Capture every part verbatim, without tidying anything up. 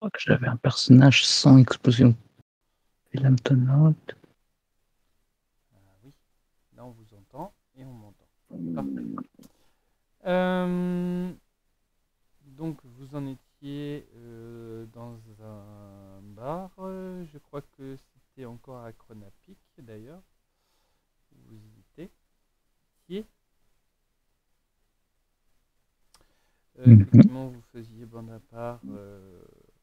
crois que j'avais un personnage sans explosion. Et là, maintenant. Ah oui, là on vous entend et on m'entend. Parfait. Euh, donc vous en étiez euh, dans un bar, euh, je crois que c'était encore à Chronapic d'ailleurs, où vous y étiez. Euh, Mhm. effectivement, vous faisiez bande à part euh,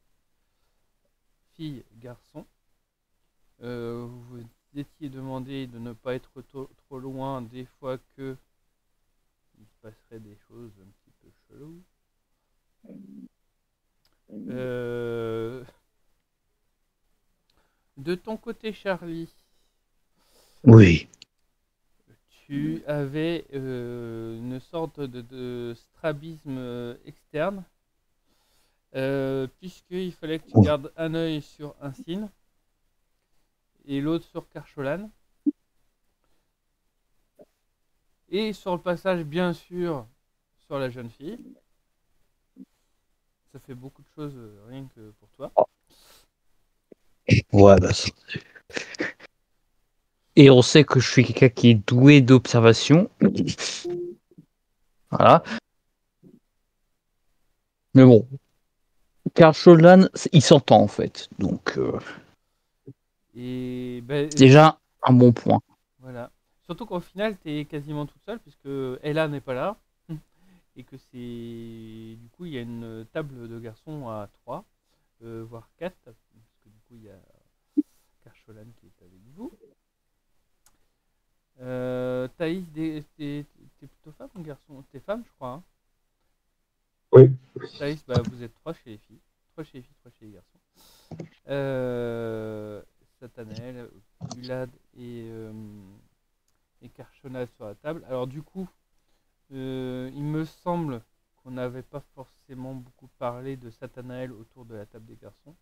fille, garçon. Euh, vous vous étiez demandé de ne pas être to- trop loin des fois que il se passerait des choses un petit peu cheloues. Euh, de ton côté, Charlie, Oui. tu avais euh, une sorte de, de strabisme euh, externe, euh, puisqu'il fallait que tu Oui. gardes un œil sur un signe et l'autre sur Carcholan. Et sur le passage, bien sûr, sur la jeune fille. Ça fait beaucoup de choses euh, rien que pour toi. Ouais, bah, ça- Et on sait que je suis quelqu'un qui est doué d'observation. Voilà. Mais bon, Karl Cholan, il s'entend en fait. Donc, euh, Et ben, déjà, un bon point. voilà. Surtout qu'au final, tu es quasiment toute seule, puisque Ella n'est pas là. Et que c'est. Du coup, il y a une table de garçons à trois, euh, voire quatre, parce que du coup, il y a Carcholan qui est avec vous. Euh, Thaïs, t'es t'es- t'es plutôt femme ou garçon? T'es femme, je crois. Hein. Oui. Thaïs, bah, vous êtes trois chez les filles. Trois chez les filles, trois chez les garçons. Euh, Satanel, Ulad et, euh, et Carchonal sur la table. Alors du coup, euh, il me semble qu'on n'avait pas forcément beaucoup parlé de Satanael autour de la table des garçons.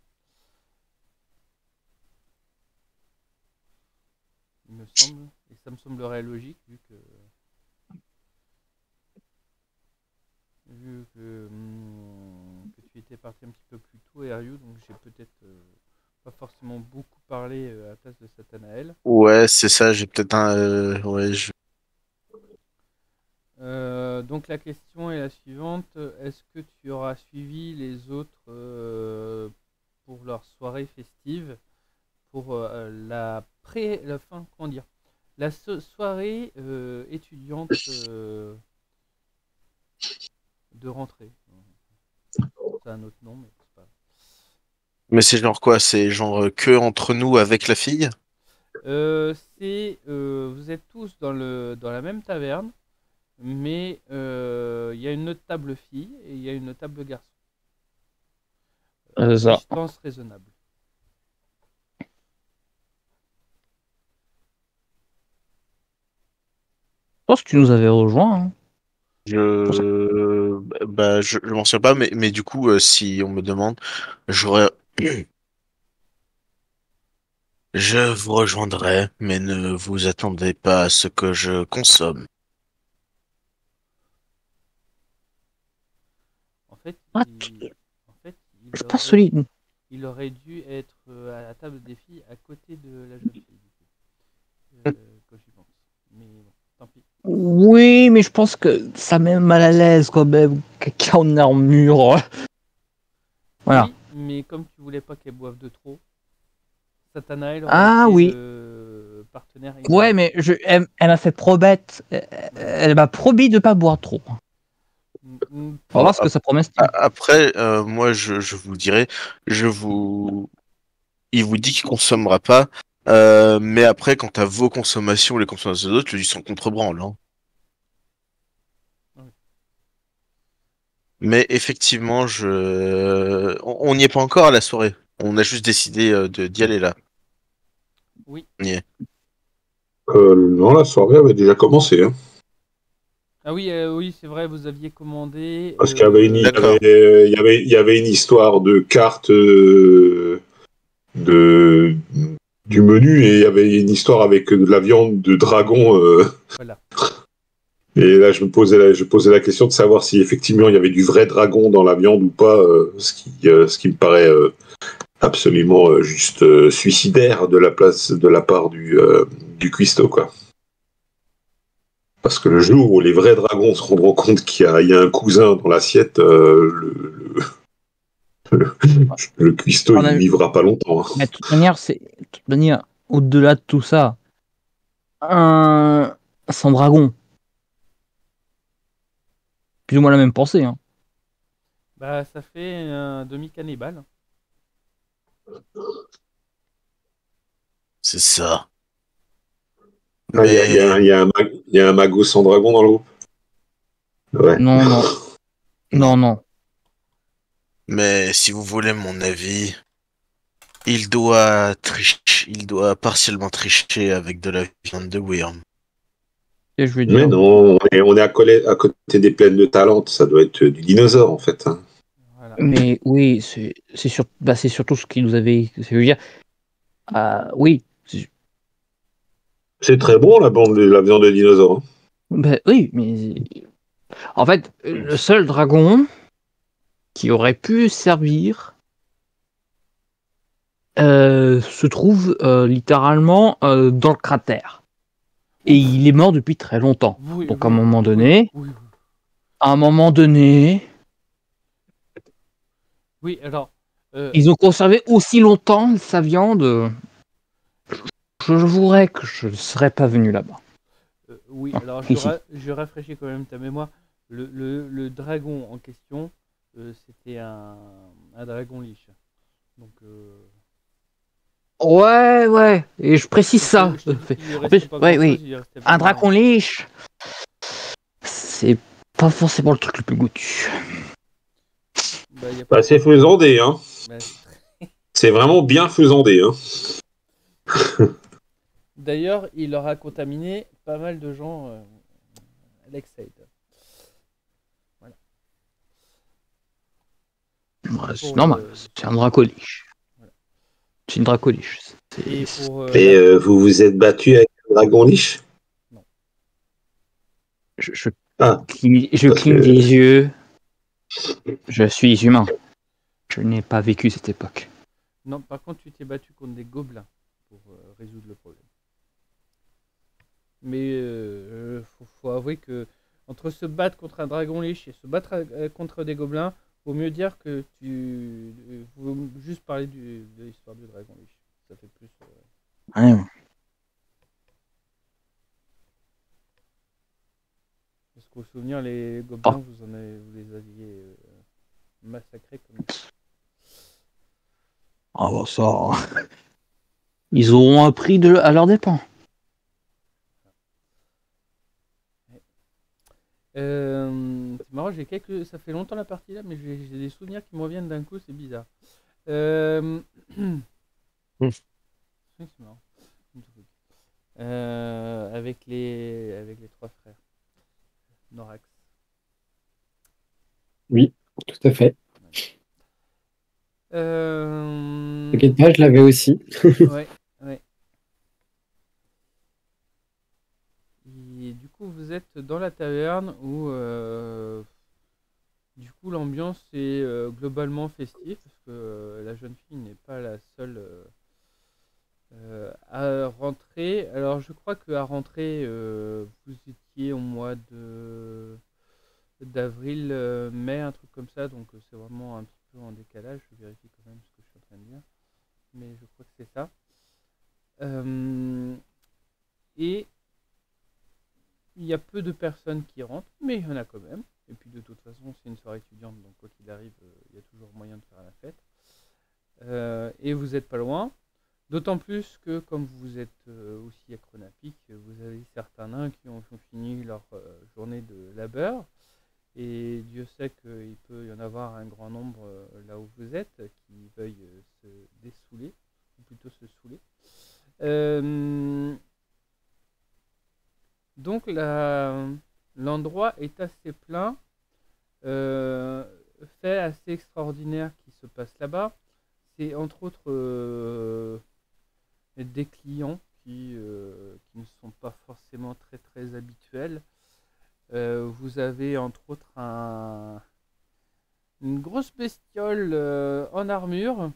Il me semble, et ça me semblerait logique vu que vu que, hum, que tu étais parti un petit peu plus tôt, Eriu, donc j'ai peut-être euh, pas forcément beaucoup parlé euh, à la place de Satanael. Ouais, c'est ça, j'ai peut-être un... euh, ouais, je... Euh, donc la question est la suivante. Est-ce que tu auras suivi les autres euh, pour leur soirée festive, pour euh, la pré, la fin, comment dire, la so- soirée euh, étudiante euh, de rentrée. C'est un autre nom, mais c'est pas. Mais c'est genre quoi? C'est genre euh, que entre nous avec la fille? Euh, c'est, euh, vous êtes tous dans le dans la même taverne, mais euh, il y a une autre table fille et il y a une table garçon. Euh, ça. Je Distance raisonnable. pense que tu nous avais rejoint. Hein, pour ça. Je... Bah, je, je m'en souviens pas, mais, mais du coup, euh, si on me demande, j'aurais... Je vous rejoindrai, mais ne vous attendez pas à ce que je consomme. En fait, Ah, il, tu- en fait, je il suis pas aurait, solide. il aurait dû être euh, à la table des filles à côté de la jeune fille, du coup, euh, quand j'y pense. Mais bon, tant pis. Oui, mais je pense que ça met mal à l'aise quand même. Quelqu'un en armure. Voilà. Oui, mais comme tu voulais pas qu'elle boive de trop, Satanael aurait Ah été oui. le partenaire Ouais, idéal. mais je, elle, elle m'a fait probette. Elle, Voilà. elle m'a promis de pas boire trop. Mm, mm, On va Bon, voir ce que ap- ça promet. a- après, euh, moi, je, je vous dirais, je vous... Il vous dit qu'il consommera pas, euh, mais après, quant à vos consommations ou les consommations des autres, ils sont contre-branle, hein. ouais. Mais effectivement, je... On on n'y est pas encore à la soirée. On a juste décidé euh, de d'y aller là. Oui. On y est. Euh, non, la soirée avait déjà commencé. Hein, Ah oui, euh, oui, c'est vrai, vous aviez commandé. parce qu'il y avait, une, il y Euh... avait, D'accord. il y avait, il y avait une histoire de cartes euh, de, du menu et il y avait une histoire avec de la viande de dragon. Euh, Voilà. Et là, je me posais la, je posais la question de savoir si effectivement il y avait du vrai dragon dans la viande ou pas, euh, ce, qui, euh, ce qui me paraît euh, absolument euh, juste euh, suicidaire de la place, de la part du, euh, du cuistot, quoi. Parce que le jour où les vrais dragons se rendront compte qu'il y a, il y a un cousin dans l'assiette, euh, le, le, le cuistot, On il a- vivra pas longtemps, hein. Mais de toute manière, c'est de toute manière, au-delà de tout ça, un sans dragon, plus ou moins la même pensée. Hein. Bah, ça fait un demi-cannibale. C'est ça. Ah, il y a, il y a- Mais il y a un mag- il y a un mago sans dragon dans le groupe. Ouais. Non, non, non, non. mais si vous voulez mon avis, il doit tricher, il doit partiellement tricher avec de la viande de Wyrm. Et je veux Mais dire, non, on est, on est à, coller- à côté des plaines de Talente, ça doit être du dinosaure en fait, hein. Voilà. mais oui, c'est c'est sur, bah, c'est surtout ce qui nous avait. Je veux dire, ah, oui, c'est- C'est très bon la bande de la viande de dinosaure, hein. bah, oui, mais en fait, le seul dragon qui aurait pu servir euh, se trouve euh, littéralement euh, dans le cratère. Et il est mort depuis très longtemps. Oui, Donc à oui, un moment oui, donné, oui, oui. à un moment donné, Oui, alors, euh, ils ont conservé aussi longtemps sa viande. Je jouerais que je ne serais pas venu là-bas. euh, oui, Ah, alors je, ici. ra- je rafraîchis quand même ta mémoire. Le, le, le dragon en question, euh, c'était un, un dragon liche. Donc, euh, Ouais, ouais, et je précise je ça. te, je te dis qu'il lui En restait plus, pas ouais, grand chose, oui, il lui restait un vraiment dragon rien. liche, c'est pas forcément le truc le plus goûtu. Bah, y a pas Bah, de c'est problème. faisandé, hein. Bah, C'est vraiment bien faisandé, hein. d'ailleurs, il aura contaminé pas mal de gens euh, à Lakeside. Voilà. Ouais, c'est Pour normal, le... c'est un dracoliche. Voilà. C'est une dracoliche. Et C'est- pour euh, Et la... euh, vous vous êtes battu avec un dragon liche? Non. Je, je, Ah, cligne, je parce cligne que des yeux. Je suis humain. Je n'ai pas vécu cette époque. Non, par contre, tu t'es battu contre des gobelins pour euh, résoudre le problème. Mais euh, faut, faut avouer que entre se battre contre un dragon liche et se battre euh, contre des gobelins, vaut mieux dire que tu euh, faut juste parler du, de l'histoire du dragon liche. Ça fait plus. euh, Ouais. Parce qu'au souvenir, les Ah, gobelins, vous en avez, vous les aviez euh, massacrés comme. ah bah ça, ils auront appris de, à leurs dépens. Euh, c'est marrant, j'ai quelques. Ça fait longtemps la partie là, mais j'ai j'ai des souvenirs qui me reviennent d'un coup, c'est bizarre. Euh... Mm. c'est marrant. Euh, avec les avec les trois frères. Norax. Oui, tout à fait. Euh... T'inquiète pas, je l'avais aussi. Ouais, ouais. Et du coup, vous êtes dans la taverne où euh, du coup l'ambiance est euh, globalement festive parce que euh, la jeune fille n'est pas la seule euh, euh, à rentrer. Alors, je crois que à rentrer, euh, vous étiez au mois de d'avril, euh, mai, un truc comme ça, donc euh, c'est vraiment un petit peu en décalage. Je vérifie quand même ce que je suis en train de dire, mais je crois que c'est ça. Euh, et il y a peu de personnes qui rentrent, mais il y en a quand même. Et puis de toute façon, c'est une soirée étudiante, donc quoi qu'il arrive, euh, il y a toujours moyen de faire la fête. Euh, et vous n'êtes pas loin. D'autant plus que, comme vous êtes euh, aussi à Chronapic, vous avez certains nains qui ont fini leur euh, journée de labeur. Et Dieu sait qu'il peut y en avoir un grand nombre euh, là où vous êtes qui veuillent euh, se dessouler, ou plutôt se saouler. Euh, donc la- l'endroit est assez plein. Euh, fait assez extraordinaire qui se passe là-bas, c'est entre autres euh, des clients qui, euh, qui ne sont pas forcément très très habituels. Euh, vous avez entre autres un, une grosse bestiole euh, en armure,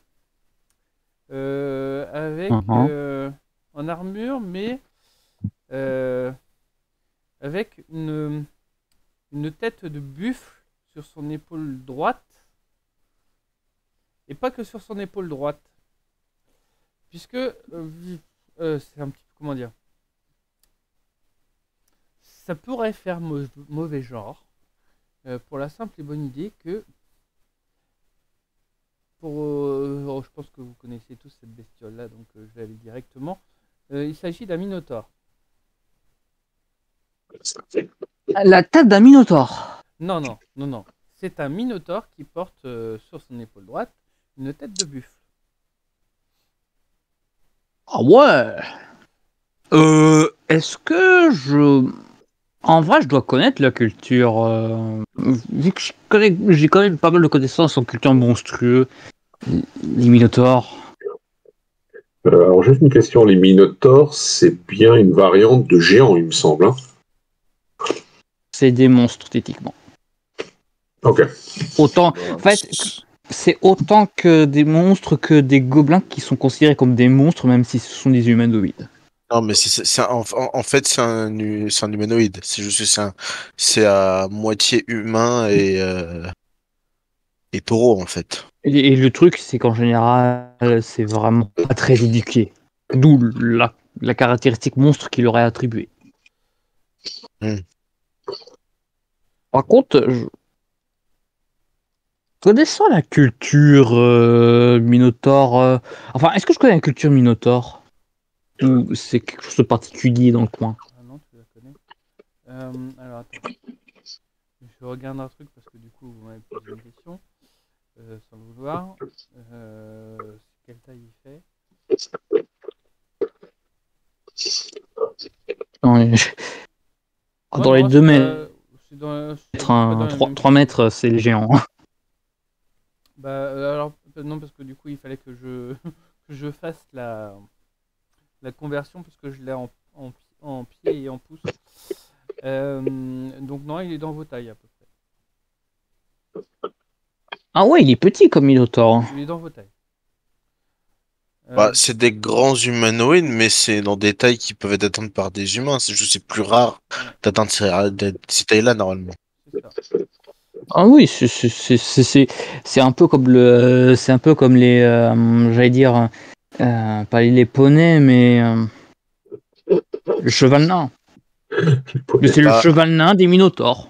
euh, avec Mhm. euh, en armure, mais euh, avec une, une tête de buffle sur son épaule droite, et pas que sur son épaule droite, puisque euh, vi- euh, c'est un petit comment dire, ça pourrait faire mau- mauvais genre, euh, pour la simple et bonne idée que pour, euh, oh, je pense que vous connaissez tous cette bestiole là, donc euh, je vais aller directement. Euh, il s'agit d'un minotaure. La tête d'un minotaure. Non, non, non, non. C'est un minotaure qui porte euh, sur son épaule droite une tête de buffle. Ah ouais. Euh, est-ce que je... En vrai, je dois connaître la culture. euh, Vu que je connais- j'ai quand même pas mal de connaissances en culture monstrueux. Les minotaures. Euh, alors, juste une question, les Minotaures, c'est bien une variante de géant, il me semble. Hein. C'est des monstres, techniquement. Ok. Autant... En fait, c'est autant que des monstres que des gobelins qui sont considérés comme des monstres, même si ce sont des humanoïdes. Non, mais c'est, c'est- c'est un- en, en fait, c'est un, hu- c'est un humanoïde. C'est juste que c'est un- c'est à moitié humain et, euh, et taureau, en fait. Et, et le truc, c'est qu'en général, c'est vraiment pas très éduqué. D'où la, la caractéristique monstre qu'il aurait attribuée. Hmm. Par contre, je... connaissant la culture euh, minotaure... euh, Enfin, est-ce que je connais la culture minotaure? Ou c'est quelque chose de particulier dans le coin? Ah non, tu la connais. Euh, alors attends. Je regarde un truc parce que du coup, vous m'avez posé une question. Euh, sans le vouloir. Euh, quelle taille il fait? Dans les, Ouais, dans les non, deux c'est mètres, pas, c'est dans, c'est à peu près hein, dans la trois même trois chose. mètres, c'est les géants. Bah, euh, alors, euh, non, parce que du coup, il fallait que je, que je fasse la, la conversion, parce que je l'ai en, en, pi- en pied et en pouce. Euh, donc, non, il est dans vos tailles à peu près. Ah ouais, il est petit comme minotaure. Il est dans vos tailles. Euh, Bah, c'est des grands humanoïdes, mais c'est dans des tailles qui peuvent être atteintes par des humains. C'est juste c'est plus rare ouais, d'atteindre ces, ces tailles-là, normalement. c'est ça. Ah oui, c'est c'est c'est c'est c'est- c'est un peu comme le c'est un peu comme les euh, j'allais dire euh, pas les poneys mais euh, le cheval nain. Mais c'est le Bah, cheval nain des minotaures.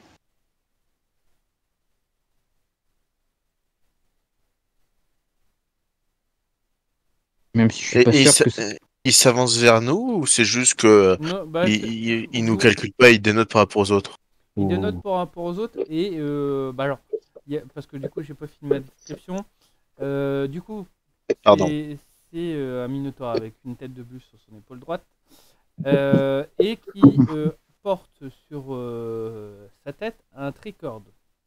Même si je suis et, pas et il sûr s- que c'est- il s'avance vers nous ou c'est juste que Non, bah, il, c'est- il, il nous vous, calcule pas, il dénote par rapport aux autres? il dénote Ou- par rapport aux autres, et euh, bah alors, il y a- parce que du coup, j'ai pas fini ma description. Euh, du coup, Pardon. c'est c'est, euh, un minotaure avec une tête de buste sur son épaule droite, euh, et qui euh, porte sur euh, sa tête un tricorde.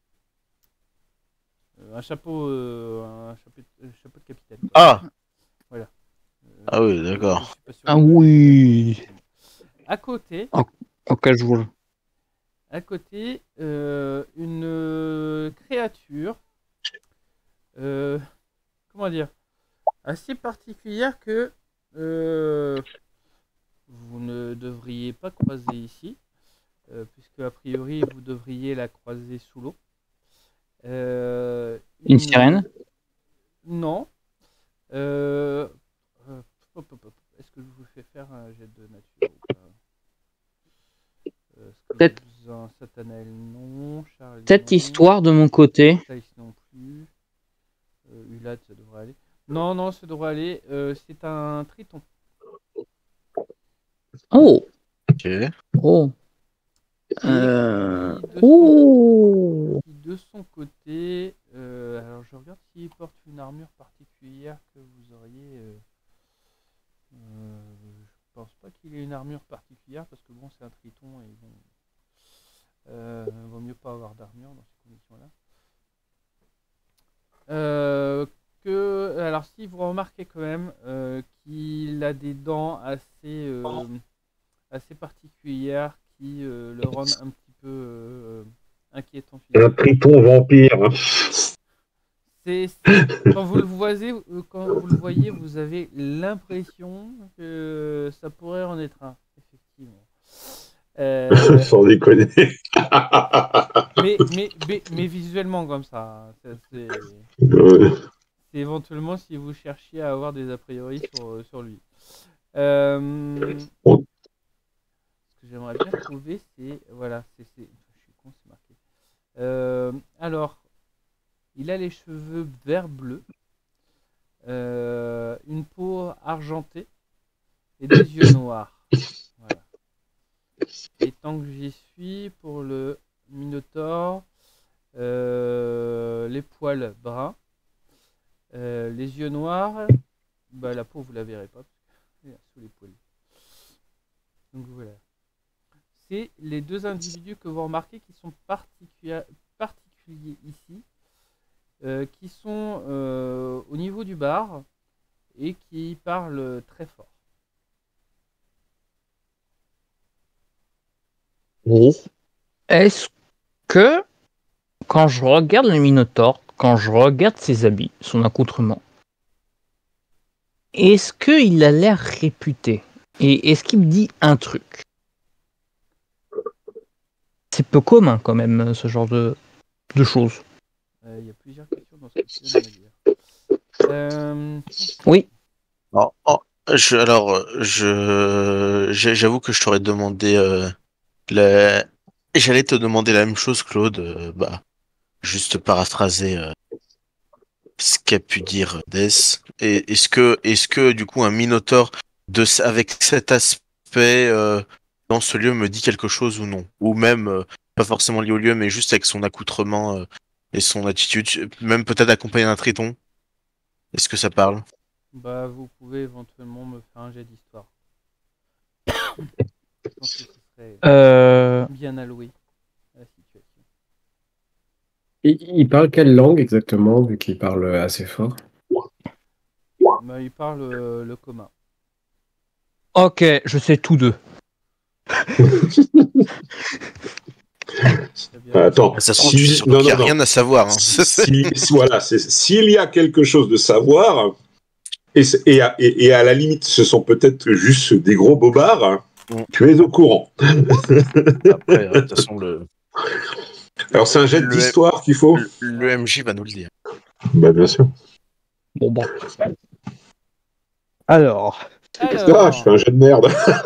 Euh, un chapeau, euh, un chapeau, euh, chapeau de capitaine. quoi. Ah! Voilà. Euh, Ah oui, je- d'accord. je suis pas sûr Ah que- oui. À côté, Ok, je vois. à côté, euh, une euh, créature, euh, comment dire, assez particulière que euh, vous ne devriez pas croiser ici, euh, puisque a priori vous devriez la croiser sous l'eau. Euh, Une sirène? Non. Euh, euh, hop, hop, hop. Est-ce que je vous fais faire un jet de nature ou pas? Euh, Est-ce que Peut-être- j'ai besoin? Satanael, non. Charlie, Cette non. histoire de mon côté. Thaïs, non plus. Euh, Ulat, ça devrait aller. Non, non, ça devrait aller. Euh, c'est un triton. Oh, Ok. oh, Et euh... qui, de son, oh. qui, de son côté, euh, alors je regarde s'il porte une armure particulière que vous auriez. Euh, euh, je pense pas qu'il ait une armure particulière parce que bon, c'est un triton et bon, euh, vaut mieux pas avoir d'armure dans ces conditions-là. Euh, que, alors si vous remarquez quand même euh, qu'il a des dents assez, euh, assez particulières qui euh, le rendent un petit peu euh, inquiétant. Un triton vampire. C'est, c'est- quand vous le voyez, euh, quand vous le voyez, vous avez l'impression que ça pourrait en être un, effectivement. Euh, Sans déconner. mais, mais, mais, mais visuellement comme ça, hein, ça, c'est, Ouais. c'est éventuellement si vous cherchiez à avoir des a priori sur, sur lui. Euh, Bon. Ce que j'aimerais bien trouver, c'est voilà, c'est, c'est, je suis con, c'est marqué. Euh, alors, il a les cheveux vert bleu, euh, une peau argentée et des yeux noirs. Voilà. Et tant que j'y suis, pour le Minotaure, euh, les poils bruns, euh, les yeux noirs, bah, la peau vous la verrez pas, parce que sous les poils. Donc voilà. C'est les deux individus que vous remarquez qui sont particuliers, particuliers ici, euh, qui sont euh, au niveau du bar et qui parlent très fort. Oh. Est-ce que, quand je regarde le Minotaure, quand je regarde ses habits, son accoutrement, est-ce qu'il a l'air réputé? Et est-ce qu'il me dit un truc? C'est peu commun quand même, ce genre de, de choses. Il euh, y a plusieurs questions dans ce que tu viens de me dire. Euh... Oui. Oh, oh, je, alors, je, j'ai- j'avoue que je t'aurais demandé euh, la... J'allais te demander la même chose, Claude. euh, bah, juste paraphraser euh, ce qu'a pu dire Death. Et est-ce que, est-ce que du coup un Minotaure de c- avec cet aspect euh, dans ce lieu me dit quelque chose ou non? Ou même euh, pas forcément lié au lieu, mais juste avec son accoutrement euh, et son attitude, même peut-être accompagné d'un triton. Est-ce que ça parle? Bah, vous pouvez éventuellement me faire un jet d'histoire. Je pense que ce serait Euh... bien alloué à la situation. Il, il parle quelle langue exactement, vu qu'il parle assez fort? Bah, il parle euh, le commun. Ok, je sais tous deux. Très bien. Attends, Ça se trouve, tu sais si... surtout non, qu'il n'y non, a non. rien à savoir. Hein. Si, si- voilà, c'est- s'il y a quelque chose de savoir, et, c'est- et, à, et- et à la limite, ce sont peut-être juste des gros bobards, hein, Mm. tu es au courant. Après, euh, de toute façon, le, Alors, c'est un jet le, d'histoire qu'il faut le, le M J va nous le dire. Bah, bien sûr. Bon, bon. Alors. Ah, je Alors, fais un jet de merde.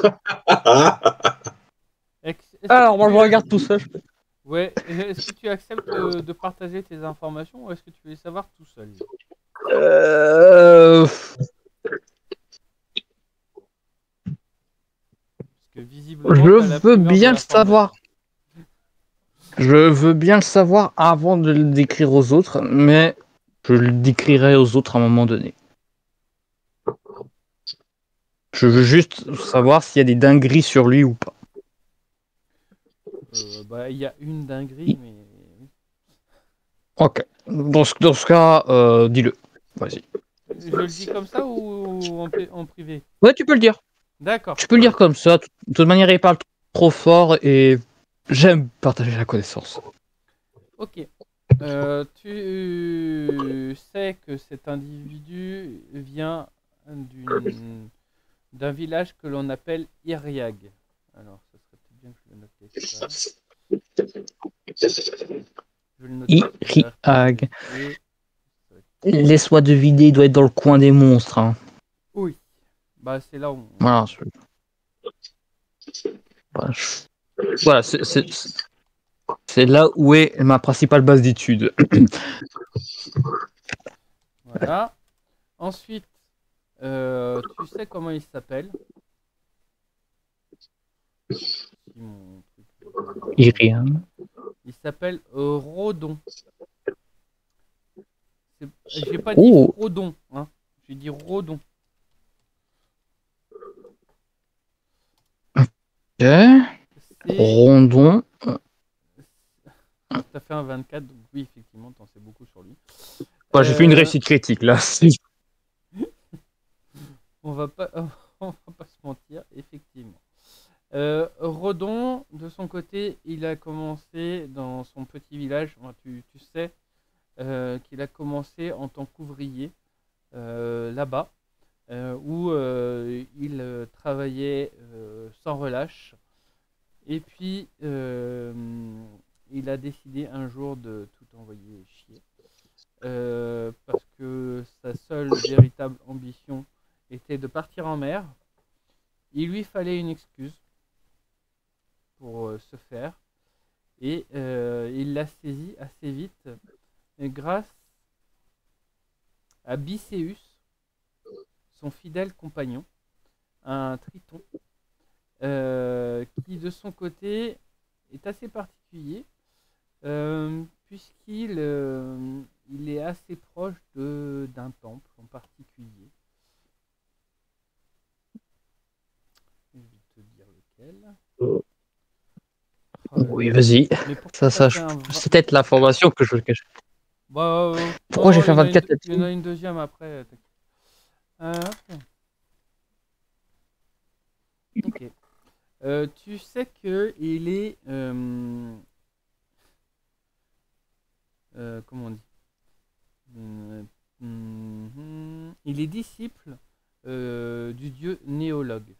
ex- est-ce Alors, que moi, je tu- regarde tout ça. Ouais, est-ce que tu acceptes euh, de partager tes informations ou est-ce que tu veux les savoir tout seul? Euh... Parce que visiblement, Je t'as la veux primeur de bien le l'information. savoir. Je veux bien le savoir avant de le décrire aux autres, mais je le décrirai aux autres à un moment donné. Je veux juste savoir s'il y a des dingueries sur lui ou pas. Euh, bah, il y a une dinguerie, mais Ok. Dans ce, dans ce cas, euh, dis-le. Vas-y. je le dis comme ça ou en, pri- en privé? Ouais, tu peux le dire. D'accord. Tu peux le dire comme ça. De toute manière, il parle trop fort et j'aime partager la connaissance. Ok. Euh, tu sais que cet individu vient d'une- d'un village que l'on appelle Iriag. Alors, ça serait peut-être bien que je le note quelque part. Je vais le noter. Iriag. Et- Laisse-moi deviner, il doit être dans le coin des monstres. Hein. Oui. Bah, c'est là où on... Voilà. je- Voilà, je- voilà, c'est- c'est c'est là où est ma principale base d'études. Voilà. Ensuite, euh, tu sais comment il s'appelle? Si mon truc- Irian. Il s'appelle euh, Rodon. C'est- J'ai pas dit Oh. Rodon, hein. J'ai dit Rodon. Ok. C'est... Rondon. T'as fait un vingt-quatre, donc oui, effectivement, t'en sais beaucoup sur lui. Ouais, j'ai fait une Euh, réussite critique là. On va pas, on va pas se mentir, effectivement. Euh, Rodon, de son côté, il a commencé dans son petit village. Enfin, tu, tu sais euh, qu'il a commencé en tant qu'ouvrier euh, là-bas, euh, où euh, il euh, travaillait euh, sans relâche. Et puis, euh, il a décidé un jour de tout envoyer chier. Euh, parce que sa seule véritable ambition était de partir en mer. Il lui fallait une excuse pour euh, ce faire. Et euh, il l'a saisi assez vite et grâce à Bicéus, son fidèle compagnon, un triton, euh, qui de son côté est assez particulier, euh, puisqu'il euh, il est assez proche de, d'un temple en particulier. Je vais te dire lequel. Oh Oui, vas-y. Mais pourquoi Ça, ça ça, fait un va- c'est peut-être l'information que je cache. Bah, euh, Pourquoi oh, j'ai il fait y en a une, vingt-quatre deux- il y en a là-dessus? une deuxième après. t'inquiète. Euh, ok. Ok. Euh, tu sais que il est euh, euh, comment on dit Euh, mhm. Il est disciple euh, du dieu néologue.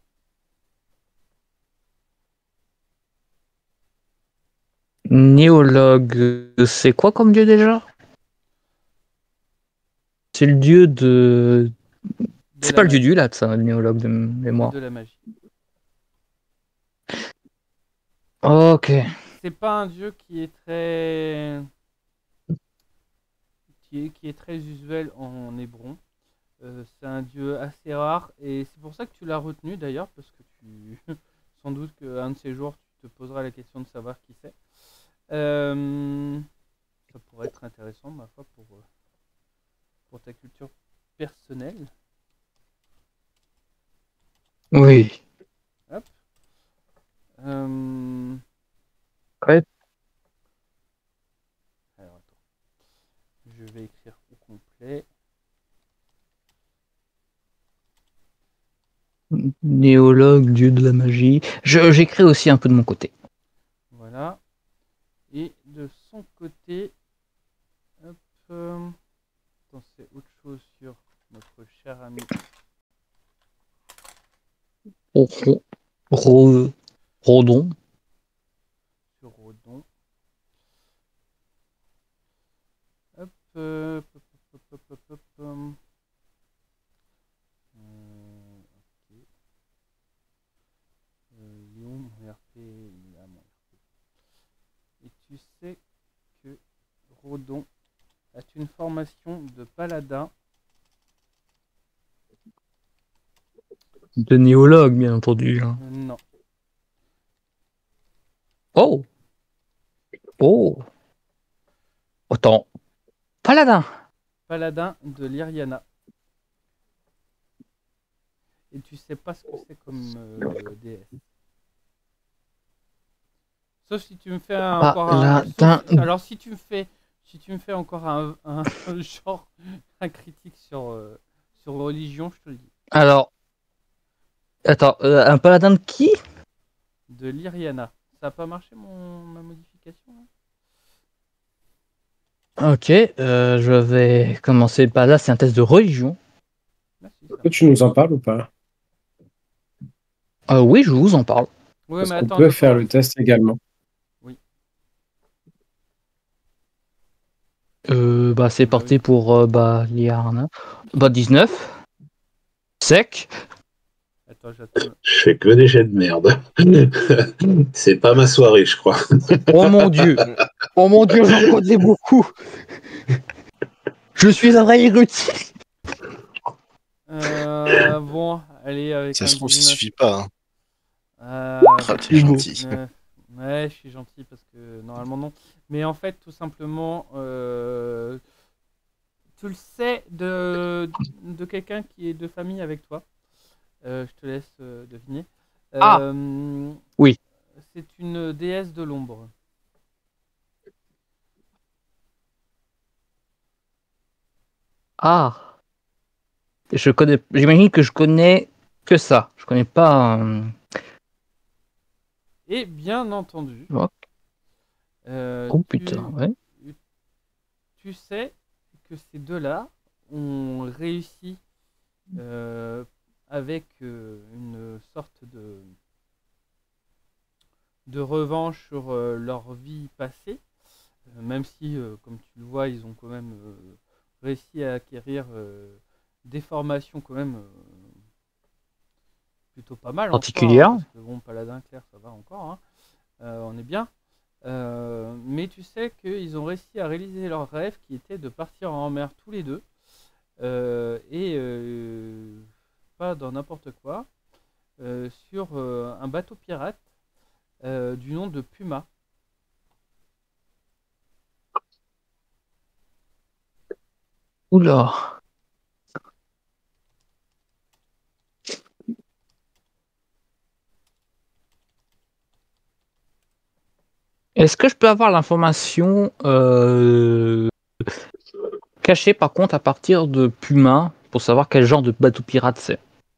Néologue, c'est quoi comme dieu déjà? C'est le dieu de. De C'est la pas le dieu magie. du lac, ça, le néologue de Et mémoire. de la magie. Ok. C'est pas un dieu qui est très qui est, qui est très usuel en Hébron. Euh, c'est un dieu assez rare et c'est pour ça que tu l'as retenu d'ailleurs parce que tu sans doute qu'un de ces jours tu te poseras la question de savoir qui c'est. Euh, ça pourrait être intéressant ma foi pour euh, pour ta culture personnelle. Oui. Hop. Euh, Ouais. Alors attends, je vais écrire au complet. Néologue, dieu de la magie. Je, j'écris aussi un peu de mon côté. Voilà. Et de son côté, hop, euh, attends, c'est autre chose sur notre cher ami Ro- ro- ro- Rodon. sur Rodon. Hop, euh, hop, hop, hop, hop, hop, hop, euh, ok. Euh, Lyon, mon R P, il a mon R P. Et tu sais que Rodon a une formation de paladin. De néologue, bien entendu. Hein. Euh, non. Oh! Oh! Attends. Paladin! Paladin de l'Iriana. Et tu sais pas ce que c'est comme euh, déesse. Sauf si tu me fais un- encore un. Paladin. sauf- alors si tu me fais, si tu me fais encore un, un genre un critique sur euh, sur religion, je te le dis. Alors. Attends, euh, un paladin de qui? De l'Iriana. Ça a pas marché mon ma modification là Ok, euh, je vais commencer par là, c'est un test de religion. Merci, ça Est-ce que marche. tu nous en parles ou pas? Euh, oui, je vous en parle. Oui, Parce mais qu'on attends, peut je faire commence. le test également. Euh, bah, c'est Bah parti oui. pour euh, bah, Liarna. Bah, dix-neuf. Sec. Attends, j'attends. le- Je fais que des jets de merde. C'est pas ma soirée, je crois. Oh mon dieu. Oh mon dieu, j'en connais beaucoup. Je suis un vrai érudit. Euh, bon, allez avec Ça un se trouve, ça dix-neuf. suffit pas. Hein. Euh, Ah, t'es Hugo. gentil. Euh, ouais, je suis gentil parce que normalement non. Mais en fait, tout simplement, euh, tu le sais de, de quelqu'un qui est de famille avec toi. Euh, je te laisse euh, deviner. Ah. Euh, Oui. C'est une déesse de l'ombre. Ah. Je connais. J'imagine que je connais que ça. Je connais pas. euh, Et bien entendu, Ouais. euh, Oh tu, putain, ouais. tu sais que ces deux-là ont réussi euh, avec euh, une sorte de, de revanche sur euh, leur vie passée, euh, même si, euh, comme tu le vois, ils ont quand même euh, réussi à acquérir euh, des formations quand même euh, plutôt pas mal en soi, hein, Particulière. parce que bon, Paladin clair, ça va encore, hein, euh, on est bien. Euh, mais tu sais qu'ils ont réussi à réaliser leur rêve qui était de partir en mer tous les deux. Euh, et euh, pas dans n'importe quoi, euh, sur euh, un bateau pirate euh, du nom de Puma. Oula. Est-ce que je peux avoir l'information euh, cachée par contre à partir de Puma pour savoir quel genre de bateau pirate c'est?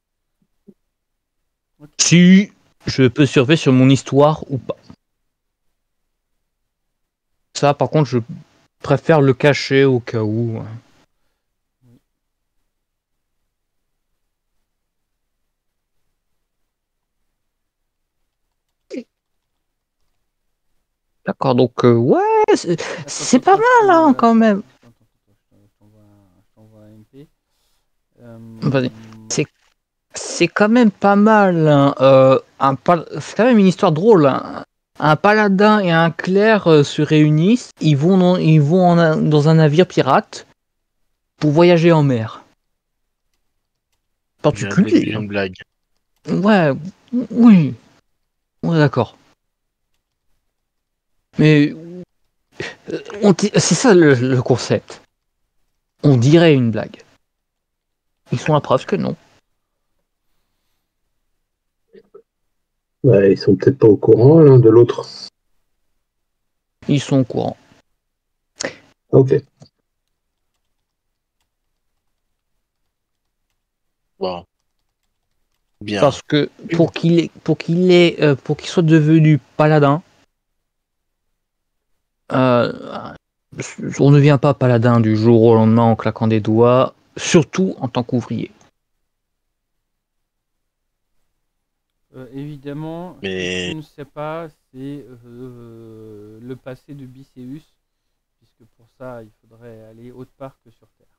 Ok. Si je peux surfer sur mon histoire ou pas. Ça par contre je préfère le cacher au cas où. Oui. D'accord, donc euh, ouais, c'est Attends, c'est attends, pas attends, je mal hein, te- quand même. attends, attends, attends, je te- je t'envoie un, je t'envoie un M P. Euh, Vas-y. C'est c'est quand même pas mal. Hein. Euh, un pal- c'est quand même une histoire drôle. Hein. Un paladin et un clerc euh, se réunissent. Ils vont, dans, ils vont en un- dans un navire pirate pour voyager en mer. On dirait le début Particulier. d'une Hein. blague. Ouais, oui, on est d'accord. Mais euh, on di- c'est ça le, le concept. On dirait une blague. Ils sont la preuve que non. Ouais, ils sont peut-être pas au courant l'un de l'autre. Ils sont au courant. Ok. Bon, bien. Parce que pour qu'il ait- pour qu'il ait, euh, pour qu'il soit devenu paladin, euh, on ne devient pas paladin du jour au lendemain en claquant des doigts, surtout en tant qu'ouvrier. euh, évidemment, ce que tu Mais ne sais pas, c'est euh, le passé de Bicéus, puisque pour ça, il faudrait aller autre part que sur Terre.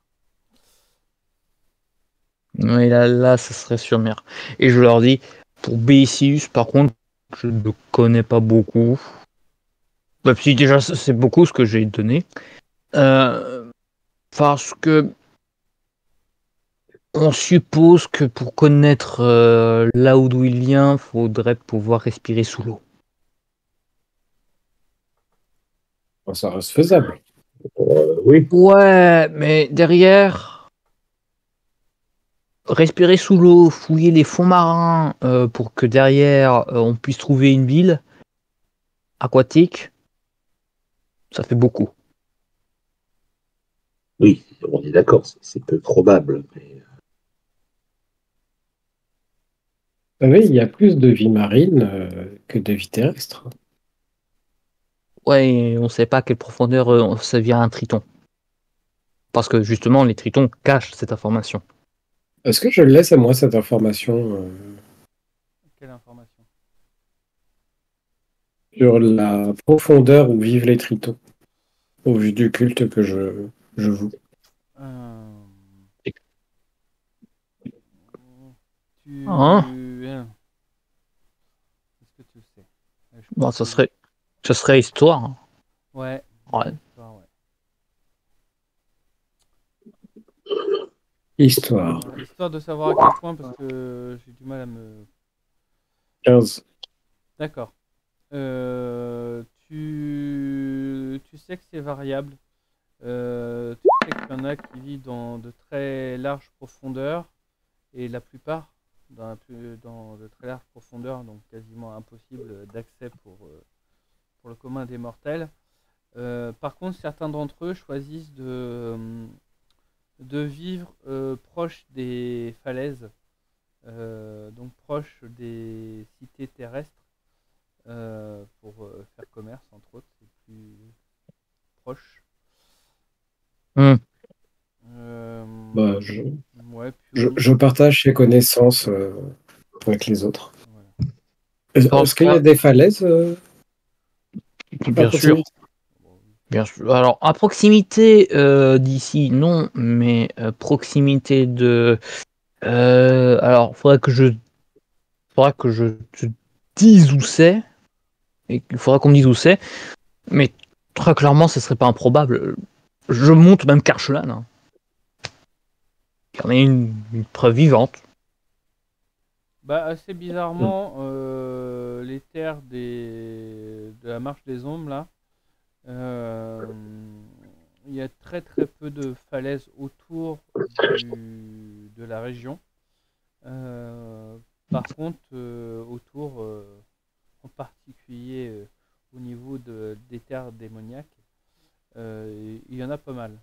Mais là, là, ça serait sur mer. Et je leur dis, pour Bécius, par contre, je ne connais pas beaucoup. Bah, si déjà, c'est beaucoup ce que j'ai donné. Euh, parce que on suppose que pour connaître euh, là d'où il vient, faudrait pouvoir respirer sous l'eau. Bon, ça reste faisable. Euh, oui. Ouais, mais derrière, respirer sous l'eau, fouiller les fonds marins euh, pour que derrière euh, on puisse trouver une ville aquatique, ça fait beaucoup. Oui, on est d'accord, c'est- c'est peu probable. Mais... Vous savez, il y a plus de vie marine euh, que de vie terrestre. Ouais, et on ne sait pas à quelle profondeur euh, ça vient un triton. Parce que justement, les tritons cachent cette information. Est-ce que je laisse à moi cette information euh, Quelle information? sur la profondeur où vivent les tritons, au vu du culte que je, je voue? Euh, Hein? tu... hein, Est-ce que tu le sais? Euh, je Bon, pense ça que oui. serait, ça serait histoire. Hein. Ouais, Ouais. histoire, ouais. Histoire. Voilà, histoire de savoir à quel point, parce que j'ai du mal à me... quinze. D'accord. Euh, tu... tu sais que c'est variable. Euh, tu sais qu'il y en a qui vivent dans de très larges profondeurs, et la plupart dans, la plus- dans de très larges profondeurs, donc quasiment impossible d'accès pour, euh, pour le commun des mortels. Euh, par contre, certains d'entre eux choisissent de, de vivre euh, proche des falaises, euh, donc proche des cités terrestres, euh, pour euh, faire commerce, entre autres, c'est plus proche. Hmm. Euh, Bah, je, ouais, puis au je, niveau- je partage ces connaissances euh, avec les autres. voilà. Est- Dans Est-ce ce qu'il y a cas, des falaises euh, à bien sûr. proximité? Bon, Bien sûr. Alors, à proximité euh, d'ici, non, mais euh, proximité de. Euh, alors, faudrait que je, faudra que je te dise où c'est, et il faudra qu'on me dise où c'est. Mais très clairement, ce serait pas improbable. Je monte même Karchelan. Hein. Il y en a une, une preuve vivante. Bah, assez bizarrement, euh, les terres des... de la marche des ombres, là, euh, il y a très très peu de falaises autour du... de la région. Euh, par contre, euh, autour, euh, en particulier euh, au niveau de... des terres démoniaques, euh, il y en a pas mal.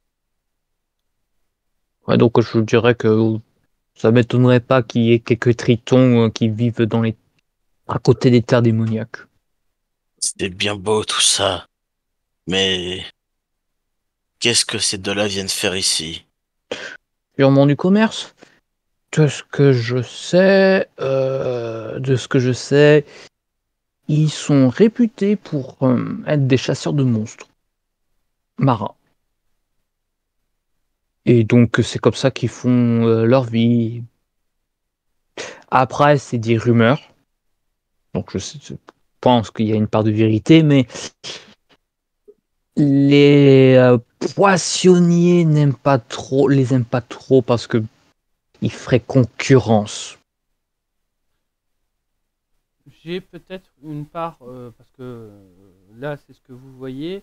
Ouais, donc je dirais que ça m'étonnerait pas qu'il y ait quelques tritons euh, qui vivent dans les à côté des terres démoniaques. C'est bien beau tout ça, mais qu'est-ce que ces deux-là viennent faire ici? Sûrement du commerce. De ce que je sais, euh, de ce que je sais, ils sont réputés pour euh, être des chasseurs de monstres marins. Et donc c'est comme ça qu'ils font euh, leur vie. Après, c'est des rumeurs. Donc je, sais- je pense qu'il y a une part de vérité, mais les euh, poissonniers n'aiment pas trop, les aiment pas trop parce que ils feraient concurrence. J'ai peut-être une part, euh, parce que euh, là, c'est ce que vous voyez.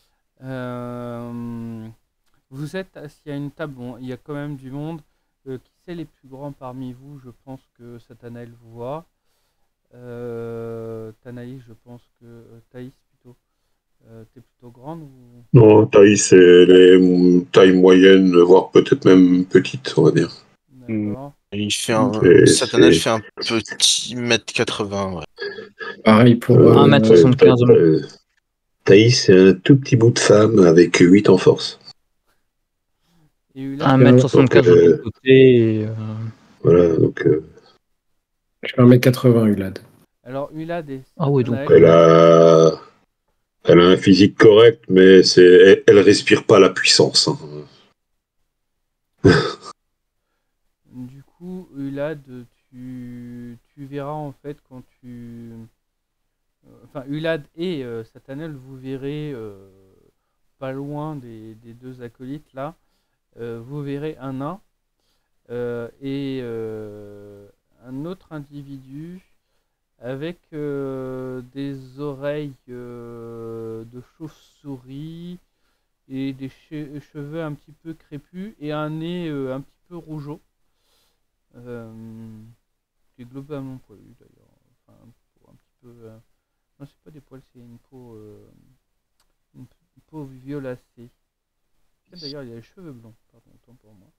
Euh, vous êtes assis à une table, bon, il y a quand même du monde. Euh, qui c'est les plus grands parmi vous? Je pense que Satanael vous voit. Euh, Tanaïs, je pense que. euh, Thaïs plutôt. Euh, T'es plutôt grande ou. Non, taille, c'est les tailles moyennes, voire peut-être même petites, on va dire. D'accord. Il fait un... C'est, Satanel c'est, fait un petit mètre quatre-vingts, ouais. Pareil pour... euh, un euh, mètre euh, soixante-quinze de long. euh, Thaïs, c'est un tout petit bout de femme avec huit en force. Et Ulan? un mètre Donc, soixante-quinze de l'autre euh, côté. Et, euh, voilà, donc euh, Je fais un mètre quatre-vingts, Ulad. Alors, Ulad et Ah oui, donc. Satanael, elle vous êtes. a, elle a un physique correct, mais c'est, elle, elle respire pas la puissance. Hein. Du coup, Ulad, tu, tu verras en fait quand tu. euh, Enfin, Ulad et euh, Satanel, vous verrez euh, pas loin des, des deux acolytes là, euh, vous verrez un nain euh, et euh, un autre individu avec euh, des oreilles euh, de chauve-souris et des che- cheveux un petit peu crépus et un nez euh, un petit peu rougeau. Euh, qui est globalement poilu d'ailleurs. Enfin, pour un petit peu. euh, Non, c'est pas des poils, c'est une peau, euh, une, une peau violacée. Tiens, d'ailleurs, il a les cheveux blonds. Pardon, autant pour moi.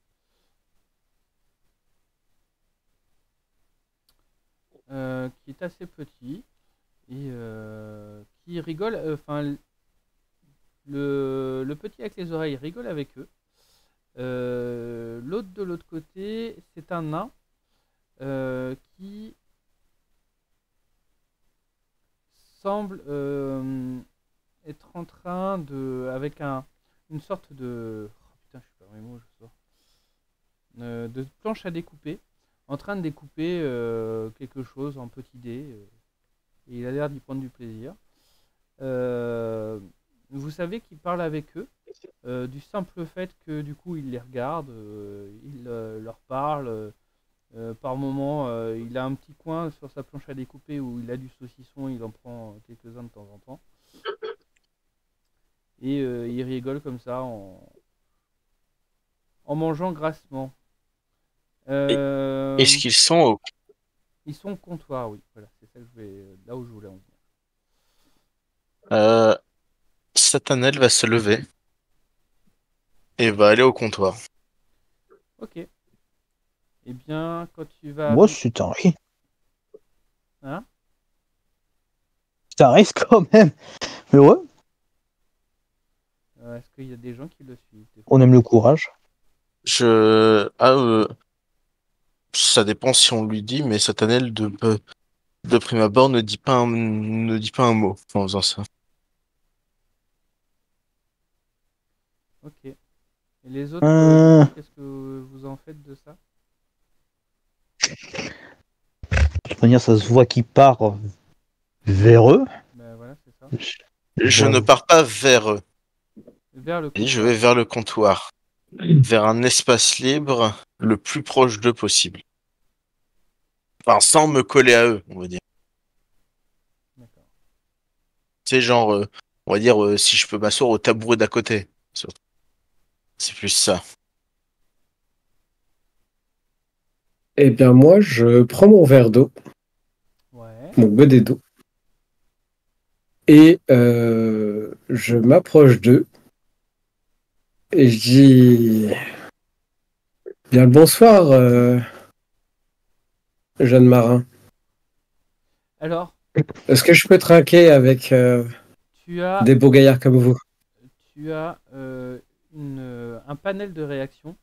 Euh, qui est assez petit et euh, qui rigole. Enfin, le, le petit avec les oreilles rigole avec eux. Euh, L'autre de l'autre côté, c'est un nain euh, qui semble euh, être en train de, avec un, une sorte de, oh putain, je suis pas vraiment, je sors, euh, de planche à découper, en train de découper euh, quelque chose en petits dés, euh, et il a l'air d'y prendre du plaisir. Euh, vous savez qu'il parle avec eux, euh, du simple fait que du coup il les regarde, euh, il euh, leur parle. euh, euh, par moment, euh, il a un petit coin sur sa planche à découper où il a du saucisson, il en prend quelques-uns de temps en temps. Et euh, il rigole comme ça en, en mangeant grassement. Euh, Est-ce qu'ils sont au... Ils sont au comptoir, oui. Voilà, c'est ça que je vais, là où je voulais en venir. Euh, Satanel va se lever et va aller au comptoir. Ok. Eh bien, quand tu vas... Moi, c'est un riz. Hein? Ça risque quand même. Mais ouais, Euh, Est-ce qu'il y a des gens qui le suivent des fois on aime le courage. Je... Ah, euh, ça dépend si on lui dit, mais Satanel, de, euh, de prime abord, ne dit pas un, ne dit pas un mot en faisant ça. Ok. Et les autres, Euh, euh, du coup, qu'est-ce que vous en faites de ça? de toute manière, ça se voit qu'il part vers eux. Ben voilà, c'est ça. Je ne Voilà. pars pas vers eux. Vers le Et je comptoir. vais vers le comptoir, vers un espace libre le plus proche d'eux possible. Enfin, sans me coller à eux, on va dire. D'accord. Tu sais, genre, euh, on va dire, euh, si je peux m'asseoir au tabouret d'à côté. Surtout. C'est plus ça. Eh bien, moi, je prends mon verre d'eau, Ouais. mon godet d'eau, et euh, je m'approche d'eux et je dis bien le bonsoir, euh, jeune marin. Alors, Est-ce que je peux trinquer avec euh, tu as, des beaux gaillards comme vous? tu as euh, une, euh, un panel de réactions.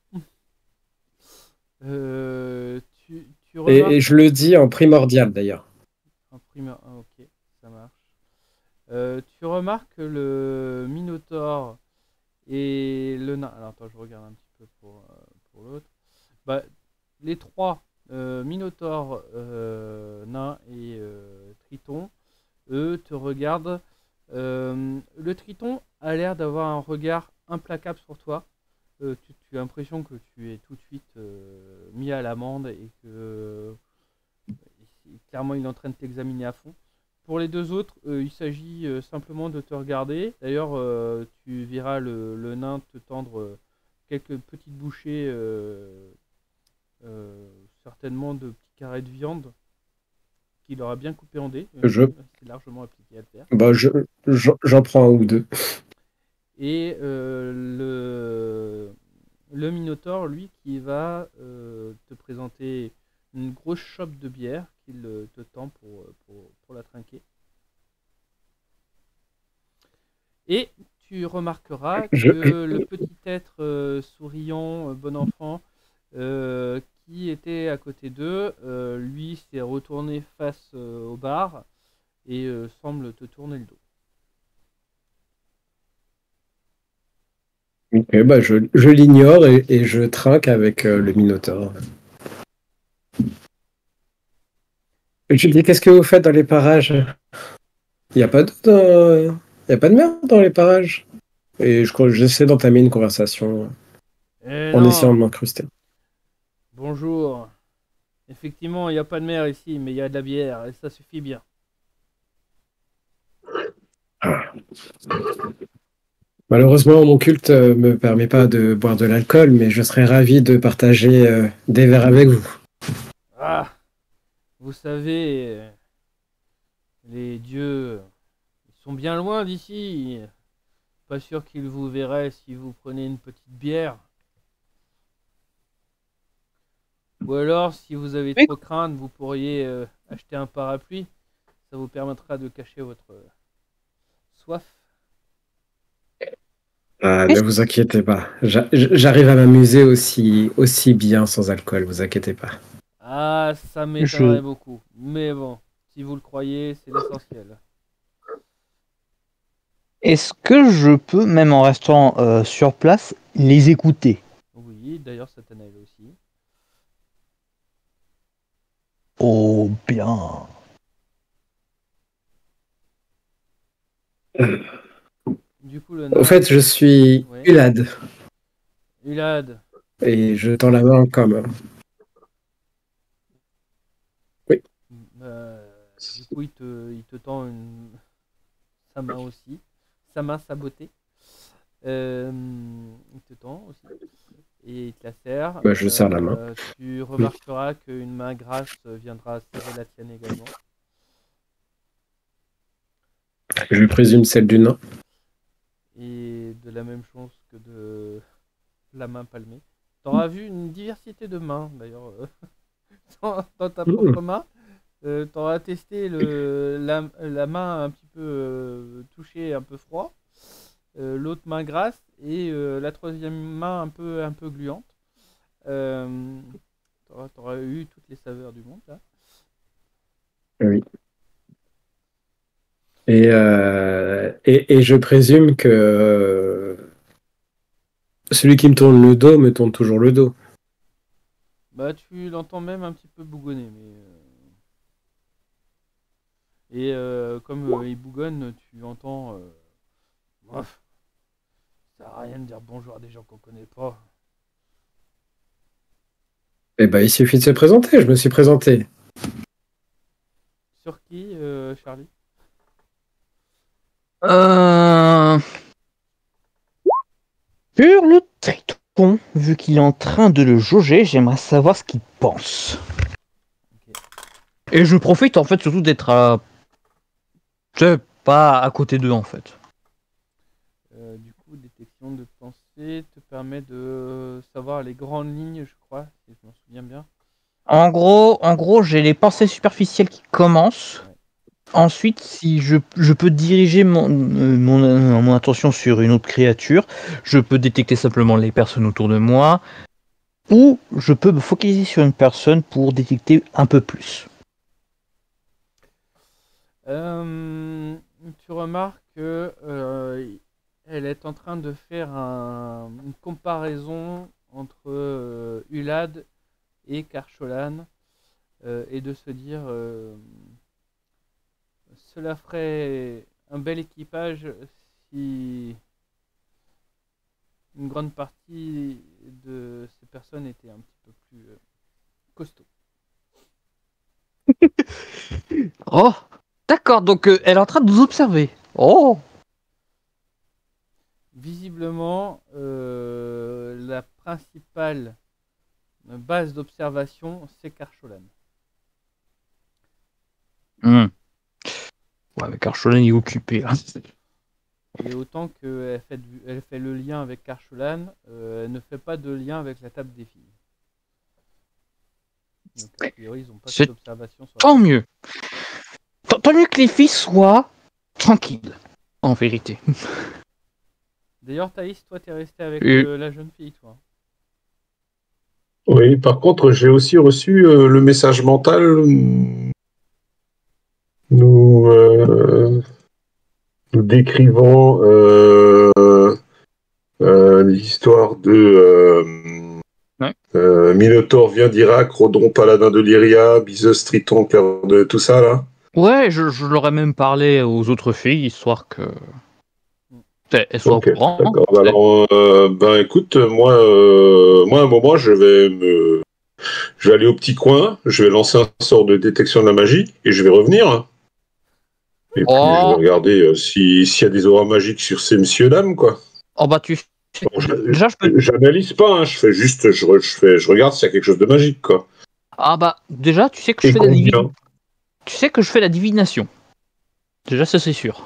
Euh, tu, tu remarques. Et, et je le dis en primordial d'ailleurs. Un primeur- ah, ok, ça marche. Euh, tu remarques que le Minotaure et le nain. Alors attends, je regarde un petit peu pour, euh, pour l'autre. Bah, les trois, euh, Minotaure, euh, nain et euh, Triton, eux te regardent. Euh, le Triton a l'air d'avoir un regard implacable sur toi. Euh, tu, tu as l'impression que tu es tout de suite euh, mis à l'amende et que euh, clairement il est en train de t'examiner à fond. Pour les deux autres, euh, il s'agit euh, simplement de te regarder. D'ailleurs, euh, tu verras le, le nain te tendre euh, quelques petites bouchées, euh, euh, certainement de petits carrés de viande qu'il aura bien coupé en dés. Euh, Je, C'est largement appliqué à le faire. bah, je, j'en j'en prends un ou deux. Et euh, le, le Minotaure, lui, qui va euh, te présenter une grosse chope de bière qu'il euh, te tend pour, pour, pour la trinquer. Et tu remarqueras Je, que le petit être euh, souriant, euh, bon enfant, euh, qui était à côté d'eux, euh, lui s'est retourné face euh, au bar et euh, semble te tourner le dos. ok, bah, je, je l'ignore et, et je trinque avec euh, le Minotaure. Je lui dis, qu'est-ce que vous faites dans les parages? Il n'y a pas de, dans- y a pas de mer dans les parages. Et je crois que j'essaie d'entamer une conversation Eh en essayant non, de m'incruster. bonjour. Effectivement, il n'y a pas de mer ici, mais il y a de la bière et ça suffit bien. Malheureusement, mon culte ne me permet pas de boire de l'alcool, mais je serais ravi de partager euh, des verres avec vous. Ah, vous savez, euh, les dieux, ils sont bien loin d'ici. Pas sûr qu'ils vous verraient si vous prenez une petite bière. Ou alors, si vous avez Oui. trop crainte, vous pourriez euh, acheter un parapluie. Ça vous permettra de cacher votre euh, soif. Ah, ne vous inquiétez pas. J'a- J'arrive à m'amuser aussi, aussi bien sans alcool, vous inquiétez pas. Ah, ça m'étonnerait Je... beaucoup. Mais bon, si vous le croyez, c'est l'essentiel. Est-ce que je peux, même en restant euh, sur place, les écouter? Oui, d'ailleurs, Satanael aussi. Oh, bien. Du coup, le Au nain. fait, je suis Ouais. Ulad Ulad. et je tends la main comme. Oui, Euh, du coup, il te, il te tend une... sa main aussi. Sa main, sa beauté. Euh, il te tend aussi. Et il te la serre. bah, je serre la main. Euh, tu remarqueras qu'une main grasse viendra serrer la tienne également. Je lui présume celle du nain. Et de la même chose que de la main palmée. Tu auras vu une diversité de mains d'ailleurs euh, dans, dans ta Mmh. propre main. Euh, T'auras testé le, la, la main un petit peu euh, touchée, un peu froid, euh, l'autre main grasse et euh, la troisième main un peu, un peu gluante. Euh, t'auras, t'auras eu toutes les saveurs du monde là. Oui. Et, euh, et, et je présume que euh, celui qui me tourne le dos me tourne toujours le dos. Bah tu l'entends même un petit peu bougonner, mais euh, et euh, comme euh, il bougonne, tu entends. Euh, Bref, ça sert à rien de dire bonjour à des gens qu'on connaît pas. Eh ben, il suffit de se présenter. Je me suis présenté. Sur qui, euh, Charlie? Euh... Sur le Triton, vu qu'il est en train de le jauger, j'aimerais savoir ce qu'il pense. Ok. Et je profite en fait surtout d'être à... tu sais, pas à côté d'eux en fait. Euh, du coup, détection de pensée te permet de savoir les grandes lignes, je crois, si je m'en souviens bien. En gros, en gros, j'ai les pensées superficielles qui commencent. Ouais. Ensuite, si je, je peux diriger mon, euh, mon, euh, mon attention sur une autre créature, je peux détecter simplement les personnes autour de moi, ou je peux me focaliser sur une personne pour détecter un peu plus. Euh, tu remarques que euh, elle est en train de faire un- une comparaison entre euh, Ulad et Karcholan euh, et de se dire euh, cela ferait un bel équipage si une grande partie de ces personnes étaient un petit peu plus euh, costauds. Oh, d'accord, donc euh, elle est en train de nous observer. Oh, Visiblement, euh, la principale base d'observation, c'est Karcholan. hmm. Ouais, mais Karcholan est occupé. Hein. Et autant qu'elle fait, du- elle fait le lien avec Karcholan, euh, elle ne fait pas de lien avec la table des filles. Donc a priori, ils n'ont pas C'est fait d'observation sur la tant table. mieux. Tant, tant mieux que les filles soient tranquilles, en vérité. D'ailleurs, Thaïs, toi, t'es resté avec Et- euh, la jeune fille, toi. Oui, par contre, j'ai aussi reçu euh, le message mental euh, nous, euh, nous décrivant euh, euh, l'histoire de euh, Ouais. euh, Minotaure vient d'Irak, Rhodon, paladin de Lyria, Byzeus, Triton, cœur de tout ça, là. Ouais, je, je leur ai même parlé aux autres filles, histoire que elles soient Ok, au courant. d'accord. Bah alors, euh, ben écoute, moi, euh, moi, à un moment, je vais me, je vais aller au petit coin, je vais lancer un sort de détection de la magie et je vais revenir. Et puis, je vais Oh, regarder euh, si- s'il y a des auras magiques sur ces messieurs dames, quoi. oh bah tu... Bon, je- Déjà, je peux... j'analyse pas, hein, je fais juste, je, re- je fais, je regarde s'il y a quelque chose de magique, quoi. Ah bah, déjà, tu sais que je Et fais de la divine... combien? Tu sais que je fais la divination. Déjà, ça c'est sûr.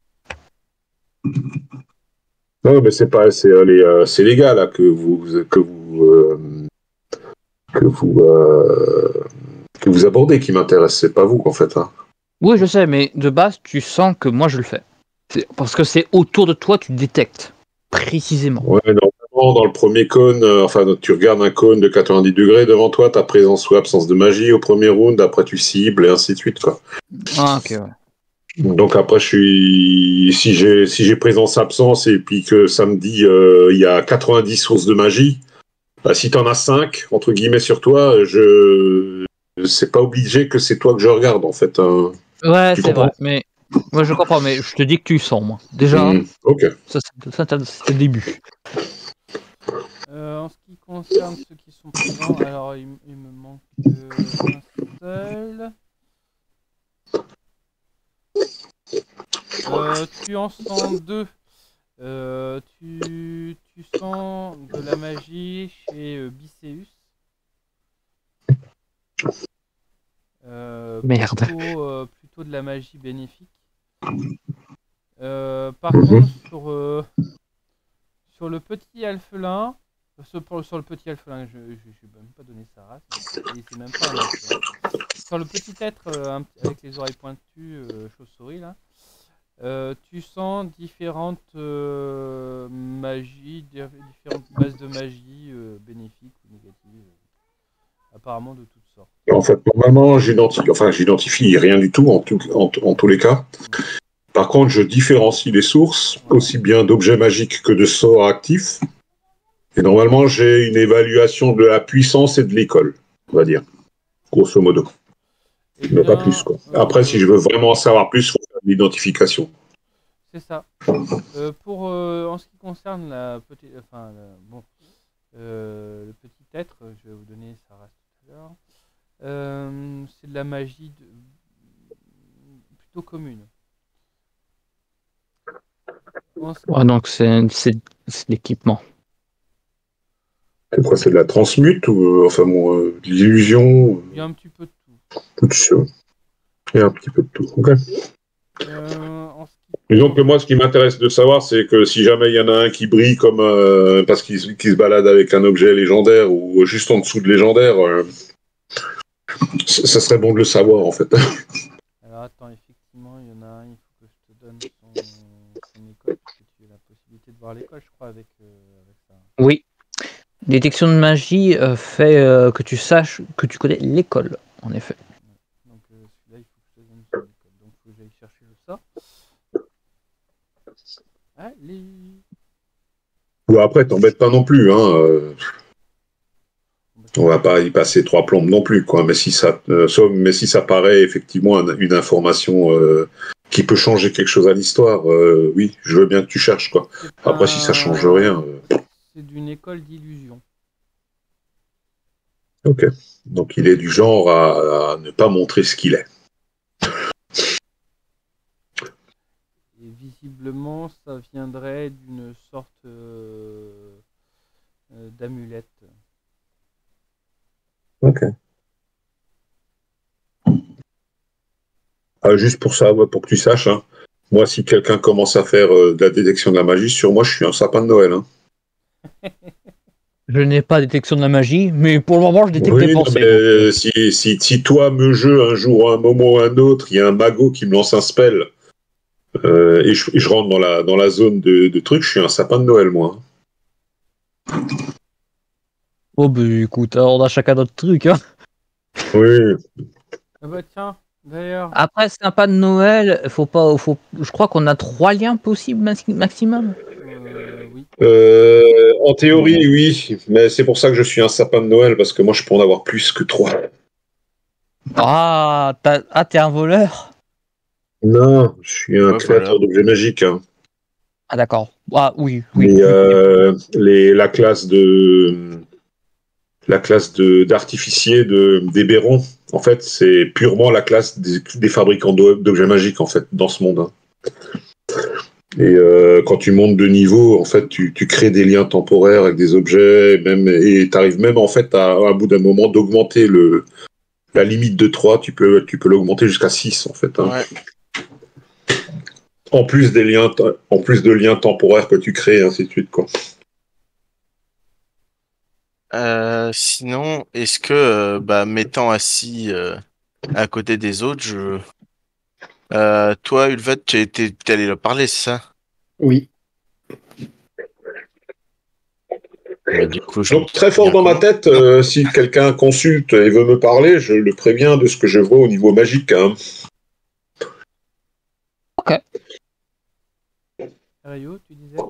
Non, mais c'est pas, c'est euh, les, euh, c'est les gars là que vous, que vous, euh, que vous, euh, que vous abordez qui m'intéressent. C'est pas vous, en fait. Hein. Oui, je sais, mais de base, tu sens que moi je le fais. C'est- Parce que c'est autour de toi, tu détectes. Précisément. Ouais, normalement, dans le premier cône, euh, enfin, tu regardes un cône de quatre-vingt-dix degrés devant toi, ta présence ou absence de magie au premier round, après tu cibles et ainsi de suite, quoi. Ah, ok, ouais. Donc après, je suis, si j'ai, si j'ai présence absence et puis que ça me dit, euh, il y a quatre-vingt-dix sources de magie, bah, si t'en as cinq, entre guillemets, sur toi, je, c'est pas obligé que c'est toi que je regarde, en fait. Hein. Ouais, Tu c'est comprends? vrai. Mais moi je comprends, mais je te dis que tu sens, moi. Déjà, Mmh, ok. ça, c'est ça, t'as- c'est le début. Euh, en ce qui concerne ceux qui sont présents, alors il, il me manque euh, un seul. Euh, tu en sens deux. Euh, tu, tu sens de la magie chez euh, Bicéus. Euh, Merde. Plutôt, euh, plutôt de la magie bénéfique. Euh, par Mhm. contre, sur, euh, sur le petit alphelin, Sur, pour- sur le petit elfe, là, je ne vais même pas donner sa race. Et c'est même pas un elfe, hein. Sur le petit être euh, un petit- avec les oreilles pointues, euh, chauve-souris, là, euh, tu sens différentes euh, magies, di- différentes bases de magie euh, bénéfiques ou négatives, euh, apparemment de toutes sortes. En fait, normalement, j'identifie, enfin, j'identifie rien du tout en, tout, en, en tous les cas. Par contre, je différencie les sources, Ouais. aussi bien d'objets magiques que de sorts actifs. Et normalement, j'ai une évaluation de la puissance et de l'école, on va dire, grosso modo. Eh Mais pas plus, bien, quoi. Après, si je euh, veux vraiment en savoir plus, il faut faire de l'identification. c'est ça. Euh, pour euh, en ce qui concerne la petite, enfin, la- bon, euh, le petit être, je vais vous donner sa race tout à l'heure. Euh, c'est de la magie de- plutôt commune. En ce- Ah, donc c'est c'est c'est l'équipement. C'est quoi, c'est de la transmute ou, euh, enfin, bon, euh, de l'illusion, Il y a un petit peu de tout. tout de ça. Il y a un petit peu de tout. Ok. Euh, en ce qui Et donc, concerne- moi, ce qui m'intéresse de savoir, c'est que si jamais il y en a un qui brille comme euh, parce qu'il qu'il se balade avec un objet légendaire ou juste en dessous de légendaire, euh, c- ça serait bon de le savoir, en fait. Alors attends, effectivement, il y en a un, il faut que je te donne son, son école, parce que tu as la possibilité de voir l'école, je crois, avec, euh, avec ça. Oui. Détection de magie euh, fait euh, que tu saches que tu connais l'école, en effet. Donc euh, celui-là, il faut que je te donne son école. Donc il faut que j'aille chercher ça. Allez. Ou après, t'embête pas non plus, hein. euh, on va pas y passer trois plombes non plus, quoi. Mais si ça, euh, sauf- mais si ça paraît effectivement un- une information euh, qui peut changer quelque chose à l'histoire, euh, oui, je veux bien que tu cherches, quoi. C'est Après, si ça change un... rien, euh, C'est d'une école d'illusion. ok. Donc, il est du genre à, à ne pas montrer ce qu'il est. Et visiblement, ça viendrait d'une sorte euh, euh, d'amulette. Ok. Ah, juste pour ça, ouais, pour que tu saches, hein. Moi, si quelqu'un commence à faire euh, de la détection de la magie, sur moi, je suis un sapin de Noël. Hein. Je n'ai pas détection de la magie, mais pour le moment, je détecte les Oui, non, pensées. mais donc, euh, euh, si, si, si toi, me jeu, un jour, à un moment ou un autre, il y a un magot qui me lance un spell euh, et, je, et je rentre dans la, dans la zone de, de trucs, je suis un sapin de Noël, moi. Oh, bah écoute, hein, on a chacun notre truc. Hein. Oui, Ah bah tiens, d'ailleurs, Après, c'est un pas de Noël, faut pas, faut, je crois qu'on a trois liens possibles maxi- maximum. euh, oui. euh, en théorie, oui, mais c'est pour ça que je suis un sapin de Noël, parce que moi, je peux en avoir plus que trois. Ah, t'as- ah, t'es un voleur? Non, je suis un Ouais, créateur voilà. d'objets magiques. Hein. Ah, d'accord. Ah, oui, oui. Mais oui. euh, les, la classe de la classe de d'artificier de d'Héberon, en fait, c'est purement la classe des, des fabricants d'o- d'objets magiques en fait dans ce monde. Hein. Et euh, quand tu montes de niveau, en fait, tu, tu crées des liens temporaires avec des objets, même et tu arrives même en fait à, à bout d'un moment d'augmenter le la limite de trois, tu peux tu peux l'augmenter jusqu'à six en fait. Hein. Ouais. En plus des liens en plus de liens temporaires que tu crées, ainsi de suite quoi. Euh, sinon, est-ce que, euh, bah, m'étant assis euh, à côté des autres, je... Euh, toi, Ulvet, tu étais t'es allé leur parler, c'est ça? Oui. Bah, du coup, je me Donc très fort souviens dans ma comment. tête, Non. euh, si quelqu'un consulte et veut me parler, je le préviens de ce que je vois au niveau magique. Hein. Rio, tu disais?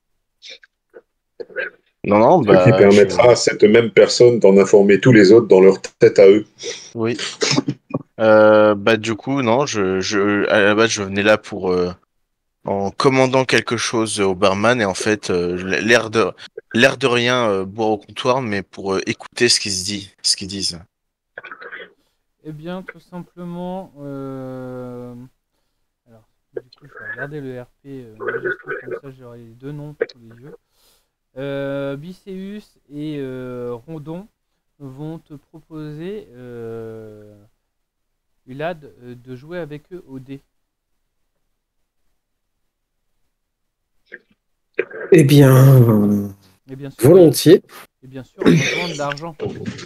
Non, non, Ce qui bah, je... permettra à cette même personne d'en informer tous les autres dans leur tête à eux. Oui. Euh, bah, du coup, non, je, je, à la base, je venais là pour, euh, en commandant quelque chose au barman et en fait, euh, l'air de, l'air de rien, euh, boire au comptoir, mais pour euh, écouter ce qui se dit, ce qu'ils disent. Eh bien, tout simplement, euh, alors, du coup, je vais regarder le R P euh, Magistro, comme ça j'aurai les deux noms sous les yeux. Euh, Bicéus et euh, Rondon vont te proposer, euh, Ulad, euh, de jouer avec eux au dé. Eh bien, euh, Et bien sûr, Volontiers, et bien sûr, besoin de l'argent.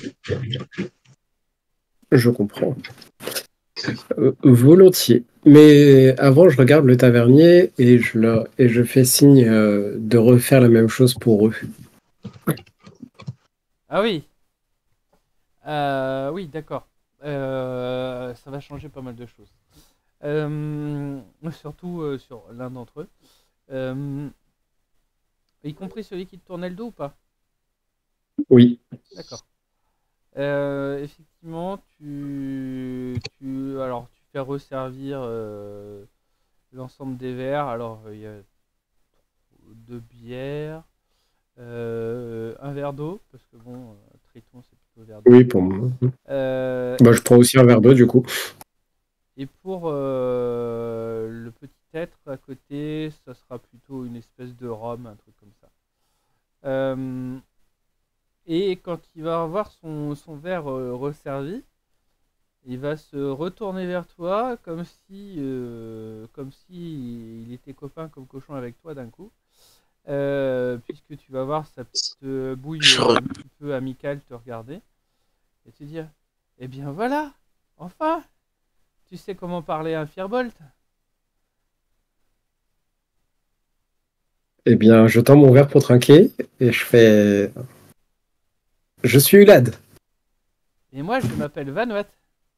je comprends. Euh, volontiers. Mais avant, je regarde le tavernier et je, leur, et je fais signe euh, de refaire la même chose pour eux. Ah oui. Euh, oui, d'accord. Euh, ça va changer pas mal de choses. Euh, surtout euh, sur l'un d'entre eux. Euh, y compris celui qui te tournait le dos ou pas? Oui. D'accord. Euh, effectivement, tu, tu, alors, tu fais resservir euh, l'ensemble des verres. Alors, il y a deux bières, euh, un verre d'eau, parce que bon, euh, Triton, c'est plutôt verre d'eau. Oui, pour moi. Euh, Bah, je prends aussi un verre d'eau, du coup. Et pour euh, le petit être à côté, ça sera plutôt une espèce de rhum, un truc comme ça. Euh, et quand il va avoir son, son verre euh, resservi, il va se retourner vers toi comme si, euh, comme si il était copain comme cochon avec toi d'un coup. Euh, puisque tu vas voir sa petite euh, bouille Je euh, re- un petit peu amicale te regarder et te dire, eh bien voilà, enfin, tu sais comment parler à un firebolt. Eh bien, je tends mon verre pour trinquer et je fais... Je suis Ulad. Et moi, je m'appelle Van Watt.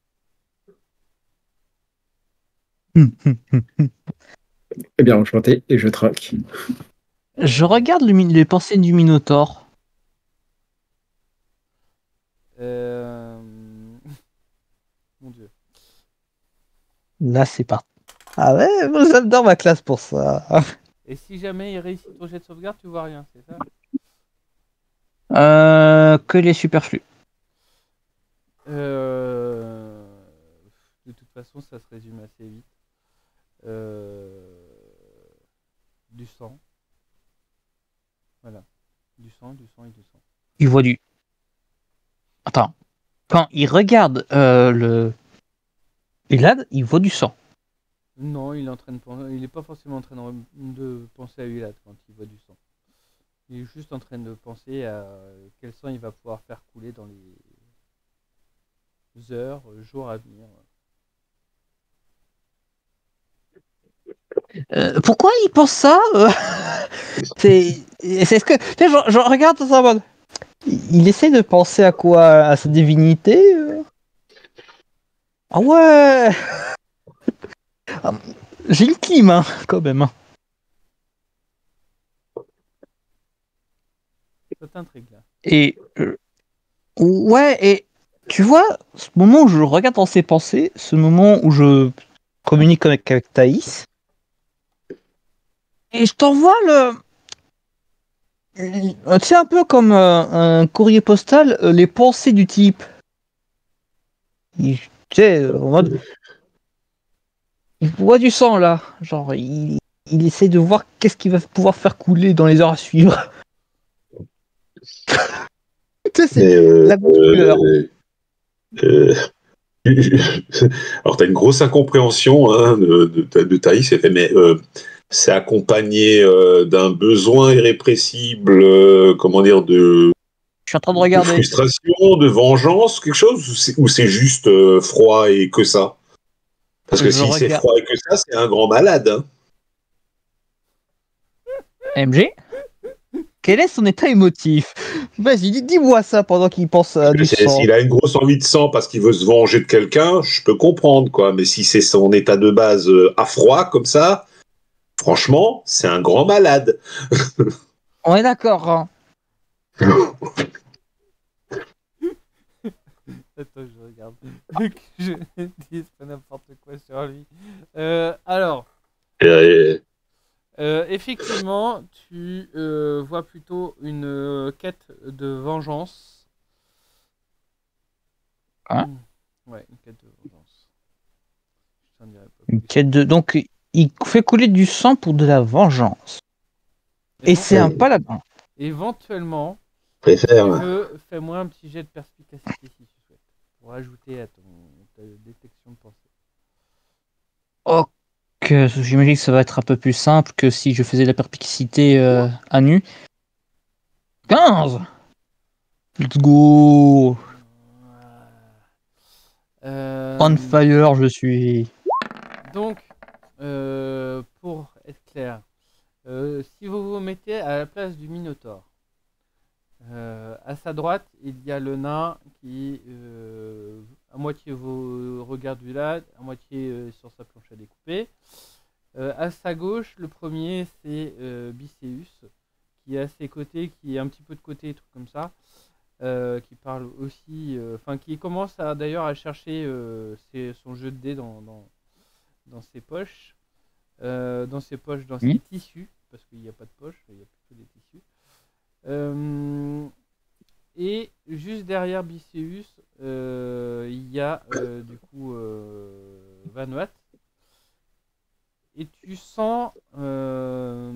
Eh bien, enchanté, et je trinque. Je regarde le mi- les pensées du Minotaure. Euh... Mon Dieu. Là, c'est parti. Ah ouais, moi, j'adore ma classe pour ça. Et si jamais il réussit ton jet de sauvegarde, tu vois rien, c'est ça? Euh, que les superflus. euh... De toute façon, ça se résume assez vite. Euh... Du sang. Voilà. Du sang, du sang et du sang. Il voit du. Attends. Quand il regarde euh, le. Elad, il voit du sang. Non, il est en train de pen- il est pas forcément en train de, de penser à Ulad quand il voit du sang. Il est juste en train de penser à quel sang il va pouvoir faire couler dans les heures, jours à venir. Euh, pourquoi il pense ça euh C'est. C'est ce que. Tu sais, je, je regarde ça en mode. Il, il essaie de penser à quoi? À sa divinité euh Ah ouais. Ah, j'ai une clim, hein, quand même. hein. Ça t'intrigue là. Et. euh, ouais, et. Tu vois, ce moment où je regarde dans ses pensées, ce moment où je communique avec, avec Thaïs, et je t'envoie le. Euh, Tu sais, un peu comme euh, un courrier postal, euh, les pensées du type. Il- tu sais, euh, en mode. Il voit du sang là. Genre, il, il essaie de voir qu'est-ce qu'il va pouvoir faire couler dans les heures à suivre. Tu sais, c'est Mais, euh, la goutte de couleur. euh, euh, alors, tu as une grosse incompréhension hein, de, de, de Thaïs, elle fait, mais euh, c'est accompagné euh, d'un besoin irrépressible, euh, comment dire, de, Je suis en train de de regarder. frustration, de vengeance, quelque chose, ou c'est, ou c'est juste euh, froid et que ça? Parce que Je si c'est regarde. froid et que ça, c'est un grand malade. Hein. M G, quel est son état émotif? Vas-y, dis- dis-moi ça pendant qu'il pense à du C'est- sang. S'il a une grosse envie de sang parce qu'il veut se venger de quelqu'un, je peux comprendre, quoi. Mais si c'est son état de base euh, à froid, comme ça, franchement, c'est un grand malade. On est d'accord. Hein. Attends, je regarde. Que je dise pas n'importe quoi sur lui. Euh, alors, Et, euh, effectivement, tu euh, vois plutôt une euh, quête de vengeance. Hein Hmm. Ouais, une quête de vengeance. Je t'en dirai pas Une plus. quête de. Donc, il fait couler du sang pour de la vengeance. Et c'est un Évent- paladin. Éventuellement, je si tu préfère. veux, fais-moi un petit jet de perspicacité si tu souhaites. Pour ajouter à ton ta détection de pensée. Ok, j'imagine que ça va être un peu plus simple que si je faisais la perpicacité euh, à nu. quinze. Let's go. Euh, On fire, je suis. Donc, euh, pour être clair, euh, si vous vous mettez à la place du Minotaure, euh, à sa droite, il y a le nain qui, euh, à moitié vous regarde du là, à moitié euh, sur sa planche à découper. Euh, à sa gauche, le premier, c'est euh, Bicéus, qui est à ses côtés, qui est un petit peu de côté, trucs comme ça, euh, qui parle aussi, enfin, euh, qui commence à d'ailleurs à chercher euh, ses, son jeu de dés dans, dans, dans ses poches, euh, dans ses poches, dans Oui. ses tissus, parce qu'il n'y a pas de poche, il y a plutôt des tissus. Euh, et juste derrière Bicéus, euh, il y a euh, du coup euh, Vanoat. Et tu sens euh,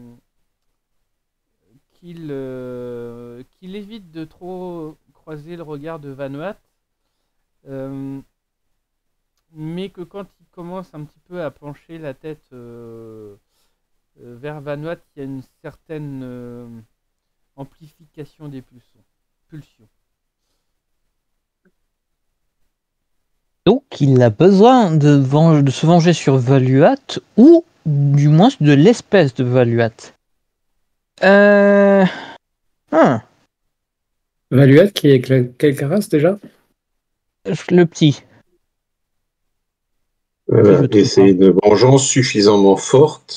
qu'il euh, qu'il évite de trop croiser le regard de Vanoat, euh, mais que quand il commence un petit peu à pencher la tête euh, euh, vers Vanoat, il y a une certaine euh, amplification des pulsions. pulsions. Donc, il a besoin de, venge- de se venger sur Valuat, ou du moins de l'espèce de Valuat. Euh... Hein, Valuat qui est quelle quelle race déjà? le petit. Voilà. Je Et trouve c'est pas. une vengeance suffisamment forte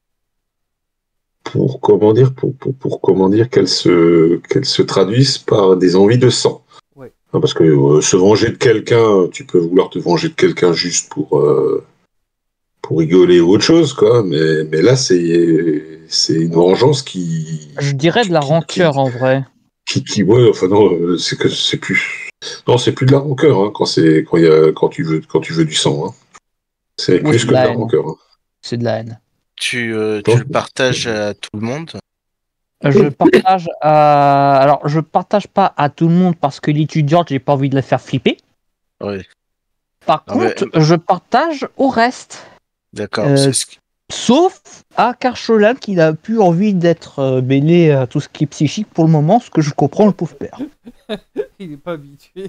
pour comment dire, pour, pour, pour comment dire qu'elle se, qu'elle se traduise par des envies de sang. Ouais. Hein, parce que euh, se venger de quelqu'un, tu peux vouloir te venger de quelqu'un juste pour, euh, pour rigoler ou autre chose, quoi. Mais, mais là, c'est, c'est une vengeance qui, Je dirais de la qui, qui, rancœur en vrai. qui, qui ouais, enfin non, euh, c'est que c'est plus, non, c'est plus de la rancœur, hein, quand c'est, quand il y a, quand tu veux, quand tu veux du sang, hein. C'est Moi, plus c'est de que de la la haine. rancœur, hein. C'est de la haine. Tu, euh, tu Non. le partages à tout le monde? Je partage à... Alors, je partage pas à tout le monde parce que l'étudiante, j'ai pas envie de la faire flipper. Oui, Par Non, mais- contre, je partage au reste. d'accord. Euh, C'est ce qui- Sauf à Carcholan qui n'a plus envie d'être euh, mêlé à tout ce qui est psychique pour le moment, ce que je comprends le pauvre père. Il n'est pas habitué.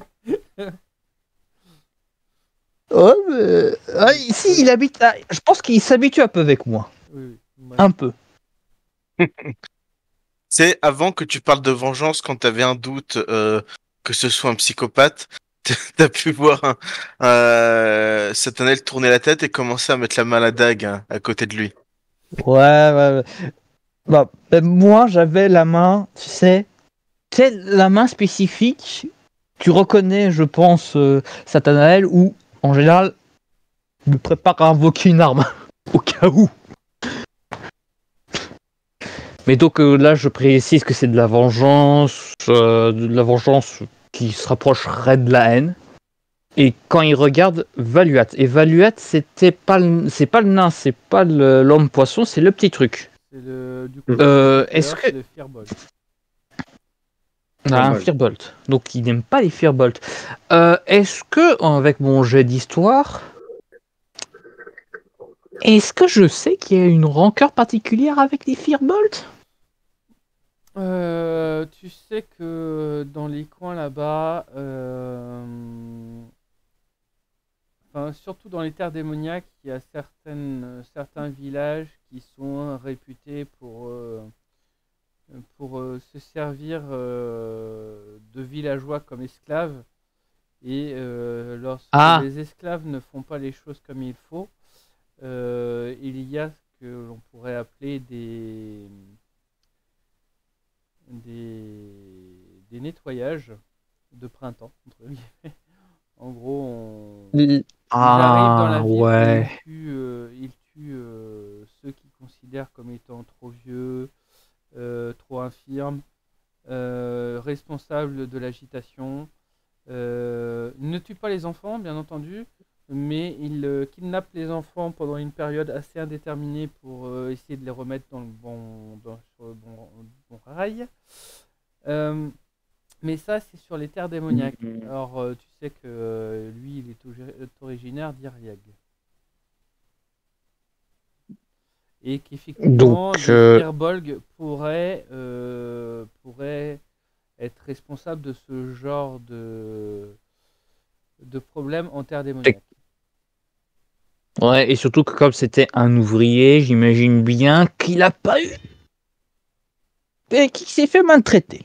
Ouais, mais... ah, si, il habite là. Je pense qu'il s'habitue un peu avec moi. Oui, oui. Moi, Un peu. C'est avant que tu parles de vengeance, quand tu avais un doute euh, que ce soit un psychopathe, t'as pu voir un, euh, Satanel tourner la tête et commencer à mettre la main à la dague hein, à côté de lui. Ouais, ouais, ouais. Bah, ben, moi, j'avais la main, tu sais, tu sais, la main spécifique. Tu reconnais, je pense, euh, Satanael, où, en général, je me prépare à invoquer une arme, au cas où. Mais donc euh, là, je précise que c'est de la vengeance, euh, de la vengeance qui se rapprocherait de la haine. Et quand il regarde Valuat, et Valuat, c'était pas, le- c'est pas le nain, c'est pas le- l'homme poisson, c'est le petit truc. c'est le, du coup, Euh, c'est est-ce que le Firbolg. Ah, un Firbolt. Firbolt. Donc il n'aime pas les Firbolts. Euh, est-ce que, avec mon jet d'histoire, est-ce que je sais qu'il y a une rancœur particulière avec les Firbolts? Euh, tu sais que dans les coins là-bas, euh, enfin, surtout dans les terres démoniaques, il y a certaines, certains villages qui sont réputés pour, euh, pour euh, se servir euh, de villageois comme esclaves. Et euh, lorsque Ah. les esclaves ne font pas les choses comme il faut, euh, il y a ce que l'on pourrait appeler des, des, des nettoyages de printemps, entre guillemets. En gros, on, ils arrivent dans la Ah, ville et ouais. ils tuent, euh, ils tuent euh, ceux qu'ils considèrent comme étant trop vieux, euh, trop infirmes, euh, responsables de l'agitation. Euh, ils ne tuent pas les enfants, bien entendu, mais ils euh, kidnappent les enfants pendant une période assez indéterminée pour euh, essayer de les remettre dans le bon, dans, sur le bon, bon rail. Euh, mais ça, c'est sur les terres démoniaques. Alors, euh, tu sais que euh, lui, il est originaire d'Iriag. et qu'effectivement, Donc, des euh, firbolgs pourraient, euh, pourraient être responsables de ce genre de, de problème en terre démoniaque. ouais, et surtout que comme c'était un ouvrier, j'imagine bien qu'il a pas eu et qu'il s'est fait maltraiter.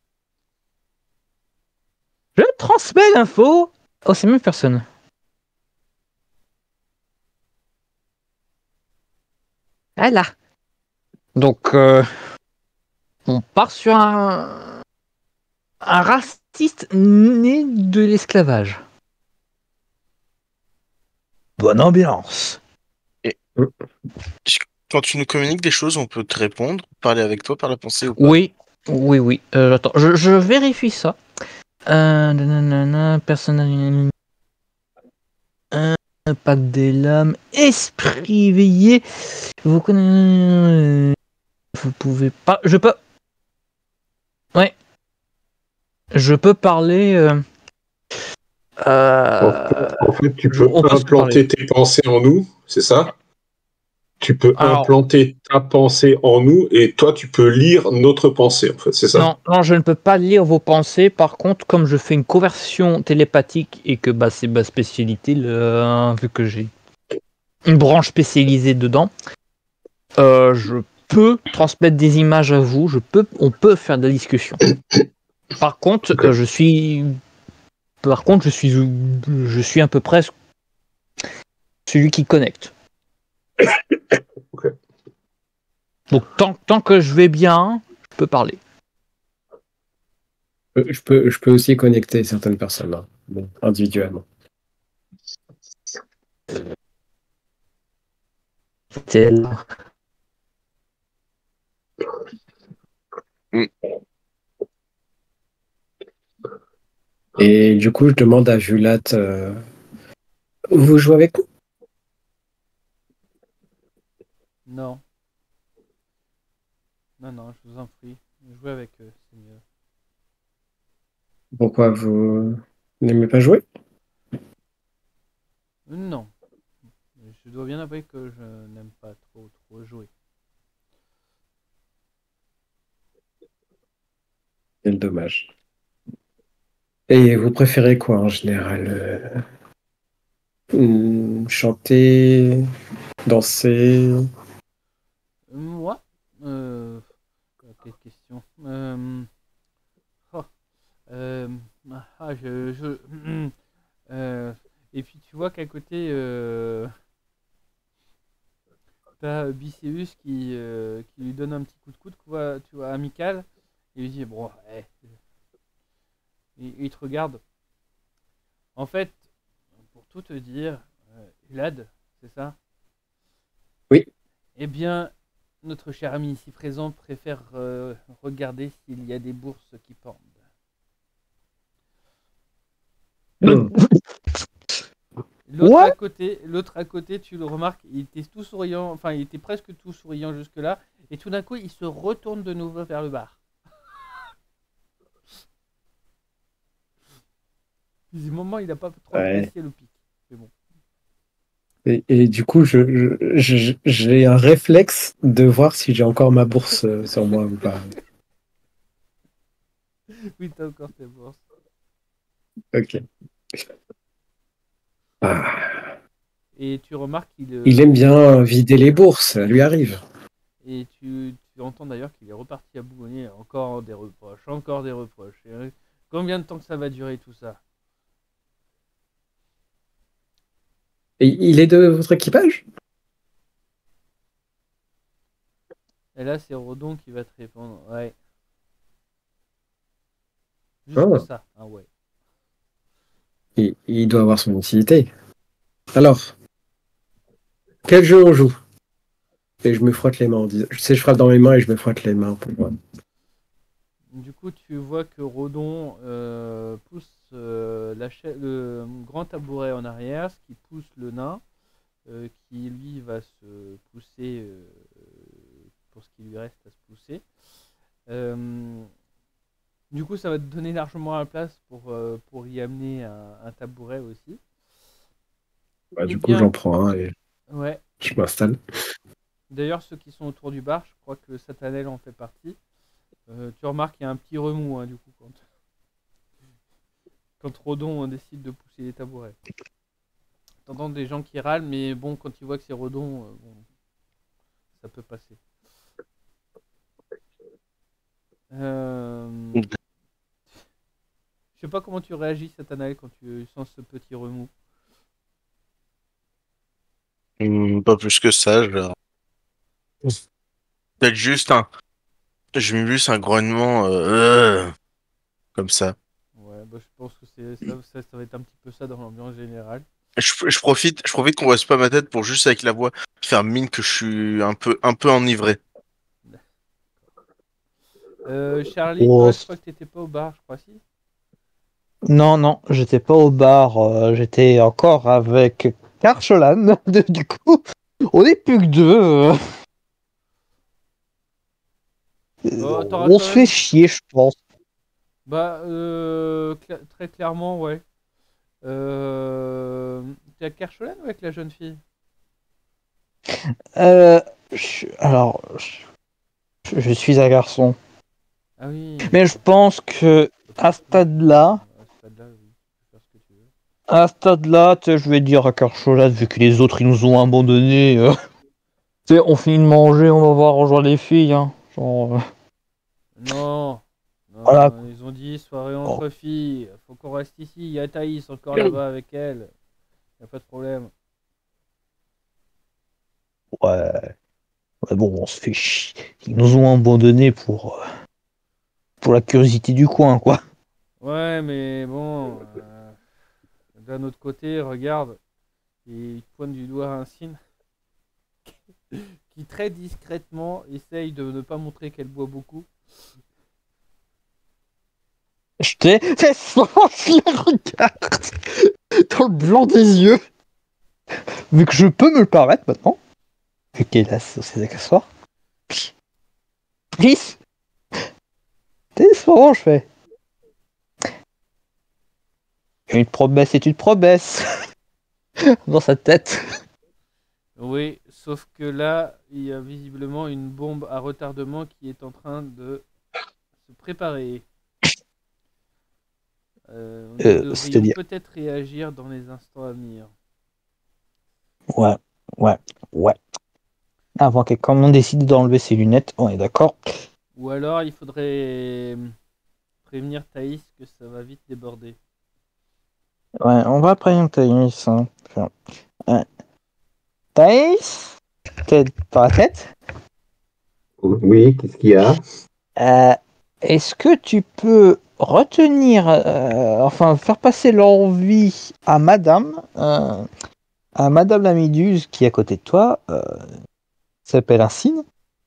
Je transmets l'info aux ces mêmes personnes. Voilà. Donc, euh, on part sur un, un raciste né de l'esclavage. Bonne ambiance. Quand tu nous communiques des choses, on peut te répondre, parler avec toi par la pensée ou pas. Oui, oui, oui. Euh, attends, je, je vérifie ça. Euh, nanana, personne. Un pacte des lames, esprit éveillé. Vous connaissez. Vous pouvez pas. Je peux. Ouais. Je peux parler. Euh... En fait, euh, en fait, tu je- peux on peut se parler. implanter tes pensées en nous, c'est ça? Tu peux Alors, implanter ta pensée en nous et toi, tu peux lire notre pensée, en fait, c'est ça? non, non, je ne peux pas lire vos pensées. Par contre, comme je fais une conversion télépathique et que bah, c'est ma spécialité, le... vu que j'ai une branche spécialisée dedans, euh, je peux transmettre des images à vous. Je peux, on peut faire de la discussion. Par contre, Ok. euh, je suis, par contre, je suis, je suis à peu près celui qui connecte. Ok. Donc tant, tant que je vais bien, je peux parler. Euh, Je peux, je peux aussi connecter certaines personnes, hein, bon, individuellement. Tel. Et du coup, je demande à Julat, euh, vous jouez avec nous? Non. Non, non, je vous en prie. Jouez avec eux, c'est mieux. Pourquoi vous n'aimez pas jouer? Non. Je dois bien avouer que je n'aime pas trop, trop jouer. Quel dommage. Et vous préférez quoi en général? euh, hmm, Chanter, danser? Moi euh, Quelle question euh, oh, euh, ah, je, je euh, Et puis tu vois qu'à côté, euh, t'as Bicéus qui, euh, qui lui donne un petit coup de coude, quoi, tu vois, amical. Et il lui dit, bon, ouais. Il, il te regarde. En fait, pour tout te dire, euh, Ulad, c'est ça? Oui. Eh bien, notre cher ami ici présent préfère euh, regarder s'il y a des bourses qui pendent. Hmm. L'autre Ouais. à côté, l'autre à côté, tu le remarques, il était tout souriant, enfin il était presque tout souriant jusque-là, et tout d'un coup il se retourne de nouveau vers le bar. Visiblement il n'a pas trop Ouais. apprécié le pic. Mais bon. Et, et du coup, je, je- je- j'ai un réflexe de voir si j'ai encore ma bourse euh, sur moi ou pas. Oui, t'as encore tes bourses. Ok. Ah. Et tu remarques qu'il... euh, Il aime bien vider les bourses, ça lui arrive. Et tu, tu entends d'ailleurs qu'il est reparti à bougonner. Encore des reproches, encore des reproches. Et, euh, combien de temps que ça va durer tout ça? Et il est de votre équipage? Et là c'est Rodon qui va te répondre. Ouais. Juste Ah. ça, hein, ouais. Il, il doit avoir son utilité. Alors, quel jeu on joue? Et je me frotte les mains en disant... Je sais, je frappe dans mes mains et je me frotte les mains pour voir. Du coup, tu vois que Rodon euh, pousse euh, la cha- le grand tabouret en arrière, ce qui pousse le nain, euh, qui lui va se pousser euh, pour ce qui lui reste à se pousser. Euh, du coup, ça va te donner largement la place pour, euh, pour y amener un, un tabouret aussi. Bah, Eh du coup, bien, j'en prends un et ouais. je m'installe. D'ailleurs, ceux qui sont autour du bar, je crois que Satanel en fait partie. Euh, tu remarques qu'il y a un petit remous, hein, du coup, quand, quand Rodon euh, décide de pousser les tabourets. T'entends des gens qui râlent, mais bon, quand ils voient que c'est Rodon, euh, bon, ça peut passer. Euh... Je sais pas comment tu réagis, Satanel, quand tu sens ce petit remous. Hum, pas plus que ça, genre. Peut-être juste un. Je mets juste un grognement euh, euh, comme ça. Ouais, bah, je pense que c'est ça, ça, ça va être un petit peu ça dans l'ambiance générale. Je, je profite, je profite qu'on voit pas ma tête pour juste avec la voix faire mine que je suis un peu, un peu enivré. Euh, Charlie, Oh, toi, je crois que t'étais pas au bar, je crois, si. non, non, j'étais pas au bar, euh, j'étais encore avec Karcholan. Du coup, on est plus que deux. euh. Oh, t'auras On quand se fait même. chier, je pense. Bah, euh, cla- très clairement, ouais. Euh... T'es avec Kercholan ou avec la jeune fille? Euh, je- alors, je, je suis un garçon. Ah oui. Mais je pense que à ce stade-là, À ce stade-là, oui. Tu peux faire ce que tu veux. à ce stade-là, tu sais, je vais dire à Karcholan, vu que les autres ils nous ont abandonnés. euh, tu sais, on finit de manger, on va voir rejoindre les filles. Hein. Genre, euh, Non. voilà. Non, ils ont dit soirée Oh, entre filles. Faut qu'on reste ici. Il y a Thaïs encore là-bas avec elle. Y a pas de problème. ouais. Ouais, bon, on se fait chier. Ils nous ont abandonnés pour, euh, pour la curiosité du coin, quoi. Ouais, mais bon. euh, D'un autre côté, regarde. Et il pointe du doigt un signe qui très discrètement essaye de ne pas montrer qu'elle boit beaucoup. Je t'ai fait sans je la regarde dans le blanc des yeux. Vu que je peux me le permettre maintenant. Vu qu'elle a ses accessoires. Please. T'es souvent, je fais. Une promesse est une promesse. Dans sa tête. Oui, sauf que là, il y a visiblement une bombe à retardement qui est en train de se préparer. Euh, nous Euh, devrions c'est-à-dire. peut-être réagir dans les instants à venir. Ouais, ouais, ouais. Avant que quand on décide d'enlever ses lunettes, on est d'accord. Ou alors, il faudrait prévenir Thaïs que ça va vite déborder. Ouais, on va prévenir Thaïs. Hein. Enfin, ouais. Thaïs, tête par la tête. Oui, qu'est-ce qu'il y a? Euh, Est-ce que tu peux retenir, euh, enfin faire passer l'envie à Madame, euh, à Madame la Méduse qui est à côté de toi, euh, s'appelle un signe,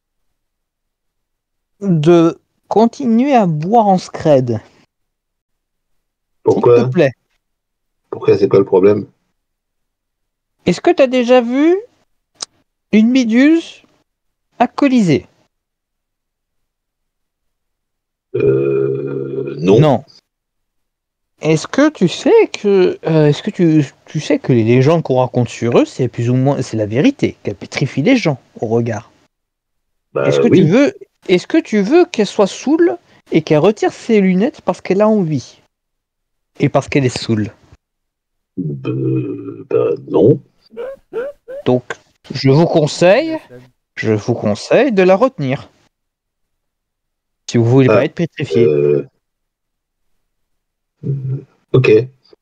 de continuer à boire en scred, s'il te Pourquoi? plaît. Pourquoi c'est quoi le problème? Est-ce que tu as déjà vu une méduse alcoolisée? Euh, non. Non. Est-ce que tu sais que euh, est-ce que tu, tu sais que les légendes qu'on raconte sur eux, c'est plus ou moins c'est la vérité, qu'elles pétrifient les gens au regard. Est-ce Bah que tu oui. veux est-ce que tu veux qu'elle soit saoule et qu'elle retire ses lunettes parce qu'elle a envie et parce qu'elle est saoule? Euh, bah non. Donc je vous conseille, La scène. je vous conseille de la retenir. Si vous voulez pas Ah, être pétrifié. euh, euh, ok.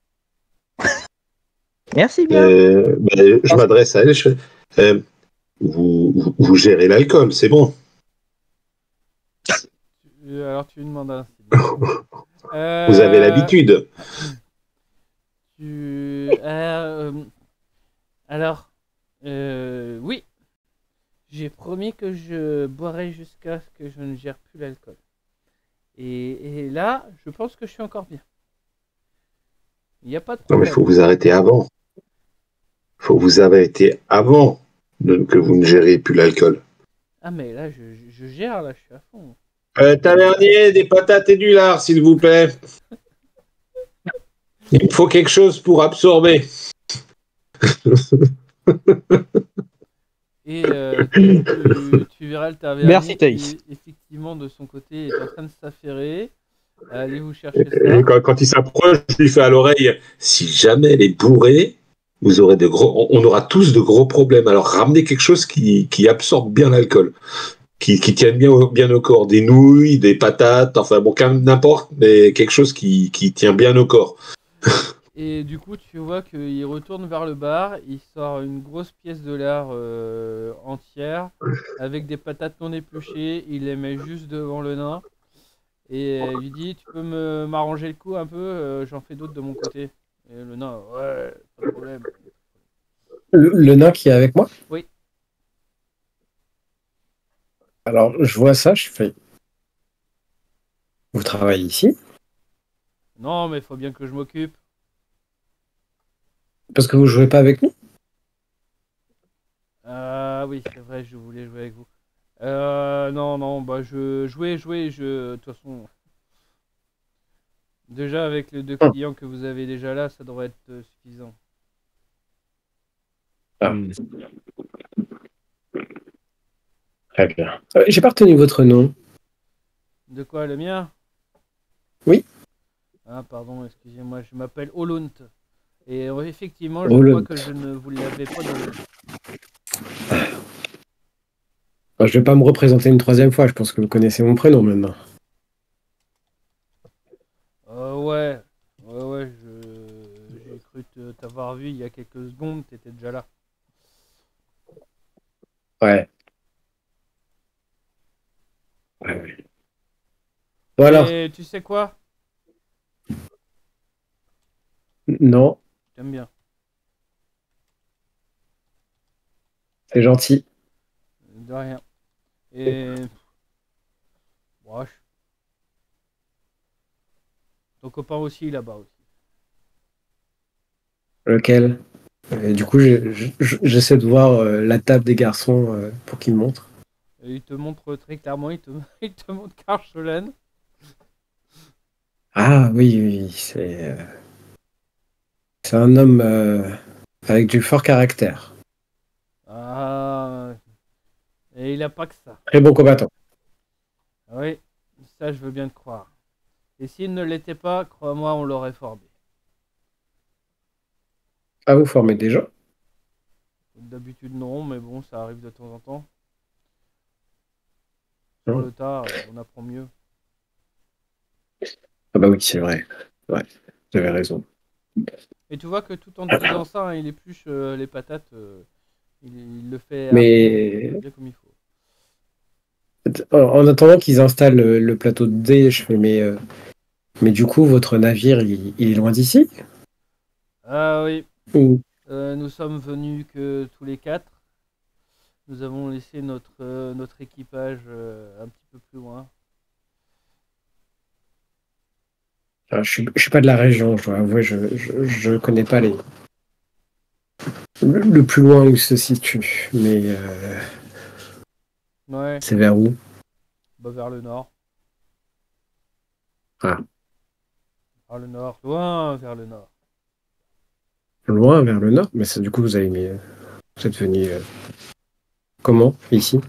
Merci bien. Euh, bah, je m'adresse à elle. Je fais, euh, vous, vous, vous gérez l'alcool, c'est bon. Tu- Alors, tu lui demandes un signe. Euh, Vous avez l'habitude. Tu... euh, alors, euh, oui, j'ai promis que je boirai jusqu'à ce que je ne gère plus l'alcool. Et, et là, je pense que je suis encore bien. Il n'y a pas de Non, mais problème. il faut vous arrêter avant. Il faut vous arrêter avant de- que vous ne gériez plus l'alcool. Ah, mais là, je, je- je gère, là, je suis à fond. Euh, tavernier, des patates et du lard, s'il vous plaît. Il me faut quelque chose pour absorber. Et euh, tu, tu verras le tavernier Merci, Thaïs. qui, effectivement, de son côté, est en train de s'affairer. Allez vous chercher Et ça. quand, quand il s'approche, je lui fais à l'oreille, si jamais elle est bourrée, vous aurez de gros, on aura tous de gros problèmes. Alors ramenez quelque chose qui, qui absorbe bien l'alcool, qui, qui tienne bien au, bien au corps, des nouilles, des patates, enfin bon, quand même n'importe, mais quelque chose qui, qui tient bien au corps. Et du coup, tu vois qu'il retourne vers le bar, il sort une grosse pièce de lard euh, entière, avec des patates non épluchées, il les met juste devant le nain, et il lui dit, tu peux me m'arranger le coup un peu, euh, j'en fais d'autres de mon côté. Et le nain, ouais, pas de problème. Le, le nain qui est avec moi? Oui. Alors, je vois ça, je fais. Vous travaillez ici? Non, mais il faut bien que je m'occupe. Parce que vous jouez pas avec nous? Ah oui, c'est vrai, je voulais jouer avec vous. Euh, non, non, bah je jouais, jouais, je... De toute façon, déjà avec les deux Hum. clients que vous avez déjà là, ça devrait être euh, suffisant. Ah. Très bien. Euh, J'ai pas retenu votre nom. De quoi, le mien? Oui. Ah, pardon, excusez-moi, je m'appelle Olunt. Et euh, effectivement, je Olunt. vois que je ne vous l'avais pas donné. Enfin, je vais pas me représenter une troisième fois, je pense que vous connaissez mon prénom maintenant. Euh, ouais, ouais, ouais, je... j'ai cru te- t'avoir vu il y a quelques secondes, t'étais déjà là. Ouais. Ouais, ouais. Bon alors, Et tu sais quoi? non, J'aime bien. c'est gentil. De rien. Et... Wesh. Ton copain aussi, là-bas aussi. Lequel? Euh, du coup, je- je- j'essaie de voir euh, la table des garçons euh, pour qu'ils me montrent. Et il te montre très clairement, il te, il te montre Karl. Ah oui, oui, c'est euh, c'est un homme euh, avec du fort caractère. Ah, et il a pas que ça. Très bon combattant. Oui, ça je veux bien te croire. Et s'il ne l'était pas, crois-moi, on l'aurait formé. Ah, vous formez des gens? D'habitude non, mais bon, ça arrive de temps en temps. Sur Non. le tas, euh, on apprend mieux. Ah bah oui, c'est vrai. Ouais, vous avez raison. Et tu vois que tout en te disant ça, hein, il épluche euh, les patates, euh, il, il le fait à fond, Mais bien comme il faut. en, en attendant qu'ils installent le, le plateau de dés, je fais mais, euh, mais du coup, votre navire, il, il est loin d'ici? Ah oui, Ou... euh, nous sommes venus que tous les quatre. Nous avons laissé notre, euh, notre équipage euh, un petit peu plus loin. Enfin, je suis, je suis pas de la région, je dois avouer, je, je, je connais pas les, le, le plus loin où se situe, mais euh, Ouais, c'est vers où? bah vers le nord. Ah, Vers le nord, loin vers le nord. loin vers le nord, mais ça, du coup, vous avez mis, euh, vous êtes venu euh, comment ici?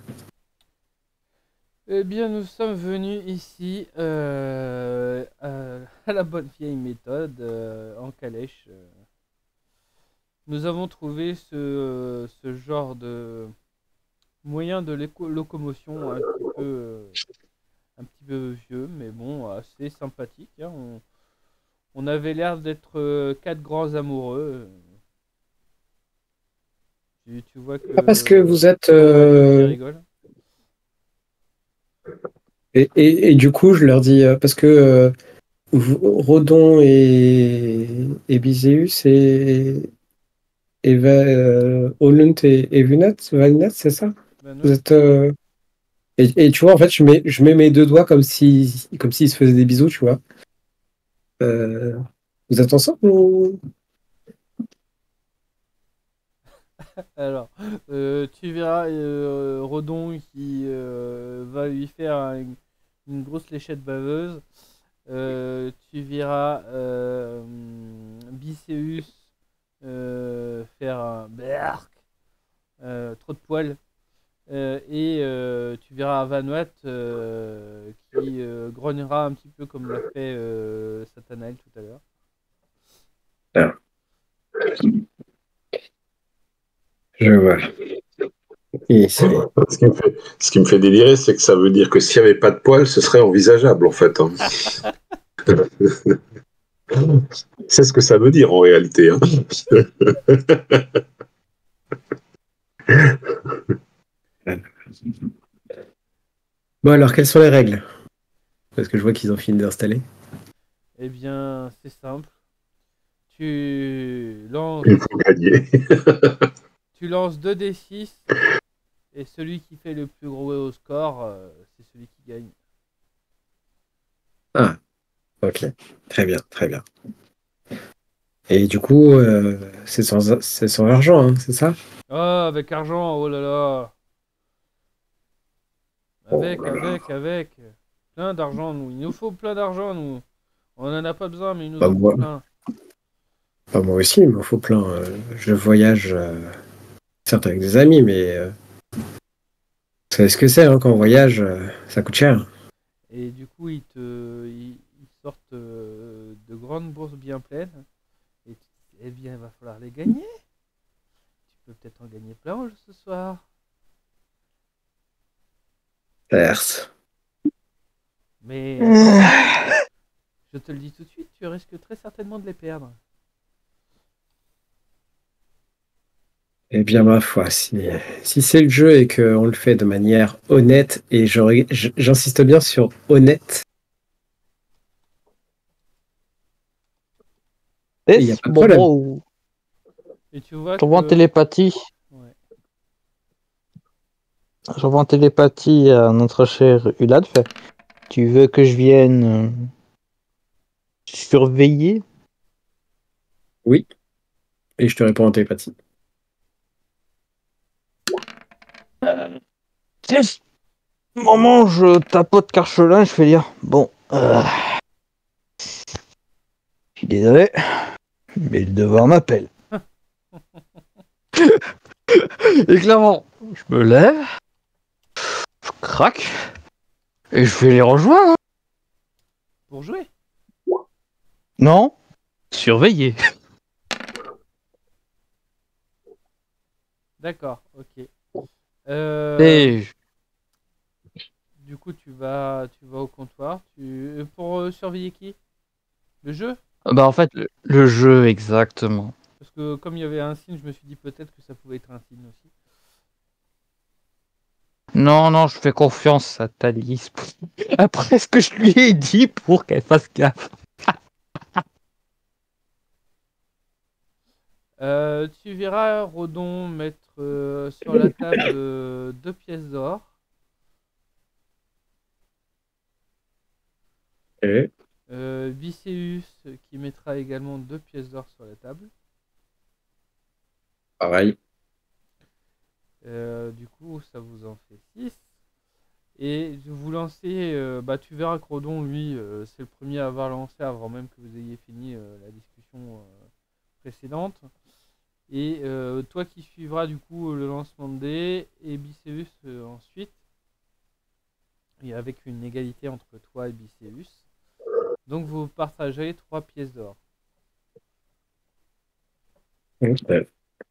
Eh bien, nous sommes venus ici euh, à, à la bonne vieille méthode, euh, en calèche. euh. Nous avons trouvé ce, ce genre de moyen de léco- locomotion un petit peu, euh, un petit peu vieux, mais bon, assez sympathique, hein. On, on avait l'air d'être euh, quatre grands amoureux. Tu, tu vois que Ah, parce que vous êtes ton majotier euh, rigole. et, et, et du coup, je leur dis euh, parce que euh, vous- Rodon et, et Biséus et, et Va- euh, Olunt et, et Vunat, Vagnat, c'est ça? Ben Vous oui. êtes euh, et, et tu vois, en fait, je mets, je mets mes deux doigts comme si comme s'ils se faisaient des bisous, tu vois. Euh, vous êtes ensemble ou... Alors, euh, tu verras euh, Rodon qui euh, va lui faire un- une grosse léchette baveuse. Euh, tu verras euh, Bicéus euh, faire un berk, euh, trop de poils. Euh, et euh, tu verras Vanuat euh, qui euh, grognera un petit peu comme l'a fait euh, Satanael tout à l'heure. Ah. Je vois. Et c'est... Ce qui me fait, ce qui me fait délirer, c'est que ça veut dire que s'il n'y avait pas de poils, ce serait envisageable, en fait. Hein. C'est ce que ça veut dire, en réalité. Hein. Bon, alors, quelles sont les règles? Parce que je vois qu'ils ont fini d'installer. Eh bien, c'est simple. Tu lances, Il faut gagner. tu lances deux d six et celui qui fait le plus gros score, euh, c'est celui qui gagne. Ah, ok. Très bien, très bien. Et du coup, euh, c'est sans, c'est sans argent, hein, c'est ça? Ah, avec argent, oh là là. Avec, Oh là là. avec, avec. Plein d'argent, nous. Il nous faut plein d'argent, nous. On en a pas besoin, mais il nous Bah, en faut moi, plein. bah, moi aussi, il m'en faut plein. Euh, je voyage, euh, certes avec des amis, mais euh, vous savez ce que c'est, hein, quand on voyage, euh, ça coûte cher. Et du coup, ils te, ils, ils sortent euh, de grandes bourses bien pleines. Et tu te dis, eh bien, il va falloir les gagner. Tu peux peut-être en gagner plein ce soir. Certes. Mais attention, je te le dis tout de suite, tu risques très certainement de les perdre. Eh bien, ma foi, si, si c'est le jeu et qu'on le fait de manière honnête, et j'aurais- j- j'insiste bien sur honnête, il n'y a Et pas de bon, problème. bon, Et tu vois j'envoie en que... télépathie. Ouais. J'envoie en télépathie à notre cher Ulad. Fait, tu veux que je vienne euh, surveiller? Oui, et je te réponds en télépathie. C'est ce moment où je tapote Carchelin, je fais dire bon, euh, je suis désolé, mais le devoir m'appelle. Et clairement, je me lève, je craque, et je vais les rejoindre. Hein. Pour jouer. Non, surveiller. D'accord, ok. Euh, Et du coup, tu vas, tu vas au comptoir. Tu, pour euh, surveiller qui? Le jeu? bah en fait, le, le jeu exactement. Parce que comme il y avait un signe, je me suis dit peut-être que ça pouvait être un signe aussi. Non, non, je fais confiance à Thalys. Après ce que je lui ai dit pour qu'elle fasse gaffe. Euh, tu verras Rodon mettre euh, sur la table euh, deux pièces d'or. Et Euh, Vicéus qui mettra également deux pièces d'or sur la table. pareil. Euh, du coup, ça vous en fait six. Et vous lancez, euh, bah, tu verras que Rodon, lui, euh, c'est le premier à avoir lancé avant même que vous ayez fini euh, la discussion euh, précédente. Et euh, toi qui suivras du coup le lancement de dés et Bicéus euh, ensuite. Et avec une égalité entre toi et Bicéus. Donc vous partagerez trois pièces d'or. Ouais.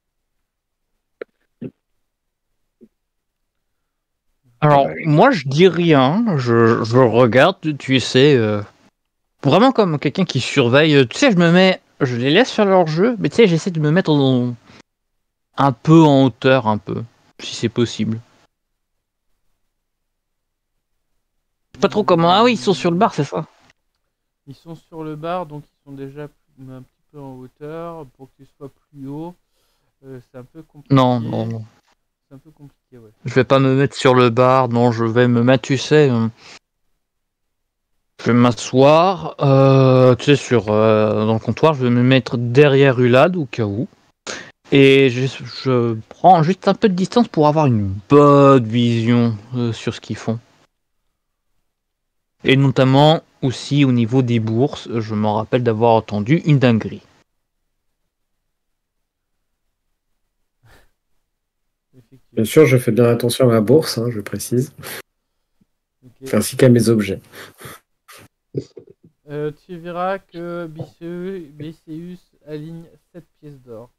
Alors, Ouais. moi, je dis rien. Je, je regarde, tu sais, euh, vraiment comme quelqu'un qui surveille. Tu sais, je me mets, je les laisse faire leur jeu, mais tu sais, j'essaie de me mettre en- un peu en hauteur, un peu, si c'est possible. Pas trop comme ah oui, ils sont sur le bar, c'est ça. Ils sont sur le bar, donc ils sont déjà un petit peu en hauteur. Pour qu'ils soient plus haut, euh, c'est un peu compliqué. Non, non, non. C'est un peu compliqué, ouais. Je vais pas me mettre sur le bar. Non, je vais me mettre, tu sais, euh, je vais m'asseoir, euh, tu sais, sur euh, dans le comptoir. Je vais me mettre derrière Ulad au cas où. Et je, je prends juste un peu de distance pour avoir une bonne vision euh, sur ce qu'ils font. Et notamment aussi au niveau des bourses, je m'en rappelle d'avoir entendu une dinguerie. Bien sûr, je fais bien attention à ma bourse, hein, je précise, Ok. ainsi qu'à mes objets. Euh, tu verras que Biceu- Bicéus aligne sept pièces d'or.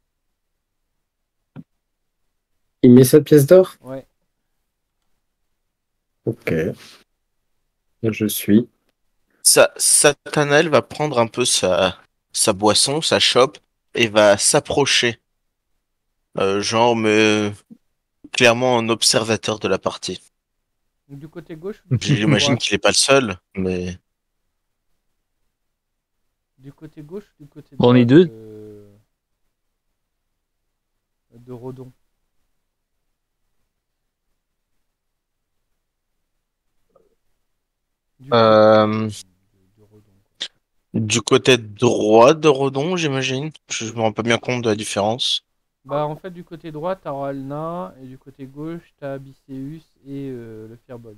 Il met sept pièces d'or? Ouais. Ok. Je suis. Sa Satanael va prendre un peu sa, sa boisson, sa chope, et va s'approcher. Euh, genre, mais clairement en observateur de la partie. Du côté gauche ou du côté J'imagine droit? qu'il est pas le seul, mais Du côté gauche ou du côté Bon, on droit est deux. de... de Rodon? Du côté euh, de, de Redon, quoi. du côté droit de Rodon, j'imagine. Je me rends pas bien compte de la différence. Bah en fait du côté droit t'auras le nain et du côté gauche t'as Bicéus et euh, le Firbolg.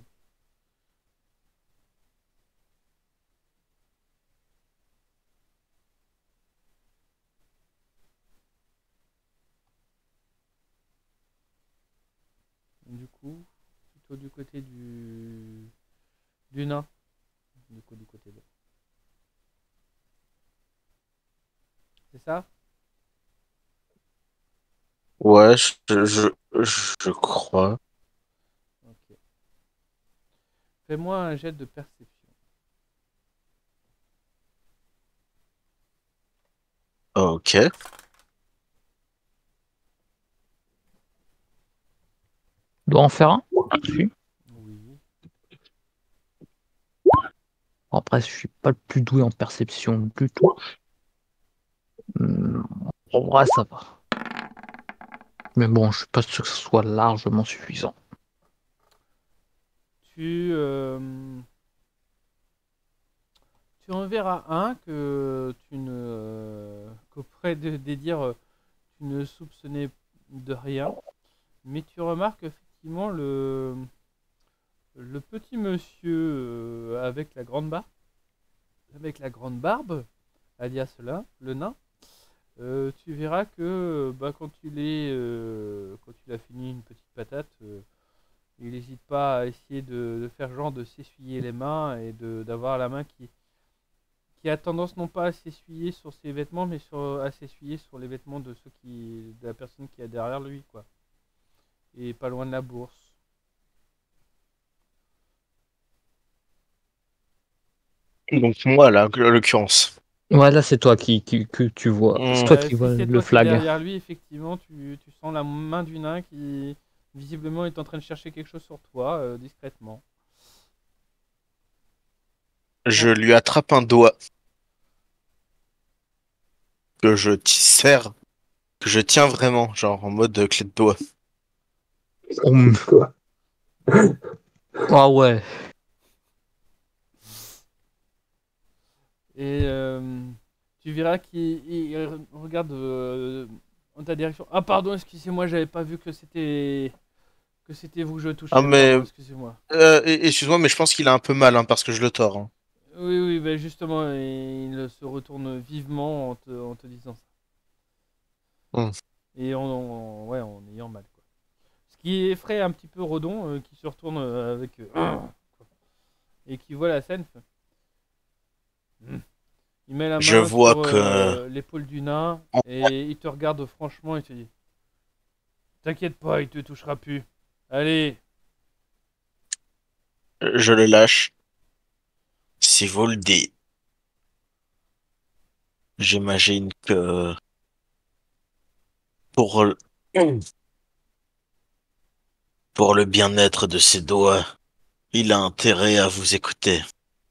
Du coup, plutôt du côté du du nain. Du coup du côté droit. C'est ça? Ouais, je, je, je crois. Ok. Fais-moi un jet de perception. Ok. Dois en faire un là-dessus. Oui. Après, je suis pas le plus doué en perception du tout. Hum, En vrai, ça va. Mais bon, je suis pas sûr que ce soit largement suffisant. Tu euh, tu en verras un que tu ne euh, qu'auprès de, des dires euh, tu ne soupçonnais de rien. Mais tu remarques effectivement le, le petit monsieur euh, avec la grande barbe, avec la grande barbe, alias là, le nain. Euh, tu verras que bah, quand il est, euh, quand il a fini une petite patate, euh, il n'hésite pas à essayer de, de faire genre de s'essuyer les mains et de d'avoir la main qui, qui a tendance non pas à s'essuyer sur ses vêtements, mais sur, à s'essuyer sur les vêtements de ceux qui, de la personne qui est derrière lui, quoi. Et pas loin de la bourse. Donc moi, là, en l'occurrence. Ouais, là, c'est toi qui, qui- que tu vois. C'est Hmm. toi Euh, qui si vois c'est le toi qui es flag. derrière lui, effectivement, tu, tu sens la main du nain qui visiblement est en train de chercher quelque chose sur toi, euh, discrètement. Je lui attrape un doigt que je t- serre, que je tiens vraiment, genre en mode euh, clé de doigt. Hum. Quoi? Ah ouais. Et euh, tu verras qu'il il regarde euh, en ta direction. Ah pardon, excusez-moi, j'avais pas vu que c'était que c'était vous que je Ah touchais. mais, Pardon, excusez-moi. euh, et- excuse-moi, mais je pense qu'il a un peu mal, hein, parce que je le tords. Hein. Oui, oui, bah justement, et il se retourne vivement en te, en te disant ça. Hmm. Et en, en- ouais, en ayant mal, quoi. Ce qui effraie un petit peu Rodon, euh, qui se retourne euh, avec euh, et qui voit la scène. Fait, Hmm. Il met la Je main vois sur que euh, l'épaule du nain et il te regarde franchement et te dit t'inquiète pas, il te touchera plus. Allez, je le lâche. Si vous le dites, j'imagine que pour le, pour le bien-être de ses doigts, il a intérêt à vous écouter.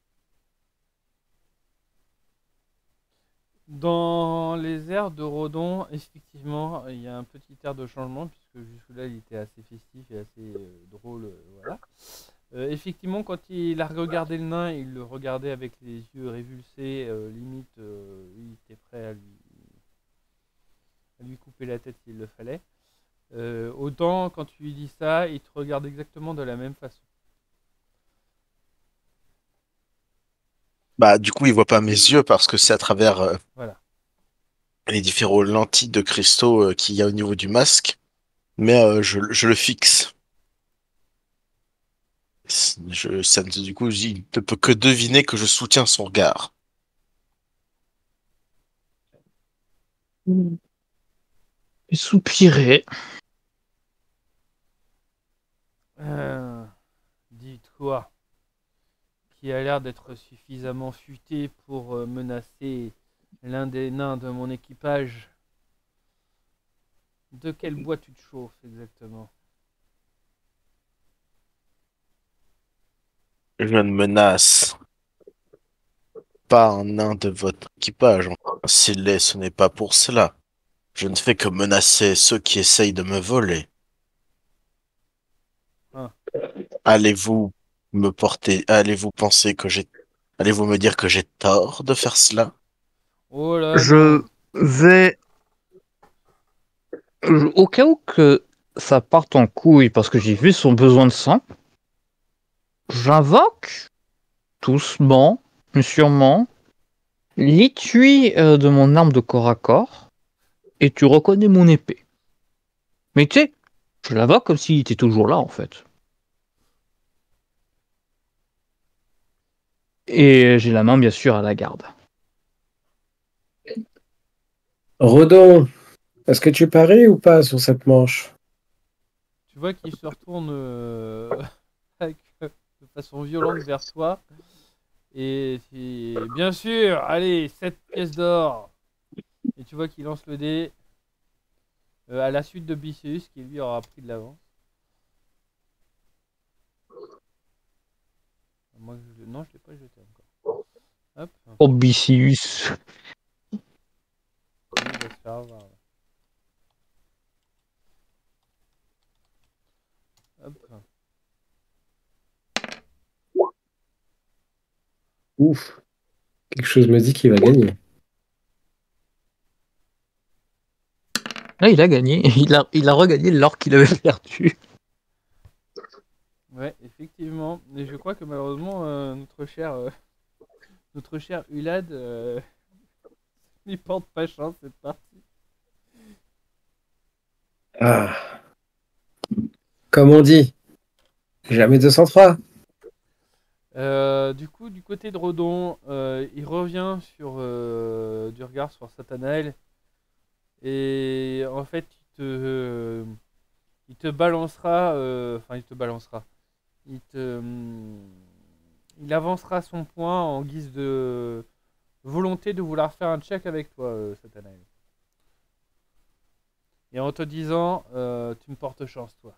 dans les airs de Rodon, effectivement, il y a un petit air de changement puisque jusque-là il était assez festif et assez euh, drôle, euh, voilà. Euh, effectivement, quand il a regardé le nain, il le regardait avec les yeux révulsés, euh, limite, euh, il était prêt à lui, à lui couper la tête s'il le fallait. Euh, autant quand tu lui dis ça, il te regarde exactement de la même façon. Bah, du coup, il voit pas mes yeux parce que c'est à travers euh, Voilà. les différentes lentilles de cristaux euh, qu'il y a au niveau du masque. mais euh, je, je le fixe. Je, ça, ne- du coup, il ne peut que deviner que je soutiens son regard. Et soupirer. Euh, Dis-toi, qui a l'air d'être suffisamment futé pour euh, menacer l'un des nains de mon équipage. De quel bois tu te chauffes exactement? Je ne menace pas un nain de votre équipage. S'il l'est, ce n'est pas pour cela. Je ne fais que menacer ceux qui essayent de me voler. Ah. Allez-vous me porter, allez-vous penser que j'ai, allez-vous me dire que j'ai tort de faire cela? Oh là Je non. vais, je- au cas où que ça parte en couille parce que j'ai vu son besoin de sang, j'invoque doucement, mais sûrement, l'étui euh, de mon arme de corps à corps et tu reconnais mon épée. Mais tu sais, je l'invoque comme s'il était toujours là en fait. Et j'ai la main bien sûr à la garde. Rodon, est-ce que tu paries ou pas sur cette manche? Tu vois qu'il se retourne euh, avec, euh, de façon violente vers toi. Et c'est bien sûr, allez, sept pièces d'or. Et tu vois qu'il lance le dé euh, à la suite de Bicéus qui lui aura pris de l'avance. Moi, je... Non, je l'ai pas jeté encore. Hop. Orbicius. Il va se faire avoir. Hop. Ouf. Quelque chose me dit qu'il va gagner. Là, il a gagné. Il a, il a regagné l'or qu'il avait perdu. Ouais, effectivement. Mais je crois que malheureusement, euh, notre cher, euh, notre cher Ulad, euh, il porte pas chance cette partie. Ah. Comme on dit, jamais deux cent trois. Euh, du coup, du côté de Rodon, euh, il revient sur euh, du regard sur Satanael et en fait, il te, euh, il te balancera, euh, enfin, il te balancera. Il te, hum, il avancera son point en guise de volonté de vouloir faire un check avec toi, euh, Satanael. Et en te disant, euh, tu me portes chance, toi.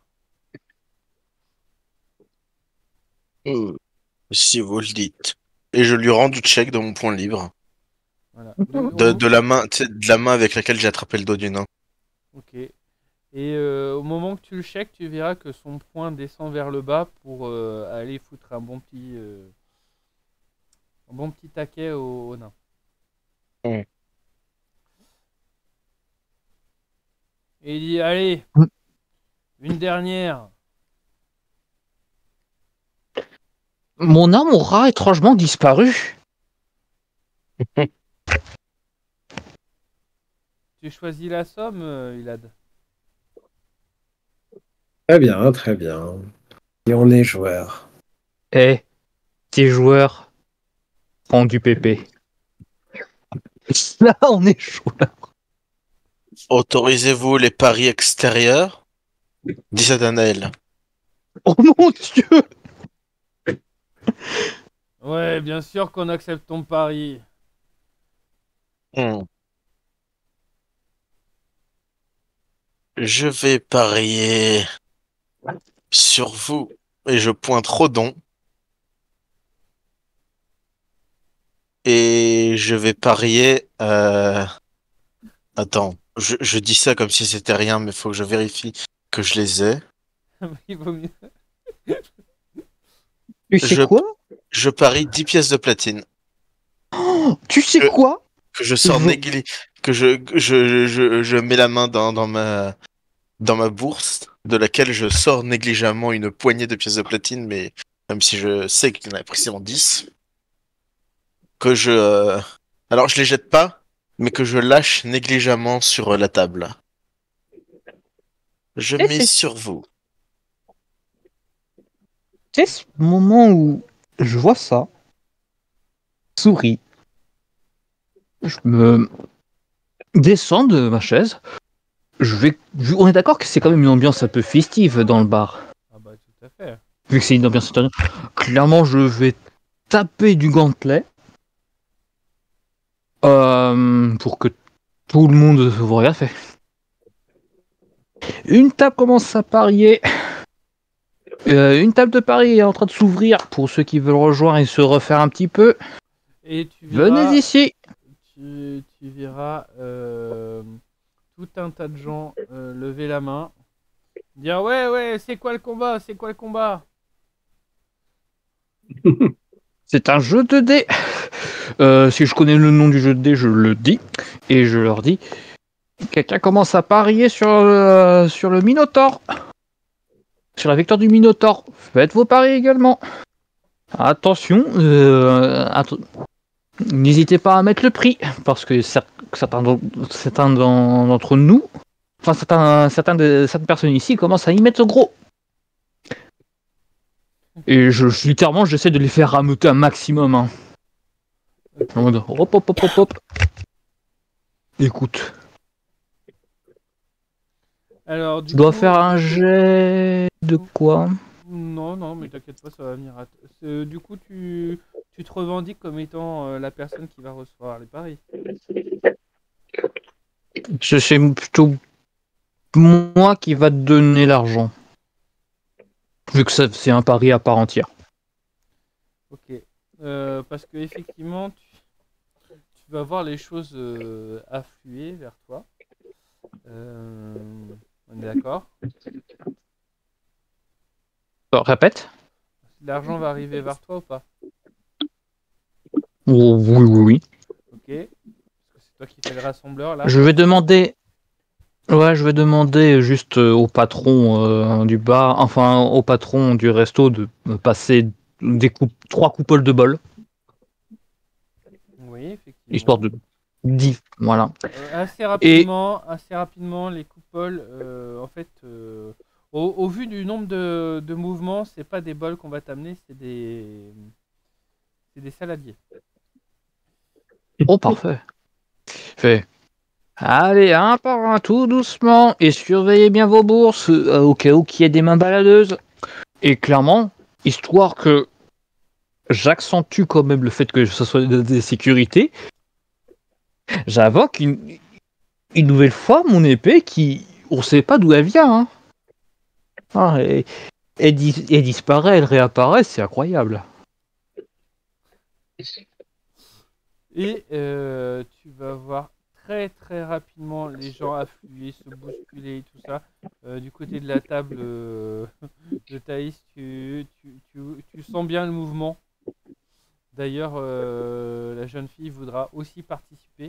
Euh, Si vous le dites. Et je lui rends du check de mon point libre. Voilà. Le- De, au- de la main, tu sais, de la main avec laquelle j'ai attrapé le dos du nain. ok. Et euh, au moment que tu le checkes, tu verras que son point descend vers le bas pour euh, aller foutre un bon petit, euh, un bon petit taquet au, au nain. Mm. Et il dit, allez, Mm. une dernière. Mon arme aura étrangement disparu. Tu choisis la somme, euh, Ilad. Très bien, très bien. Et on est joueur. Eh, tes joueurs, prends du pépé. Là, on est chaud. Autorisez-vous les paris extérieurs? Dit Satanael. Oh mon dieu! Ouais, bien sûr qu'on accepte ton pari. Hmm. Je vais parier sur vous. Et je pointe Rodon. Et je vais parier. Euh... Attends, je, je dis ça comme si c'était rien, mais faut que je vérifie que je les ai. Il vaut mieux. Tu sais Je, quoi? je parie dix pièces de platine. Tu sais Que, quoi? que je sors Je... négli... que je, je, je, je mets la main dans, dans ma, dans ma bourse, de laquelle je sors négligemment une poignée de pièces de platine, mais même si je sais qu'il y en a précisément dix, que je... euh, alors je les jette pas, mais que je lâche négligemment sur la table. Je Et c'est mise sur vous. c'est ce moment où je vois ça, souris, je me descends de ma chaise, je vais, vu- on est d'accord que c'est quand même une ambiance un peu festive dans le bar, Ah bah tout à fait. vu que c'est une ambiance italienne. Clairement, je vais taper du gantelet euh, pour que tout le monde vous regarde. Fait. Une table commence à parier. Euh, une table de pari est en train de s'ouvrir pour ceux qui veulent rejoindre et se refaire un petit peu. Et tu Venez verras, ici. tu, tu verras euh, tout un tas de gens euh, lever la main, dire ouais ouais c'est quoi le combat, c'est quoi le combat. C'est un jeu de dés. Euh, si je connais le nom du jeu de dés, je le dis. Et je leur dis, quelqu'un commence à parier sur, euh, sur le Minotaure. Sur la victoire du Minotaure. Faites vos paris également. Attention, euh, att- n'hésitez pas à mettre le prix. Parce que cer- certains, d'en- certains d'en- d'entre nous, enfin certains, certains de, certaines personnes ici commencent à y mettre gros. Et je, je- littéralement, j'essaie de les faire rameuter un maximum. Hein. Ok. En mode, hop, hop, hop, hop, hop. Écoute, Alors du je dois coup, faire un jet de quoi? non non mais t'inquiète pas, ça va venir. À t- c'est- Du coup tu, tu te revendiques comme étant euh, la personne qui va recevoir les paris. C'est c'est plutôt moi qui va te donner l'argent. Vu que ça, c'est un pari à part entière. Ok. Euh, parce que effectivement tu, tu vas voir les choses euh, affluer vers toi. Euh, on est d'accord? Euh, Répète. L'argent va arriver vers toi ou pas? Oh, oui, oui, oui. Ok. Parce que c'est toi qui fais le rassembleur là. Je vais demander. Ouais, je vais demander juste euh, au patron euh, du bar, enfin au patron du resto de me passer des coupes, trois coupoles de bol, Oui, histoire effectivement. de dix, voilà. Euh, assez Et rapidement, assez rapidement, les coupoles, euh, en fait, euh, au, au vu du nombre de, de mouvements, c'est pas des bols qu'on va t'amener, c'est des, c'est des saladiers. oh parfait. Fait. Allez, un par un, tout doucement, et surveillez bien vos bourses, euh, au cas où qu'il y ait des mains baladeuses. Et clairement, histoire que j'accentue quand même le fait que ce soit de- des sécurités, j'invoque une, une nouvelle fois mon épée qui, on sait pas d'où elle vient. Hein. Ah, et, elle, dis- elle disparaît, elle réapparaît, c'est incroyable. Et euh, tu vas voir très très rapidement les gens affluer, se bousculer et tout ça. Euh, du côté de la table euh, de Thaïs, tu, tu, tu, tu sens bien le mouvement. D'ailleurs, euh, la jeune fille voudra aussi participer.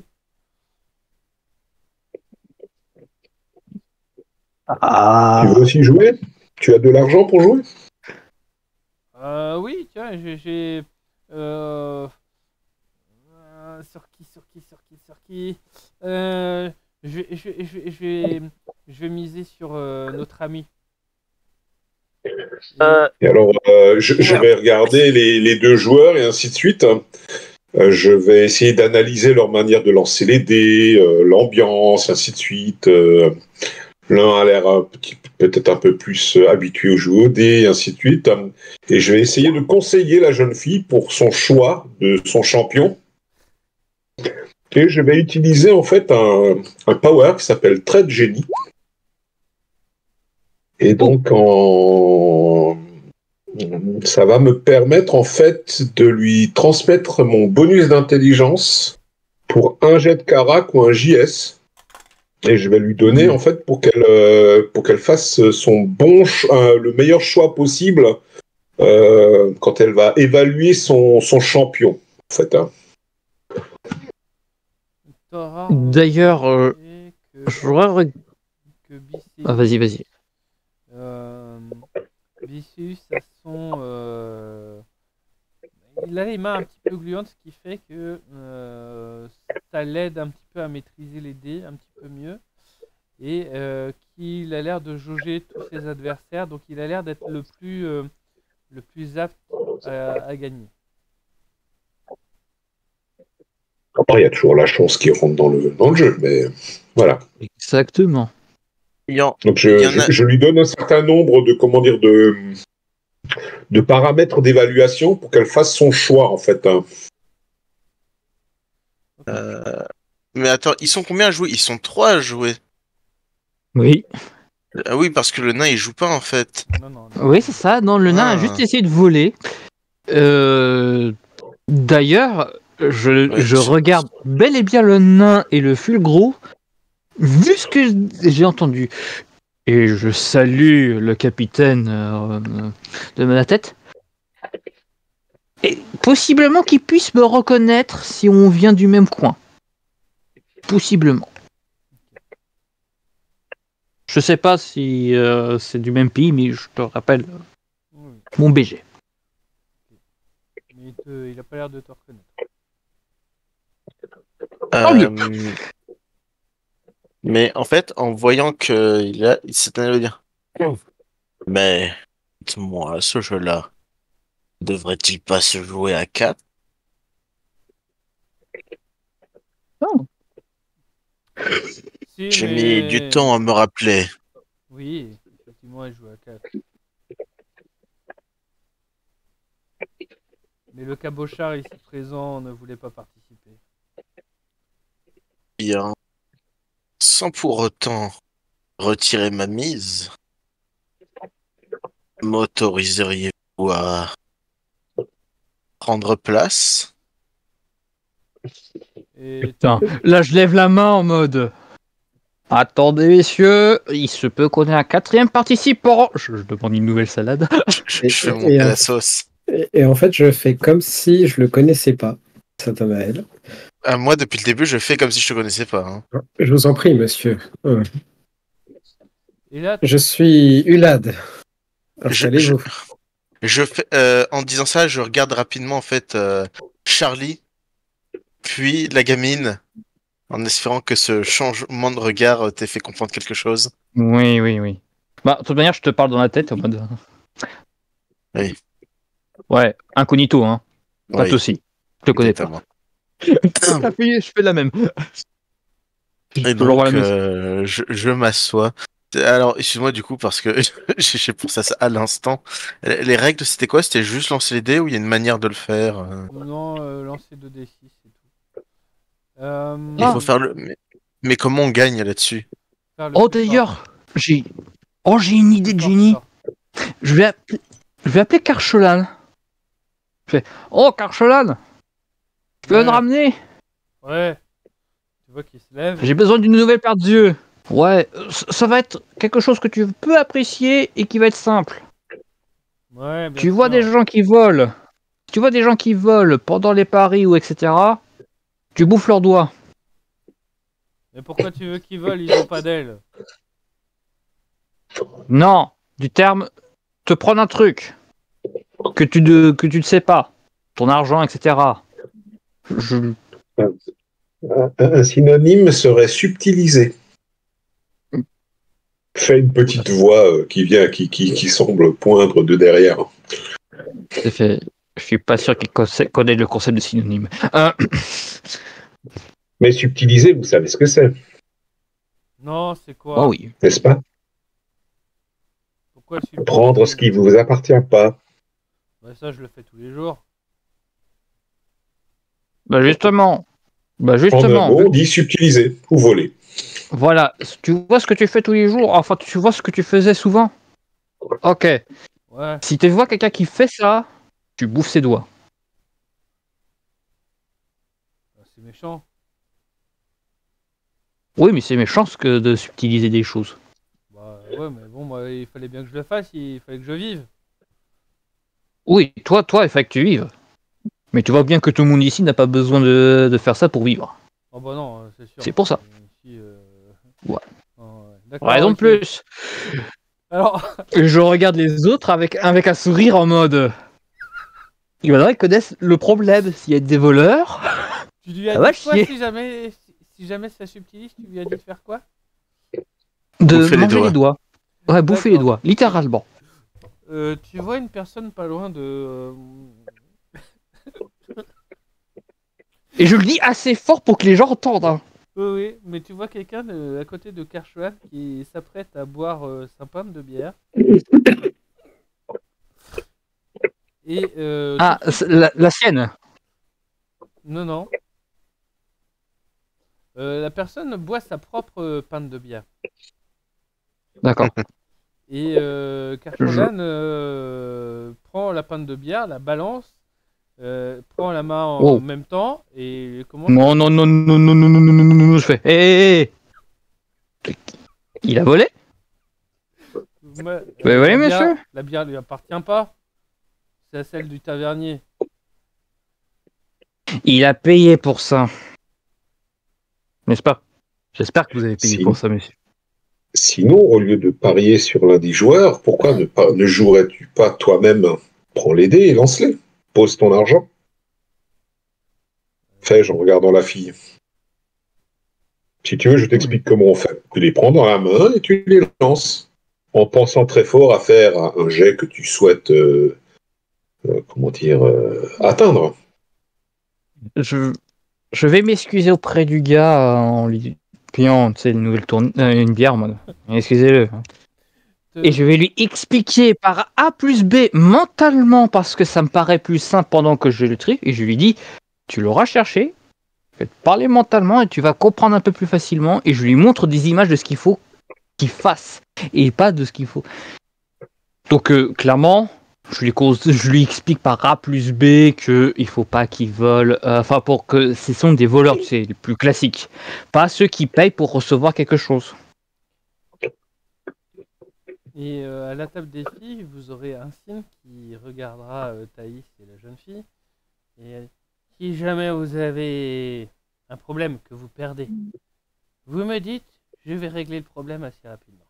Tu veux Ah. aussi jouer? Tu as de l'argent pour jouer? Euh, oui, tiens, j'ai... j'ai, euh, euh, sur qui, sur qui, sur qui, sur qui euh, je, vais, je, vais, je, vais, je, vais, je vais miser sur euh, notre ami. Et, Et alors, euh, je, je vais regarder les, les deux joueurs et ainsi de suite. Euh, je vais essayer d'analyser leur manière de lancer les dés, euh, l'ambiance, ainsi de suite. Euh, L'un a l'air un petit- peut-être un peu plus euh, habitué au jeu au dés, et ainsi de suite. Et je vais essayer de conseiller la jeune fille pour son choix de son champion. Et je vais utiliser en fait un, un power qui s'appelle Trait de génie. Et Oh. donc, en... ça va me permettre en fait de lui transmettre mon bonus d'intelligence pour un jet de carac ou un J S. Et je vais lui donner en fait pour qu'elle euh, pour qu'elle fasse son bon ch- euh, le meilleur choix possible euh, quand elle va évaluer son, son champion en fait. Hein. t'auras D'ailleurs, euh, remarqué je que, voudrais... que Ah, Bicéus, vas-y, vas-y. euh, Bicéus a son... euh, il a les mains un petit peu gluantes, ce qui fait que euh, ça l'aide un petit peu à maîtriser les dés un petit peu mieux. et euh, qu'il a l'air de jauger tous ses adversaires, donc il a l'air d'être le plus euh, le plus apte à, à gagner. Après, il y a toujours la chance qui rentre dans le, dans le jeu, mais voilà. Exactement. Il y en, Donc il je, y en je, a. je lui donne un certain nombre de, comment dire, de, de paramètres d'évaluation pour qu'elle fasse son choix, en fait. Hein. euh, Mais attends, ils sont combien à jouer? Ils sont trois à jouer. Oui. Ah oui, parce que le nain il joue pas en fait. Non, non. non. Oui, c'est ça. Non, le nain a Ah. juste essayé de voler. Euh, D'ailleurs, je, Ouais, je je- regarde bel et bien le nain et le fulgro, vu ce que j'ai entendu. Et je salue le capitaine euh, de ma tête. Et possiblement qu'il puisse me reconnaître si on vient du même coin. Possiblement. Je sais pas si euh, c'est du même pays, mais je te rappelle Oui, mon B G. mais il, te, il a pas l'air de te reconnaître. Tant mieux. Euh, Mais en fait, en voyant que il a, il s'est allé dire. Mais dites-moi, ce jeu-là devrait-il pas se jouer à quatre? Oh. Si, J'ai mais... mis du temps à me rappeler. Oui, effectivement, il joue à quatre. Mais le cabochard ici présent ne voulait pas participer. Bien. Sans pour autant retirer ma mise, m'autoriseriez-vous à prendre place? Et Putain, là je lève la main en mode. Attendez messieurs, il se peut qu'on ait un quatrième participant. Je, je demande une nouvelle salade. Je, je- Et, je fais et- monter et la en, sauce. et- et en fait, je fais comme si je le connaissais pas, Satanael. Ah, moi, depuis le début, je fais comme si je te connaissais pas. Hein. Je vous en prie, monsieur. Euh, Et là, Je suis Ulad. Je, je, Installez-vous. je fais, euh, en disant ça, je regarde rapidement en fait euh, Charlie, puis la gamine, en espérant que ce changement de regard euh, t'ait fait comprendre quelque chose. Oui, oui, oui. Bah, de toute manière, je te parle dans la tête en mode. Oui, Ouais, incognito, hein. Pas oui, aussi. Je te connais pas. exactement. La fille, je fais la même. Je Et te l'envoie la donc, même. euh, je, je m'assois. Alors, excuse-moi du coup, parce que j'ai j'ai pensé à ça à l'instant. Les les règles, c'était quoi? C'était juste lancer les dés ou il y a une manière de le faire? euh non, euh, lancer deux d six, c'est tout. Euh, Il faut faire le. Mais, mais comment on gagne là-dessus? faire le Oh plus fort. d'ailleurs, j'ai. Oh, j'ai une idée de Fort, génie. fort. Je vais appeler, je vais appeler Karcholan. Je fais. Oh, Karcholan, tu peux Ouais. me ramener? Ouais. Tu vois qu'il se lève. J'ai besoin d'une nouvelle paire d'yeux. Ouais, ça ça va être quelque chose que tu peux apprécier et qui va être simple. Ouais, bien Tu vois sûr. des gens qui volent. Tu vois des gens qui volent pendant les paris ou et cetera. Tu bouffes leurs doigts. Mais pourquoi tu veux qu'ils volent? Ils ont pas d'ailes. Non, du terme te prendre un truc que tu ne que tu ne sais pas, ton argent, et cetera. Je... Un, un synonyme serait subtilisé. Fais une petite voix euh, qui vient, qui, qui, qui semble poindre de derrière. C'est fait. Je suis pas sûr qu'il conce- connaît le concept de synonyme. Euh, Mais subtilisé, vous savez ce que c'est, Non, c'est quoi? oh oui. n'est-ce pas? Pourquoi le subtiliser? Prendre ce qui ne vous appartient pas. Ouais, ça, je le fais tous les jours. Bah justement. Bah En un justement. mot, on dit subtiliser ou voler. Voilà. Tu vois ce que tu fais tous les jours. Enfin, tu vois ce que tu faisais souvent. Ok. Ouais. Si tu vois quelqu'un qui fait ça, tu bouffes ses doigts. Bah, c'est méchant. Oui, mais c'est méchant ce que de subtiliser des choses. Bah ouais, mais bon, moi, il fallait bien que je le fasse. Il fallait que je vive. Oui, toi, toi, il faut que tu vives. Mais tu vois bien que tout le monde ici n'a pas besoin de, de faire ça pour vivre. Oh bah non, euh, c'est sûr. C'est pour ça. Ici, euh... Ouais. Oh, ouais. D'accord, Raison de ok. plus. Alors, Je regarde les autres avec, avec un sourire en mode. Il faudrait qu'ils connaissent le problème. S'il y a des voleurs. tu lui as Ça va dit quoi chier. si jamais, si, si jamais ça subtilise, tu lui as dit de faire quoi? De Bouffer les manger doigts. les doigts. Ouais, bouffer les D'accord. doigts, littéralement. Euh, tu vois une personne pas loin de. euh, Et je le dis assez fort pour que les gens entendent. Hein. Oui, oui, mais tu vois quelqu'un de- à côté de Kershwan qui s'apprête à boire euh, sa pomme de bière. Et euh, Ah, tout de suite- c'est la, la sienne. Non, non. Euh, la personne boit sa propre euh, pinte de bière. D'accord. Et euh, Kershwan euh, prend la pinte de bière, la balance, euh, prend la main en Oh. même temps et commence. Non, non, non, non, non, non, non, non, non, non, non, je fais. Hé, hé, hé. Il a volé? Ma- euh, Ouais, ouais, la monsieur. bière, la bière lui appartient pas. C'est celle du tavernier. Il a payé pour ça. N'est-ce pas? J'espère que vous avez payé Si. pour ça, monsieur. Sinon, au lieu de parier sur l'un des joueurs, pourquoi ne, pas, ne jouerais-tu pas toi-même? Prends les dés et lance-les. Pose ton argent. Fais-je en regardant la fille. Si tu veux, je t'explique comment on fait. Tu les prends dans la main et tu les lances. En pensant très fort à faire un jet que tu souhaites, euh, euh, comment dire, euh, atteindre. Je, je vais m'excuser auprès du gars euh, en lui payant, tu sais, une nouvelle tournée, euh, une bière, moi. Excusez-le. Te- Et je vais lui expliquer par A plus B mentalement parce que ça me paraît plus simple pendant que je le trie. Et je lui dis, tu l'auras cherché, je vais te parler mentalement et tu vas comprendre un peu plus facilement. Et je lui montre des images de ce qu'il faut qu'il fasse et pas de ce qu'il faut. Donc euh, clairement, je lui, cause, je lui explique par A plus B qu'il faut pas qu'ils volent. euh, Enfin, pour que ce sont des voleurs, c'est les plus classiques. Pas ceux qui payent pour recevoir quelque chose. Et euh, à la table des filles, vous aurez un signe qui regardera euh, Thaïs et la jeune fille. Et elle- si jamais vous avez un problème que vous perdez, vous me dites, je vais régler le problème assez rapidement.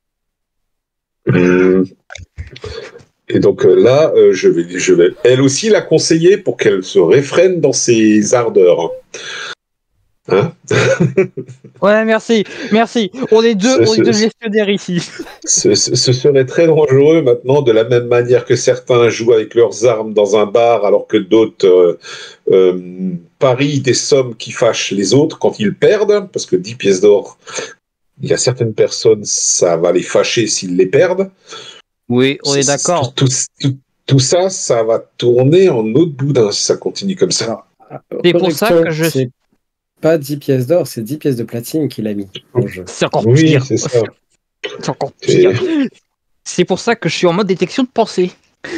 Hum. Et donc euh, là, euh, je, vais, je vais elle aussi la conseiller pour qu'elle se réfrène dans ses ardeurs. Hein? Ouais, merci, merci. On est deux, Ce, on est deux ce- gestionnaires ici. ce- ce serait très dangereux maintenant, de la même manière que certains jouent avec leurs armes dans un bar, alors que d'autres euh, euh, parient des sommes qui fâchent les autres quand ils perdent, parce que dix pièces d'or, il y a certaines personnes, ça va les fâcher s'ils les perdent. Oui, on est C'est- c'est- d'accord. Tout, tout- tout- tout ça, ça va tourner en eau de boudin si ça continue comme ça. Alors, C'est pour ça correction, que je suis. c'est pas dix pièces d'or, c'est dix pièces de platine qu'il a mis en jeu. C'est encore Oui, pire. c'est ça. C'est encore C'est- pire. C'est pour ça que je suis en mode détection de pensée.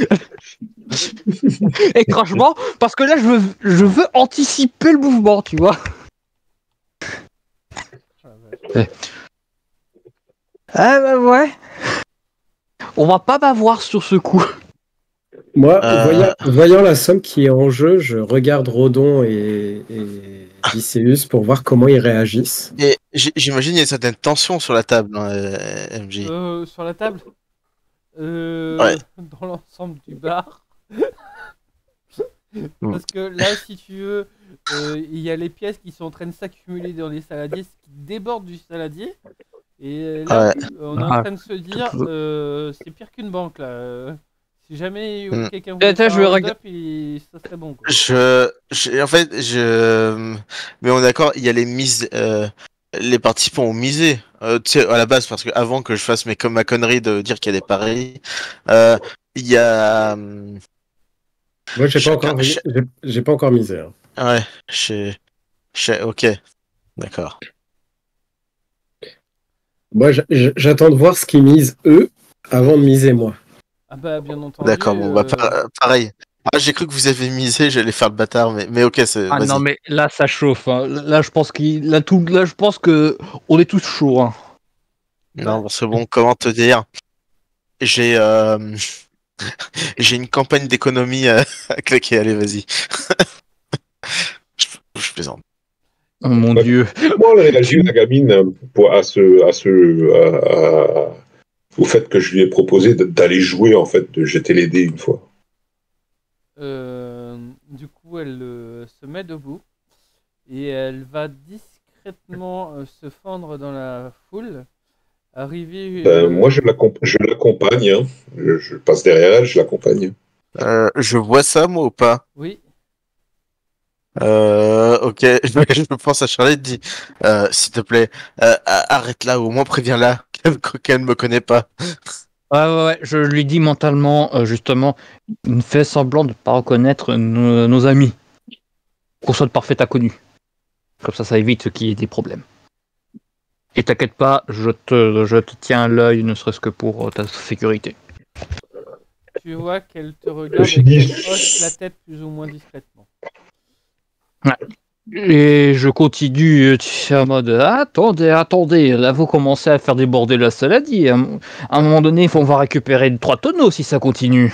Étrangement, parce que là, je veux, je veux anticiper le mouvement, tu vois. Ah, vache. Ah bah ouais. On va pas m'avoir sur ce coup. Moi, Euh. voyant, voyant la somme qui est en jeu, je regarde Rodon et, et Lycéus pour voir comment ils réagissent. Et j'- j'imagine il y a une certaine tension sur la table, hein, euh, M J. Euh, sur la table euh, Ouais. Dans l'ensemble du bar. Parce que là, si tu veux, euh, il y a les pièces qui sont en train de s'accumuler dans les saladiers, ce qui déborde du saladier. Et euh, là, Ouais. on est en train de se dire, euh, c'est pire qu'une banque là. Euh, Si jamais Hmm. quelqu'un voulait Attends, faire je vais un reg- hold-up, il... ça serait bon. Quoi. Je, je- en fait, je, mais on est d'accord, il y a les mises, euh, les participants ont misé, euh, tu sais, à la base, parce que avant que je fasse mes, comme ma connerie de dire qu'il y a des paris, euh, il y a, hum, Moi, j'ai pas Chacun- encore, cha- j'ai j'ai pas encore misé. hein. ouais, je, je- ok, d'accord. Moi, j'- j'- j'attends de voir ce qu'ils misent eux avant de miser moi. Ah bah bien entendu. D'accord, bon, bah, euh, pa- pareil. Ah, j'ai cru que vous avez misé, j'allais faire le bâtard, mais, mais ok, c'est, Ah vas-y. non, mais là, ça chauffe. hein. Là, je pense qu'il, là, tout, là, je pense que on est tous chauds. hein. Non, bon, c'est bon, comment te dire? J'ai, euh, j'ai une campagne d'économie à, à claquer, allez, vas-y. je, je plaisante. Oh mon Ouais. dieu. Comment elle réagit, la gamine, euh, pour, à ce, à ce, à- à- au fait que je lui ai proposé de- d'aller jouer, en fait, de jeter les dés une fois? euh, du coup, elle euh, se met debout et elle va discrètement euh, se fendre dans la foule Arrivé. Ben, euh, moi, je l'accomp- je l'accompagne. Hein. Je, je passe derrière elle, je l'accompagne. Euh, je vois ça, moi, ou pas? Oui, Euh, ok, je pense à Charlotte, dit, euh, s'il te plaît, euh, a- arrête là, ou au moins préviens-la qu'elle qu'elle ne me connaît pas. Ouais, ouais, ouais, je lui dis mentalement, euh, justement, fais semblant de ne pas reconnaître nos, nos amis. Qu'on soit de parfaits inconnus. Comme ça, ça évite qu'il y ait des problèmes. Et t'inquiète pas, je te, je te tiens à l'œil, ne serait-ce que pour euh, ta sécurité. tu vois qu'elle te regarde suis et dit- qu'elle hoche la tête plus ou moins discrètement. Et je continue, euh, tu sais, en mode attendez, attendez, là vous commencez à faire déborder la salade. À un à un moment donné, on va récupérer trois tonneaux si ça continue.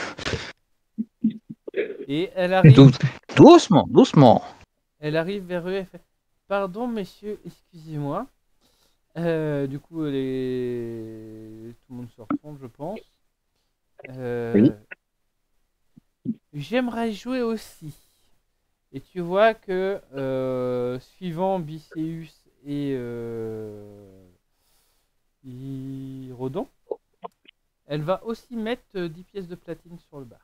Et elle arrive, Dou- doucement, doucement. elle arrive vers eux et fait pardon, messieurs, excusez-moi. Euh, du coup, les... tout le monde se retourne, je pense. Euh, Oui. J'aimerais jouer aussi. Et tu vois que, euh, suivant Bicéus et, euh, Rodon, elle va aussi mettre euh, dix pièces de platine sur le bar.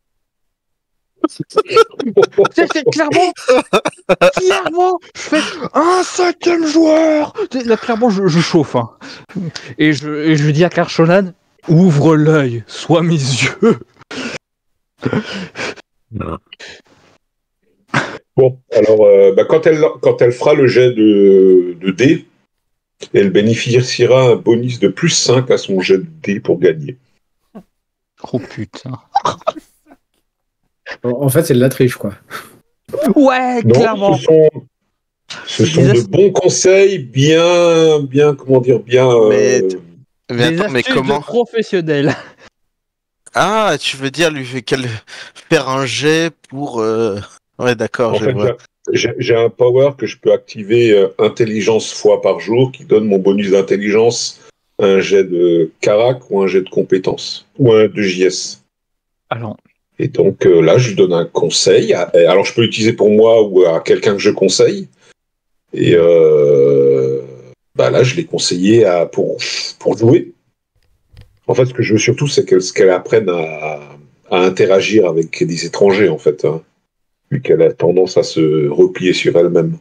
C'est c'est clairement, clairement, je fais un cinquième joueur. Là, clairement, je, je chauffe. Hein. Et, je, et je dis à Carshonan, ouvre l'œil, sois mes yeux. Bon, alors, euh, bah, quand, elle, quand elle fera le jet de, de dés, elle bénéficiera un bonus de plus cinq à son jet de dés pour gagner. Oh putain. En, en fait, c'est de la triche, quoi. Ouais, Non, clairement. ce sont, ce C'est sont des de ast- bons conseils, bien, bien, comment dire, bien. Mais euh, t- Mais Des attends, mais astuces de comment? professionnels. Ah, tu veux dire lui fait qu'elle faire un jet pour... euh, Ouais, d'accord, En je fait, vois. j'ai j'ai un power que je peux activer euh, intelligence fois par jour qui donne mon bonus d'intelligence, un jet de carac ou un jet de compétence ou un de J S. Alors, Et donc euh, là, je lui donne un conseil. À- Alors, je peux l'utiliser pour moi ou à quelqu'un que je conseille. Et euh, bah là, je l'ai conseillé à, pour, pour jouer. En fait, ce que je veux surtout, c'est qu'elle qu'elle apprenne à, à interagir avec des étrangers, en fait, hein, vu qu'elle a tendance à se replier sur elle-même.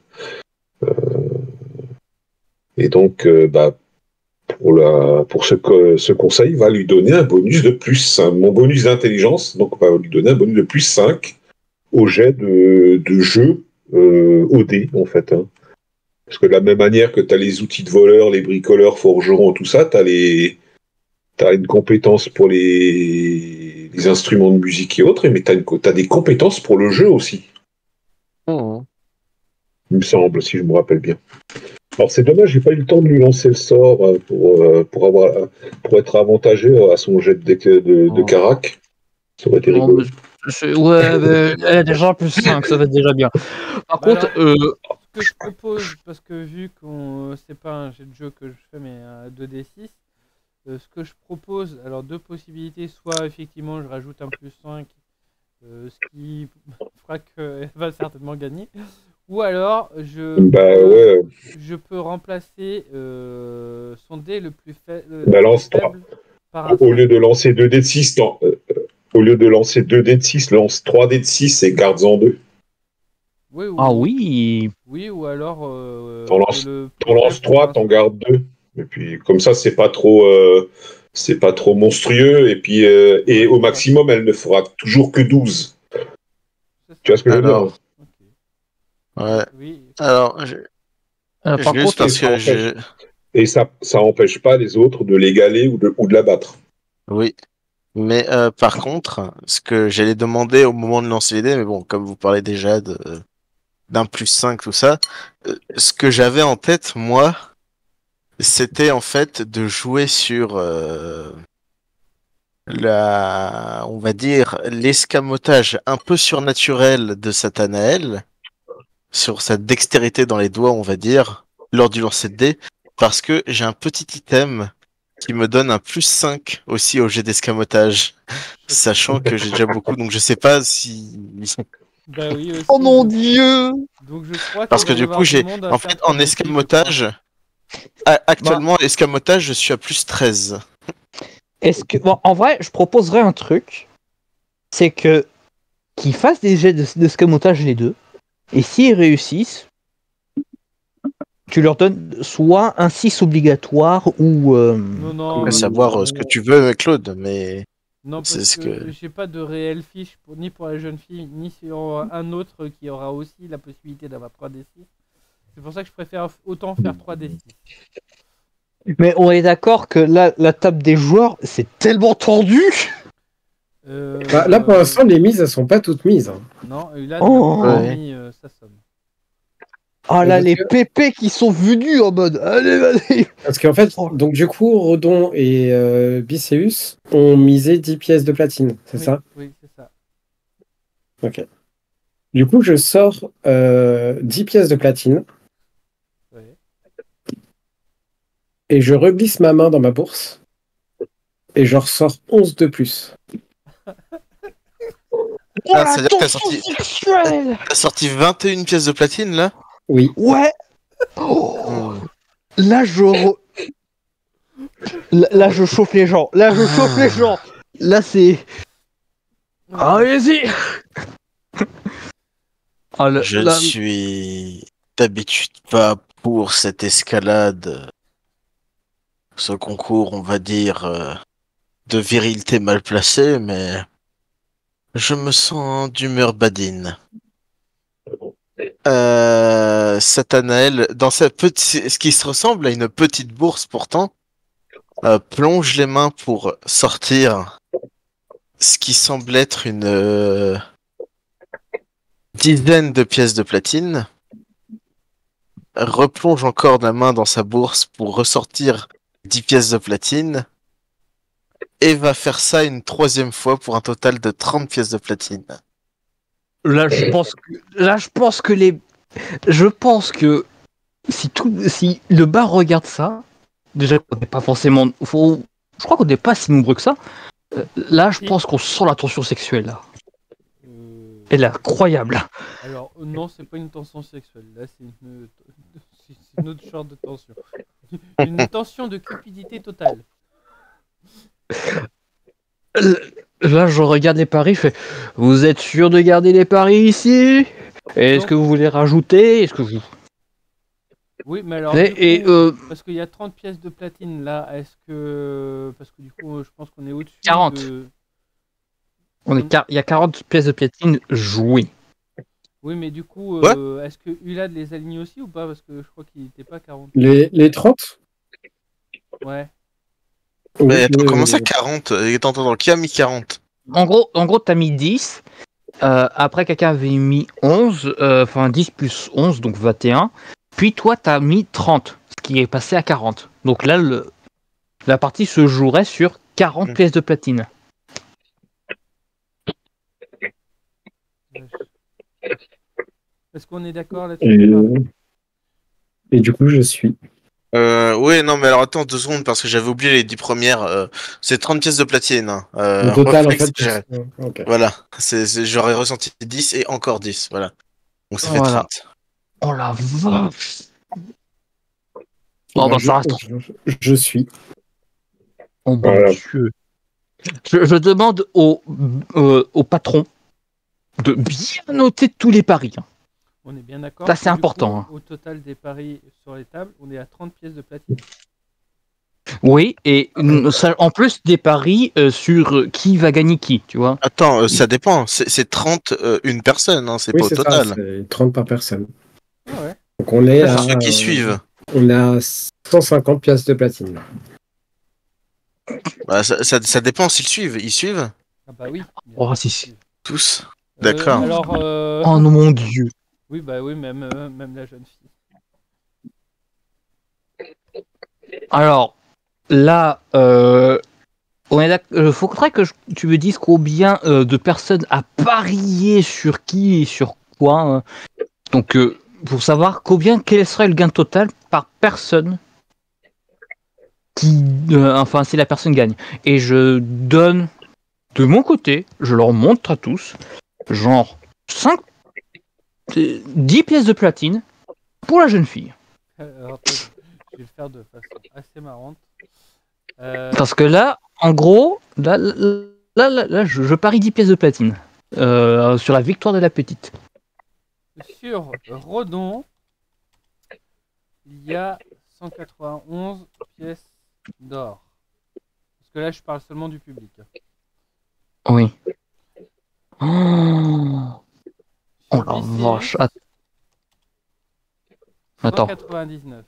Et donc, euh, bah, pour, la, pour ce, co- ce conseil, va lui donner un bonus de plus. Hein, mon bonus d'intelligence, donc, va lui donner un bonus de plus cinq au jet de, de jeu euh, au dé, en fait. Hein. Parce que de la même manière que tu as les outils de voleur, les bricoleurs, forgerons, tout ça, tu as les... T'as une compétence pour les... les instruments de musique et autres, mais tu as, une... t'as des compétences pour le jeu aussi, Mhm. il me semble, si je me rappelle bien. Alors c'est dommage, j'ai pas eu le temps de lui lancer le sort euh, pour, euh, pour, avoir, pour être avantageux à son jet de, de, de Oh. carac. Ça aurait été non, rigolo. mais je- ouais, mais elle a déjà plus cinq, ça va être déjà bien. Par Bah contre, alors, euh, ce que je propose, parce que vu qu'on c'est pas un jet de jeu que je fais, mais un deux D six, euh, ce que je propose, alors deux possibilités, soit effectivement je rajoute un plus cinq, euh, ce qui fera qu'elle va certainement gagner, ou alors je Bah peux, ouais, je peux remplacer euh, son dé le plus, fai- le bah plus lance trois. faible par un Au lieu cinq. de lancer deux dés de six, t'en- euh, au lieu de lancer deux dés de six, lance trois dés de six et garde-en deux. Oui, ou, ah oui, oui, ou alors euh, T'en que lances, le plus t'en lances faible soit trois, un t'en cinq. gardes deux. Et puis comme ça, c'est pas trop, euh, c'est pas trop monstrueux. Et puis euh, et Ouais, au c'est vrai. maximum, elle ne fera toujours que douze. C'est Tu vois ce que je veux dire? Alors, Hein. Ok. ouais. Oui. Alors, je... Euh, par juste contre, Et parce ça que empêche, je... et ça, ça empêche pas les autres de l'égaler ou de, ou de la battre. Oui. Mais euh, par contre, ce que j'allais demander au moment de lancer les dés, mais bon, comme vous parlez déjà de d'un plus cinq, tout ça, euh, ce que j'avais en tête, moi, c'était en fait de jouer sur euh, la, on va dire, l'escamotage un peu surnaturel de Sathanaël, sur sa dextérité dans les doigts, on va dire, lors du lancer de dés, parce que j'ai un petit item qui me donne un plus cinq aussi au jet d'escamotage, sachant que j'ai déjà beaucoup, donc je sais pas si... Bah oui aussi. oh mon donc, dieu, donc je crois Parce qu'il que va y du avoir coup, du j'ai, monde en fait, assez en imprévisible, je crois. escamotage, A- Actuellement, escamotage, je suis à plus treize. Est-ce que. Bon, en vrai, je proposerais un truc. C'est que. Qu'ils fassent des jets de- d'escamotage les deux. Et s'ils réussissent, tu leur donnes soit un six obligatoire ou. euh, Non, non, À non, savoir non, euh, ce que tu veux, Claude, mais non, c'est parce ce que, que- j'ai pas de réelle fiche pour, ni pour la jeune fille, ni sur un autre qui aura aussi la possibilité d'avoir trois D six. C'est pour ça que je préfère autant faire trois D six. Mais on est d'accord que là, la table des joueurs, c'est tellement tendu. Euh, Bah, là, pour l'instant, les mises, elles sont pas toutes mises. hein. Non, Ulad Oh. n'a pas Ouais. mis euh, sa somme. Ah là, Parce les que- pépés qui sont venus en mode. Allez, allez. Parce qu'en fait, Oh. donc du coup, Rodon et euh, Bicéus ont misé dix pièces de platine, c'est Oui, ça? Oui, c'est ça. Ok. Du coup, je sors euh, dix pièces de platine Ouais. et je reglisse ma main dans ma bourse et je ressors onze de plus. Oh, Ah, la c'est-à-dire que t'as tension sorti- sexuelle. T'as sorti vingt et une pièces de platine, là? Oui. Ouais. Oh. Hmm. Là, je. re- Là, là, je chauffe les gens. Là, je chauffe les gens. Là, c'est. Allez-y. Ah, le- Je ne là- suis d'habitude pas pour cette escalade, ce concours, on va dire, euh, de virilité mal placée, mais je me sens d'humeur badine. Euh, Sathanaël, dans sa petite, ce qui se ressemble à une petite bourse pourtant, euh, plonge les mains pour sortir ce qui semble être une euh, dizaine de pièces de platine, replonge encore la main dans sa bourse pour ressortir dix pièces de platine, et va faire ça une troisième fois pour un total de trente pièces de platine. Là, je pense que. Là, je pense que les. Je pense que. Si tout. Si le bar regarde ça. Déjà, on n'est pas forcément. Faut... Je crois qu'on n'est pas si nombreux que ça. Euh, Là, je Si. pense qu'on sent la tension sexuelle, là. Euh, Elle est incroyable. Alors, euh, non, c'est pas une tension sexuelle. Là, c'est une, c'est c'est une autre sorte de tension. Une tension de cupidité totale. Euh, Là, je regarde les paris, je fais. Vous êtes sûr de garder les paris ici? Est-ce Non. que vous voulez rajouter? Est-ce que vous. Oui, mais alors, Et, du et, coup, euh, parce qu'il y a trente pièces de platine là, est-ce que. Parce que du coup, je pense qu'on est au-dessus quarante. de. on est quar- il y a quarante pièces de platine jouées. Oui, mais du coup, Ouais. euh, est-ce que Ulad les aligne aussi ou pas? Parce que je crois qu'il n'était pas quarante. Les, les trente? Ouais. Mais Oui, attends, oui, comment oui, ça oui. quarante? Et attends, attends, qui a mis quarante? En gros, en gros, t'as mis dix. Euh, après, quelqu'un avait mis onze. euh, Enfin, dix plus onze, donc vingt et un. Puis toi, t'as mis trente, ce qui est passé à quarante. Donc là, le, la partie se jouerait sur quarante Mm. pièces de platine. Est-ce qu'on est d'accord là-dessus Et, ou pas? et du coup, je suis. Euh, ouais, non, mais alors attends deux secondes parce que j'avais oublié les dix premières. euh, c'est trente pièces de platine. Hein. Euh, Le total, en réflexe, fait. j'ai- c'est- ok. Voilà, c'est, c'est- j'aurais ressenti dix et encore dix, voilà. Donc ça fait Voilà. trente. Oh la vache. Bah, Oh bah je, ça reste. je, je suis. Oh mon Voilà. Dieu. Je, je demande au, euh, au patron de bien noter tous les paris. hein. On est bien d'accord. Ça, c'est que, du important, coup, hein. Au total des paris sur les tables, on est à trente pièces de platine. Oui, et mm, ça- en plus des paris euh, sur euh, qui va gagner qui, tu vois. Attends, euh, ça dépend. C'est, c'est trente euh, une personne, hein, c'est Oui, pas au c'est ça. total. C'est trente par personne. Ah ouais. Donc, on est C'est à. ceux qui euh, suivent. On est à cent cinquante pièces de platine. Bah, ça, ça, ça dépend s'ils suivent. Ils suivent Ah bah oui. bien Oh, sûr. si, si. tous. Euh, D'accord. alors, euh, Oh non, mon Dieu. oui, bah oui, même, euh, même la jeune fille. Alors, là, euh, on est d'ac- euh, faudrait que je- tu me dises combien euh, de personnes à parier sur qui et sur quoi. hein. Donc, euh, pour savoir combien, quel serait le gain total par personne qui, euh, enfin, si la personne gagne. Et je donne de mon côté, je leur montre à tous, genre cinq, dix pièces de platine pour la jeune fille. Alors, attends, je vais le faire de façon assez marrante. Euh, Parce que là, en gros, là, là, là, là, là, je, je parie dix pièces de platine euh, sur la victoire de la petite. sur Rodon, il y a cent quatre-vingt-onze pièces d'or. Parce que là, je parle seulement du public. Oui. Oh, oh Sur la Vicious, vache. Att- Attends. cent quatre-vingt-dix-neuf.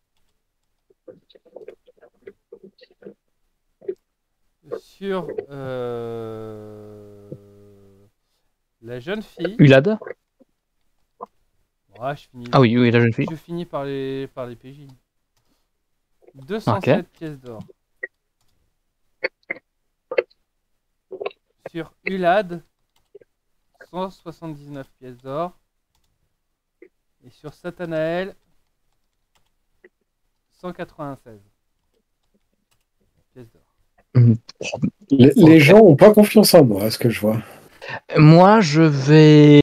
Sur euh, la jeune fille. Ulad. Ouais, je finis, Ah oui, oui, la jeune fille. je finis par les, par les P J. deux cent sept pièces d'or. Sur Ulad, cent soixante-dix-neuf pièces d'or. Et sur Satanael, cent quatre-vingt-seize pièces d'or. Les, les gens ont pas confiance en moi, à ce que je vois. Moi, je vais.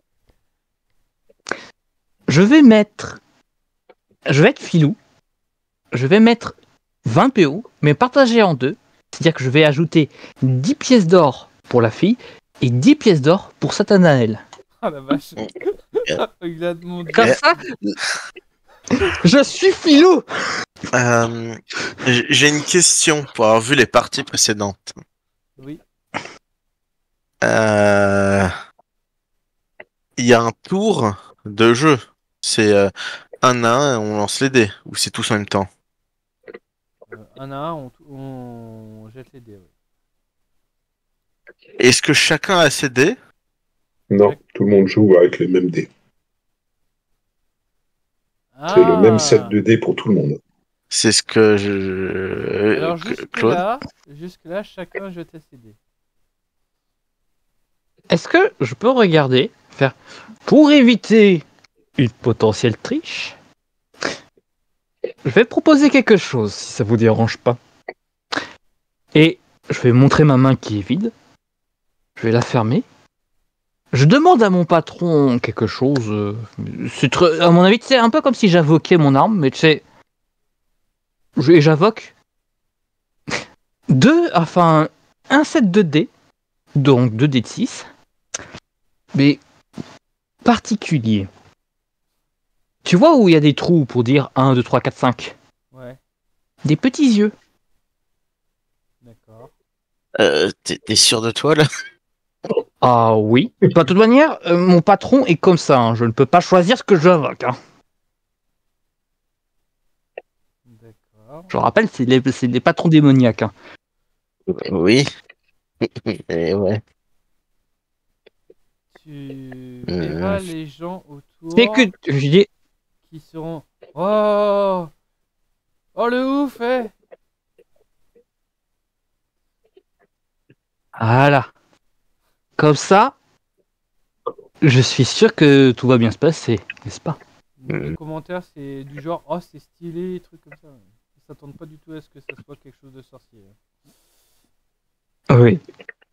Je vais mettre. Je vais être filou. Je vais mettre vingt P O, mais partagé en deux. C'est-à-dire que je vais ajouter dix pièces d'or pour la fille et dix pièces d'or pour Satanael. Ah la vache. Ulad, mon dieu. Comme ça, je suis filou. Euh, j- J'ai une question pour avoir vu les parties précédentes. Oui. Euh, Il y a un tour de jeu. C'est euh, un à un et on lance les dés. Ou c'est tous en même temps? Euh, un à un, on, on jette les dés. Oui. Est-ce que chacun a ses dés? Non, tout le monde joue avec les mêmes dés. Ah. C'est le même set de dés pour tout le monde. C'est ce que je... Alors que- jusque Claude là, jusque là, chacun jetait ses dés. Est-ce que je peux regarder, faire pour éviter une potentielle triche, je vais proposer quelque chose si ça vous dérange pas. Et je vais montrer ma main qui est vide. Je vais la fermer. Je demande à mon patron quelque chose. euh, c'est très- à mon avis, c'est un peu comme si j'invoquais mon arme, mais tu sais, je- et j'invoque deux, enfin un set de dés, donc deux dés de six, mais particulier. Tu vois où il y a des trous pour dire un, deux, trois, quatre, cinq? Ouais, Des petits yeux. d'accord. euh, T'es t'es sûr de toi là? Ah oui. Enfin, de toute manière, euh, mon patron est comme ça. Hein. Je ne peux pas choisir ce que j'invoque. Hein. D'accord. Je rappelle, c'est les, c'est les patrons démoniaques. Hein. Oui. Et ouais. Tu Euh. verras les gens autour C'est que je dis, qui seront Oh Oh le ouf, eh voilà. Comme ça, je suis sûr que tout va bien se passer, n'est-ce pas? Les commentaires, c'est du genre Oh, c'est stylé, des trucs comme ça. Ils s'attendent pas du tout à ce que ça soit quelque chose de sorcier. Oui.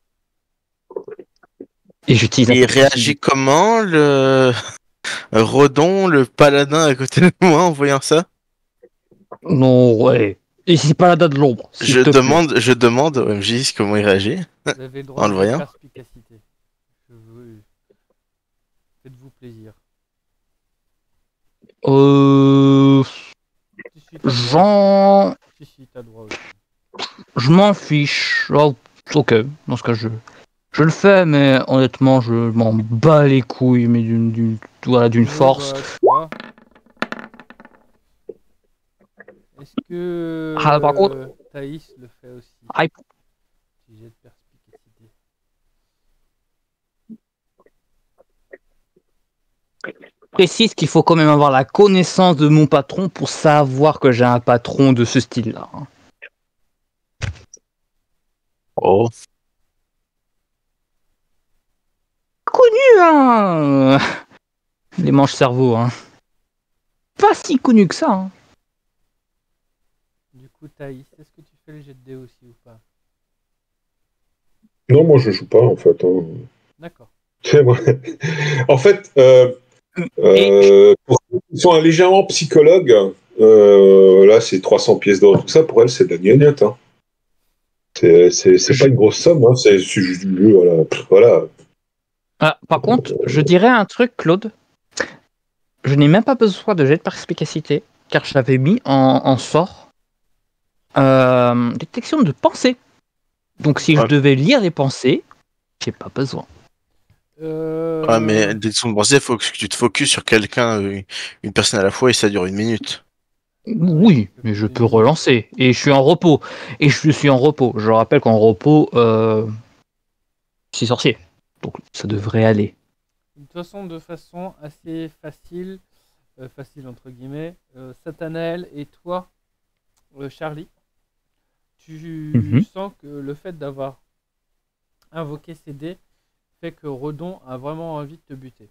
Et j'utilise. Il réagit comment le Rodon, le paladin à côté de moi en voyant ça? Non, ouais. Et c'est pas la date de l'ombre. s'il Je te plaît. demande, je demande au M J comment il réagit. Vous avez le droit En de le voyant. perspicacité. Je veux... Faites-vous plaisir. Euh. Si, si, t'as le droit. J'en. Si, si, t'as le droit aussi. Je m'en fiche. Oh, ok, dans ce cas, je. Je le fais, mais honnêtement, je m'en bats les couilles, mais d'une, d'une, voilà, d'une Ouais, force. bah, tu vois. Est-ce que Ah, par contre- euh, Thaïs le fait aussi? Aïe. Si j'ai de perspicacité. Précise qu'il faut quand même avoir la connaissance de mon patron pour savoir que j'ai un patron de ce style-là. hein. Oh. Connu, hein Les manches cerveau, hein. Pas si connu que ça, hein. Du coup, Thaïs, est-ce que tu fais le jet de dés aussi ou pas? Non, moi je joue pas en fait. hein. D'accord. C'est vrai. En fait, euh, euh, pour ceux qui sont légèrement psychologues, euh, là, c'est trois cents pièces d'or, tout ça, pour elle, c'est de la gnognotte. Hein. C'est, c'est, c'est pas une grosse somme, hein. c'est, c'est juste du jeu, voilà. Pff, voilà. Ah, par contre, je dirais un truc, Claude. Je n'ai même pas besoin de jet de perspicacité, car je l'avais mis en, en sort euh, détection de pensée. Donc si Ouais. je devais lire les pensées, j'ai pas besoin. Euh... Ouais, mais dès que son pensée, il faut que tu te focuses sur quelqu'un, euh, une personne à la fois, et ça dure une minute. Oui, mais je peux relancer. Et je suis en repos. Et je suis en repos. Je rappelle qu'en repos, euh, je suis sorcier. Donc ça devrait aller. De toute façon, de façon assez facile, euh, facile entre guillemets, euh, Satanael et toi, euh, Charlie, tu Mhm. sens que le fait d'avoir invoqué ces dés fait que Redon a vraiment envie de te buter.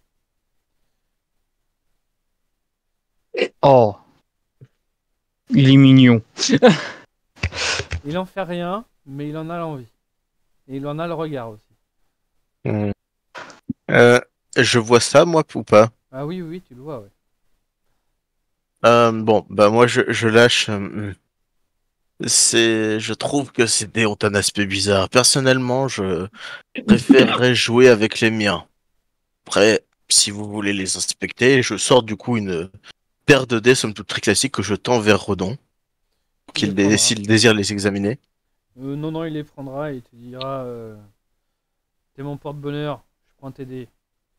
Oh, il est mignon. Il en fait rien, mais il en a l'envie. Et il en a le regard aussi. Hmm. Euh, je vois ça, moi, ou pas? Ah oui, oui, tu le vois, ouais. Euh, bon, bah moi, je, je lâche. euh, C'est, je trouve que ces dés ont un aspect bizarre. Personnellement, je préférerais jouer avec les miens. Après, si vous voulez les inspecter, je sors du coup une paire de dés, somme toute très classique, que je tends vers Redon, pour Il les qu'il dé- prendra. s'il désire les examiner. Euh, non, non, il les prendra et il te dira euh, t'es mon porte-bonheur, je prends tes dés.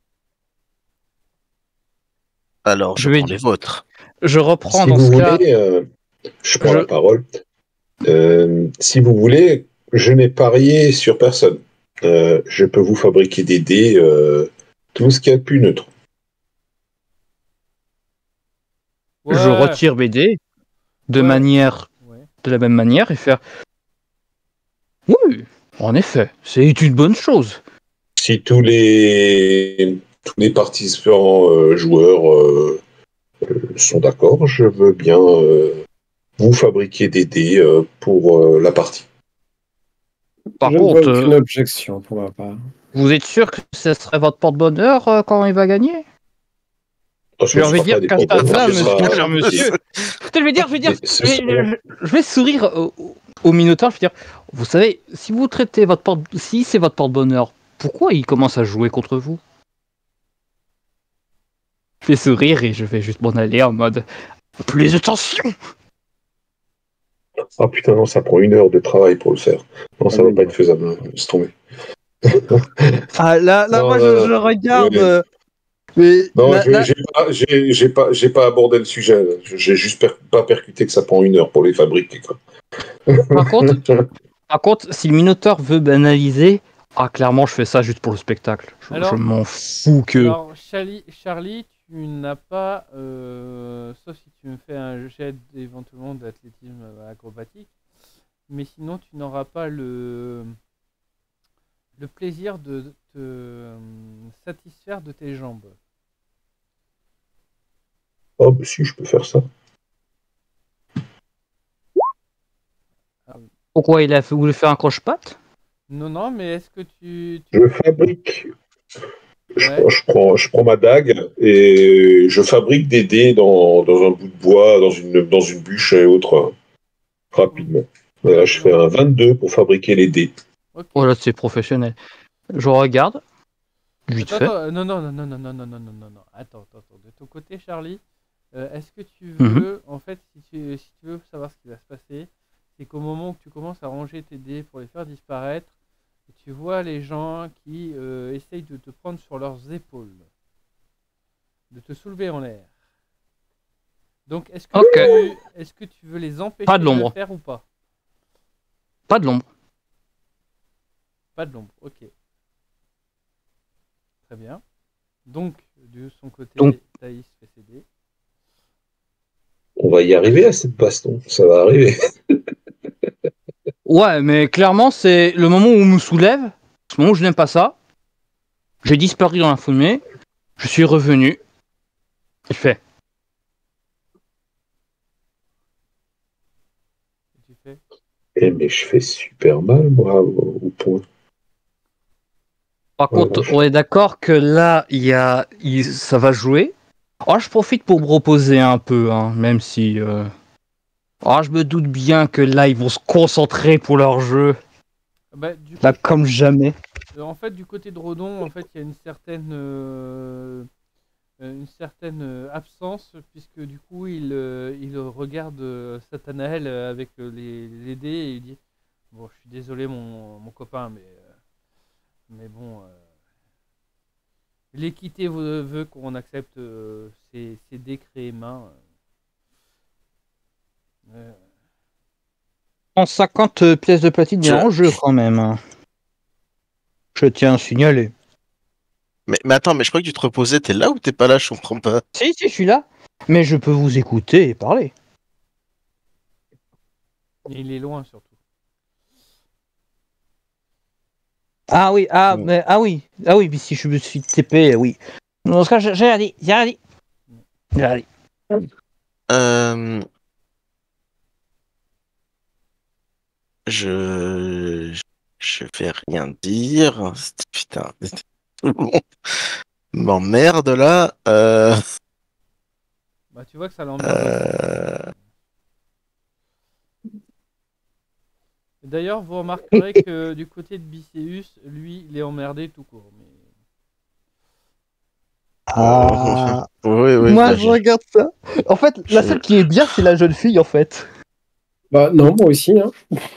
Alors, je Je vais prends dire- les vôtres. Je reprends Si dans vous ce cas. voulez, euh, je prends Je- la parole. Euh, si vous voulez, je n'ai parié sur personne. Euh, je peux vous fabriquer des dés, euh, tout ce qu'il y a de plus neutre. Ouais, Je retire mes dés de ouais, manière, ouais. de la même manière et faire. Oui, en effet, c'est une bonne chose. Si tous les, tous les participants euh, joueurs euh, sont d'accord, je veux bien euh, vous fabriquer des dés euh, pour euh, la partie. Par Je ne vois contre, aucune euh, objection pour ma part. vous êtes sûr que ce serait votre porte-bonheur euh, quand il va gagner? Attention, J'ai ce envie de sera dire pas des qu'à ce porte-bonheurs, stade-là, ce monsieur, sera- mon cher monsieur. Écoutez, je vais dire, je vais dire, ce je, sera- je- je vais sourire au, au Minotaure. Je vais dire, vous savez, si vous traitez votre porte, si c'est votre porte-bonheur, pourquoi il commence à jouer contre vous? Je vais sourire et je vais juste m'en aller en mode plus de tension. Ah putain, non, ça prend une heure de travail pour le faire. Non, ça Ah va oui, pas non. être faisable. hein. Laisse tomber. Enfin, là, là, Non, moi, non, je, non. je regarde. Oui. euh, mais Non, là, je- là- j'ai pas, j'ai, j'ai pas, j'ai pas abordé le sujet. là. J'ai juste per- pas percuté que ça prend une heure pour les fabriquer. Quoi. par contre, par contre, si le Minotaure veut banaliser, ah, clairement, je fais ça juste pour le spectacle. Je, Alors- je m'en fous que. Alors, Charlie, Charlie, tu n'as pas, euh, sauf si tu me fais un jet éventuellement d'athlétisme acrobatique, mais sinon tu n'auras pas le, le plaisir de te euh, satisfaire de tes jambes. Oh, bah si, je peux faire ça. Pourquoi il a fait- voulu faire un croche-patte? Non, non, mais est-ce que tu... tu- Je fabrique. Je, Ouais. prends, je, prends, je prends ma dague et je fabrique des dés dans, dans un bout de bois, dans une, dans une bûche et autres, euh, rapidement. Voilà, je fais un vingt-deux pour fabriquer les dés. Ok. Oh là, c'est professionnel. Je regarde. Vite Attends, fait. attends, non, non, non, non, non, non, non, non, non, non, non. Attends, attends, attends. De ton côté, Charlie, euh, est-ce que tu veux, en fait, si tu, si tu veux savoir ce qui va se passer, c'est qu'au moment où tu commences à ranger tes dés pour les faire disparaître, tu vois les gens qui euh, essayent de te prendre sur leurs épaules, de te soulever en l'air. Donc, est-ce que, Ok. tu, est-ce que tu veux les empêcher Pas de de le l'ombre. faire ou pas? Pas de l'ombre. Pas de l'ombre, ok. Très bien. Donc, de son côté, Donc- Thaïs fait ses dés. On va y arriver à cette baston. Ça va arriver. Ouais, mais clairement, c'est le moment où on me soulève. Ce moment où je n'aime pas ça. J'ai disparu dans la fumée. Je suis revenu. Je fais. Et tu fais Eh, mais je fais super mal, moi, au au point. Par Ouais, contre, vache. on est d'accord que là, il y a, il- ça va jouer. Oh, je profite pour me reposer un peu, hein, même si... Euh... Oh, je me doute bien que là, ils vont se concentrer pour leur jeu. Bah, du Là, coup, comme jamais. euh, en fait, du côté de Redon, en fait, il y a une certaine, euh, euh, une certaine euh, absence, puisque du coup, il, euh, il regarde euh, Sathanael euh, avec euh, les, les dés et il dit bon, je suis désolé, mon, mon copain, mais, euh, mais bon, euh, l'équité veut, veut qu'on accepte euh, ces, ces dés créés main. Euh, En cinquante pièces de platine, il y Je- a en jeu quand même. hein. Je tiens à signaler. Mais, mais attends, mais je crois que tu te reposais, t'es là ou t'es pas là, je comprends pas. Si, si, je suis là. Mais je peux vous écouter et parler. et il est loin surtout. Ah oui, ah, Mm. mais, ah oui, ah oui, puis si je me suis T P, oui. Dans ce cas, j'ai j'ai rien dit, j'ai rien dit. J'ai rien dit. Euh, je... je vais rien dire. Putain, tout le monde m'emmerde là. Euh... Bah, tu vois que ça l'emmerde aussi. euh, D'ailleurs, vous remarquerez que du côté de Bicéus, lui, il est emmerdé tout court. Mais... Ah. Oui, oui, Moi, bah, je je- regarde ça. En fait, la Je- seule qui est bien, c'est la jeune fille, en fait. Bah non, moi aussi. Hein.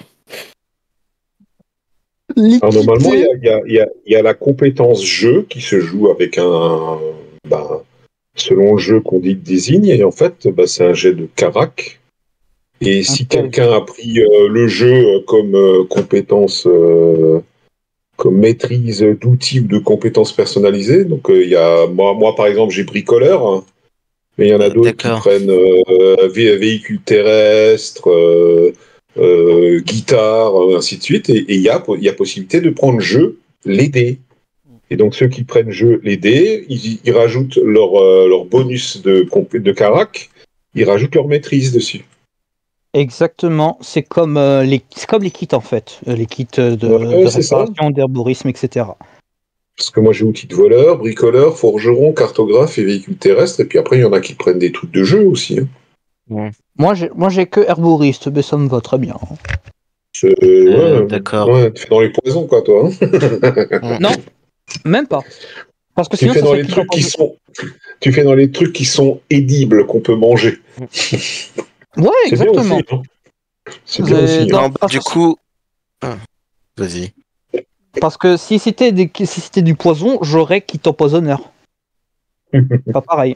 Alors, normalement, il y L'équité. a, il y a- il y a- il y a la compétence jeu qui se joue avec un. Ben, selon le jeu qu'on dit désigne, et en fait, ben, c'est un jet de carac. Et si tel. quelqu'un a pris euh, le jeu comme euh, compétence, euh, comme maîtrise d'outils ou de compétences personnalisées, donc euh, il y a moi, moi par exemple, j'ai bricoleur, hein, mais il y en a d'autres qui D'accord. prennent euh, vé- véhicule terrestre, euh, euh, guitare, euh, ainsi de suite, et et il y a, il y a possibilité de prendre jeu les dés. Et donc ceux qui prennent jeu les dés, ils, ils rajoutent leur, euh, leur bonus de, compé- de carac, ils rajoutent leur maîtrise dessus. Exactement, c'est comme, euh, les... c'est comme les kits, en fait. Euh, Les kits euh, de, Ouais, de c'est ça. réparation, d'herborisme, et cetera. Parce que moi j'ai outils de voleur, bricoleur, forgeron, cartographe et véhicule terrestre, et puis après il y en a qui prennent des trucs de jeu aussi. Hein. Moi, j'ai, moi, j'ai que herboriste, mais ça me va très bien. C'est- Euh, ouais, d'accord. ouais, tu fais dans les poisons quoi toi. Hein. Non, même pas. Parce que tu sinon, fais ça dans serait les kit trucs qui empoisonné. sont, tu fais dans les trucs qui sont édibles qu'on peut manger. Ouais, C'est bien exactement. aussi. Hein. C'est bien C'est- aussi. Hein. non, Non, bah, parce du que- coup... Ah, vas-y. Parce que si c'était, des... si c'était du poison, j'aurais kit empoisonneur. Pas pareil.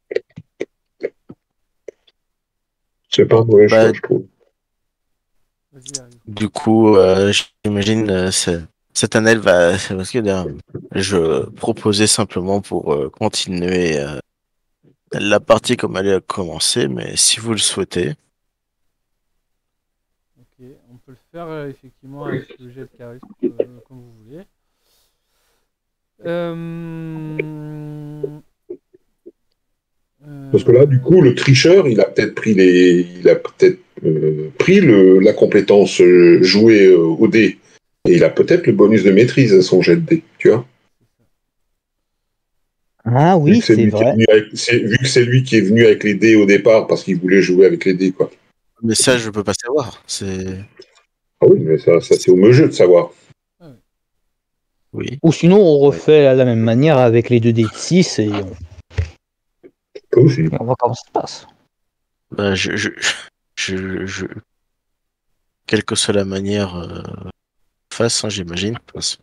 C'est pas un mauvais Bah, choix, je trouve. Vas-y, arrive. du coup, euh, j'imagine euh, c'est- cette année, elle va... c'est parce que euh, je proposais simplement pour euh, continuer euh, la partie comme elle a commencé, mais si vous le souhaitez. Ok, on peut le faire euh, effectivement avec le jet de charisme euh, comme vous voulez. Euh... Parce que là, du coup, le tricheur, il a peut-être pris les, il a peut-être euh, pris le, la compétence euh, jouer euh, au dé, et il a peut-être le bonus de maîtrise à son jet de dé, tu vois. Ah Vu oui, que c'est c'est lui qui est vrai. venu avec, c'est- vu que c'est lui qui est venu avec les dés au départ parce qu'il voulait jouer avec les dés, quoi. Mais ça, je peux pas savoir. C'est... Ah oui, mais ça, ça c'est au jeu de savoir. Oui. Ou sinon, on refait à la même manière avec les deux dés de six et on, Toi aussi. et on voit comment ça se passe. Bah, je, je, je, je... Quelle que soit la manière euh, face, hein, j'imagine. Parce-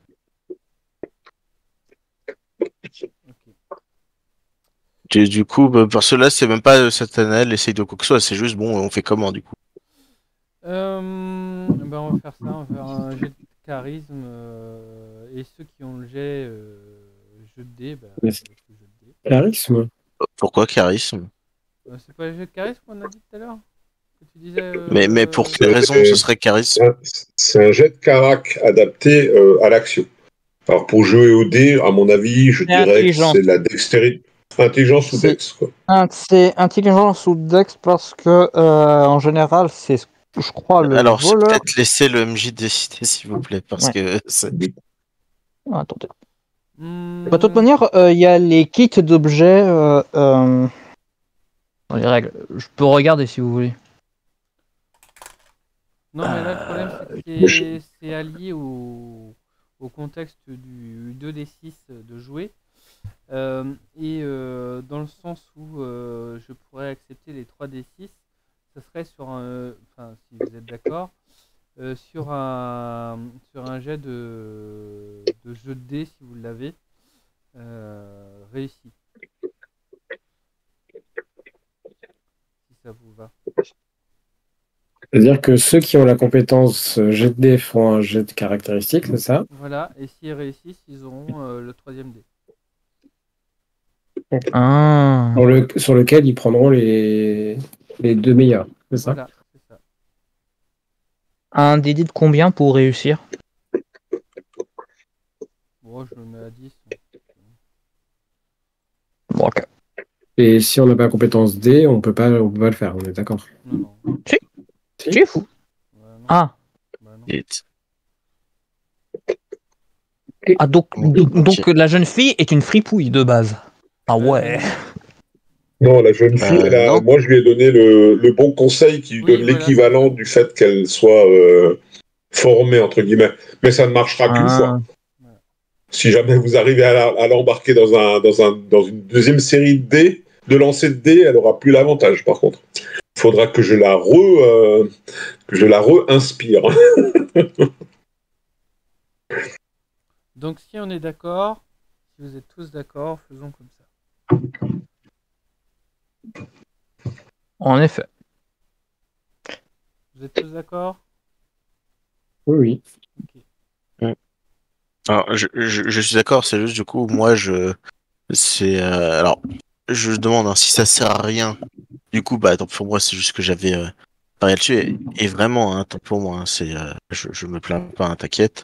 Du, du coup, bah, parce que là, c'est même pas euh, Satanel essaye de quoi que ce soit, c'est juste bon, on fait comment du coup? Euh, ben on va faire ça, on va faire un jet de charisme euh, et ceux qui ont le jet euh, jeu de dés, ben, Mais avec c'est- le jeu de dés. Charisme. Pourquoi charisme? Euh, c'est pas le jet de charisme qu'on a dit tout à l'heure que tu disais. euh, Mais, mais pour quelle C'est- raison ce serait charisme? C'est un- c'est un jet de carac adapté euh, à l'action. Alors pour jouer au dé, à mon avis, je C'est dirais que intelligence. c'est de la dextérité, intelligence ou C'est- dex, quoi. Un, c'est intelligence ou dex parce que, euh, en général, c'est, je crois, le Alors, je vais voleur. peut-être laisser le M J décider, s'il vous plaît, parce Ouais. que c'est... Ah, attendez. Hmm, De toute manière, il y a les kits d'objets. Euh, euh, dans les règles. Je peux regarder si vous voulez. Non, mais là, le problème, c'est que Mais je- c'est c'est allié au, au contexte du deux d six de jouer. Euh, et euh, dans le sens où euh, je pourrais accepter les trois d six, ça serait sur un. Enfin, si vous êtes d'accord, euh, sur un, sur un jet de, de jeu de dés, si vous l'avez, euh, réussi. Si ça vous va. C'est-à-dire que ceux qui ont la compétence euh, jet de dés font un jet de caractéristiques, c'est ça? Voilà, et s'ils réussissent, ils auront euh, le troisième dé. Ah. Sur, le, sur lequel ils prendront les, les deux meilleurs, c'est ça? Voilà, c'est ça. Un D D de combien pour réussir? Bon, je le mets à dix. Bon, ok. Et si on n'a pas la compétence D, on peut pas, on peut pas le faire, on est d'accord. Non, non. Si. Tu es fou. Ouais, non. Ah. Bah, non. Et- Ah, donc, Ok. donc la jeune fille est une fripouille de base. Ah ouais. Euh, Non, la jeune fille, Euh, elle a- non. moi je lui ai donné le, le bon conseil qui lui Oui, donne voilà, l'équivalent c'est ça. du fait qu'elle soit euh, formée, entre guillemets. Mais ça ne marchera qu'une fois. Ah. Si jamais vous arrivez à la- à l'embarquer dans, un, dans, un, dans une deuxième série de dés, de lancer de dés, elle aura plus l'avantage par contre. Il faudra que je la re, euh, que je la re-inspire. Donc, si on est d'accord, si vous êtes tous d'accord, faisons comme ça. En effet. Vous êtes tous d'accord? Oui, oui. Ok. Alors, je, je, je suis d'accord, c'est juste du coup, moi, je, c'est, euh, alors, je demande hein, si ça sert à rien. Du coup, bah, tant pour moi, c'est juste que j'avais euh, parié dessus et, et vraiment, hein, tant pour moi, hein, c'est, euh, je, je me plains pas, hein, t'inquiète.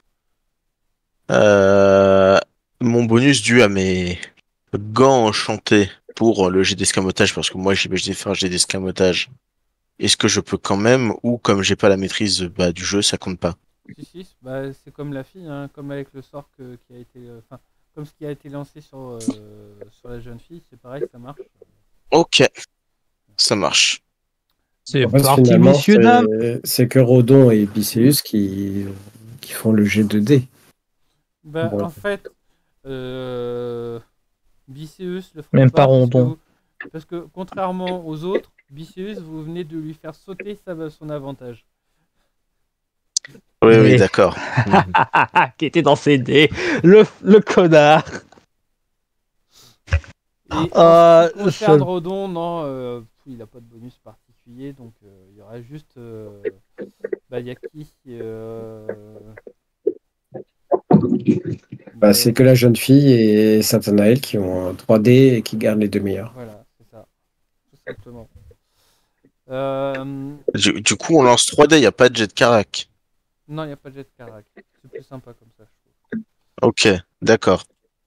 Euh, mon bonus dû à mes gants enchantés pour le jet d'escamotage, parce que moi, j'imagine faire un jet d'escamotage. Est-ce que je peux quand même, ou comme j'ai pas la maîtrise bah, du jeu, ça compte pas? Si, si, bah, c'est comme la fille, hein, comme avec le sort que- qui a été. euh, Enfin, comme ce qui a été lancé sur, euh, sur la jeune fille, c'est pareil, ça marche. Ok, ça marche. C'est En fait, parti, finalement, messieurs, dames. c'est c'est que Rodon et Bicéus qui, qui font le jet de dés. Bah, Ouais. en fait, euh, Bicéus le ferait Même pas pas parce Rondon. que, parce que contrairement aux autres, Bicéus, vous venez de lui faire sauter sa, son avantage. Oui, oui, Mais- d'accord. Mhm. Qui était dans ses dés. Le, le connard. Et en ce Euh, qui concerne je- Rodon, non, euh, il n'a pas de bonus particulier, donc euh, il y aura juste euh, bah, Yaki. Euh, Bah, mais, c'est que la jeune fille et Satanael qui ont un trois D et qui gardent les deux meilleurs. voilà, c'est ça, tout simplement. Euh, Du, du coup, on lance trois dés, il n'y a pas de jet de carac. non, il n'y a pas de jet de carac. C'est plus sympa comme ça, je trouve. Ok, d'accord.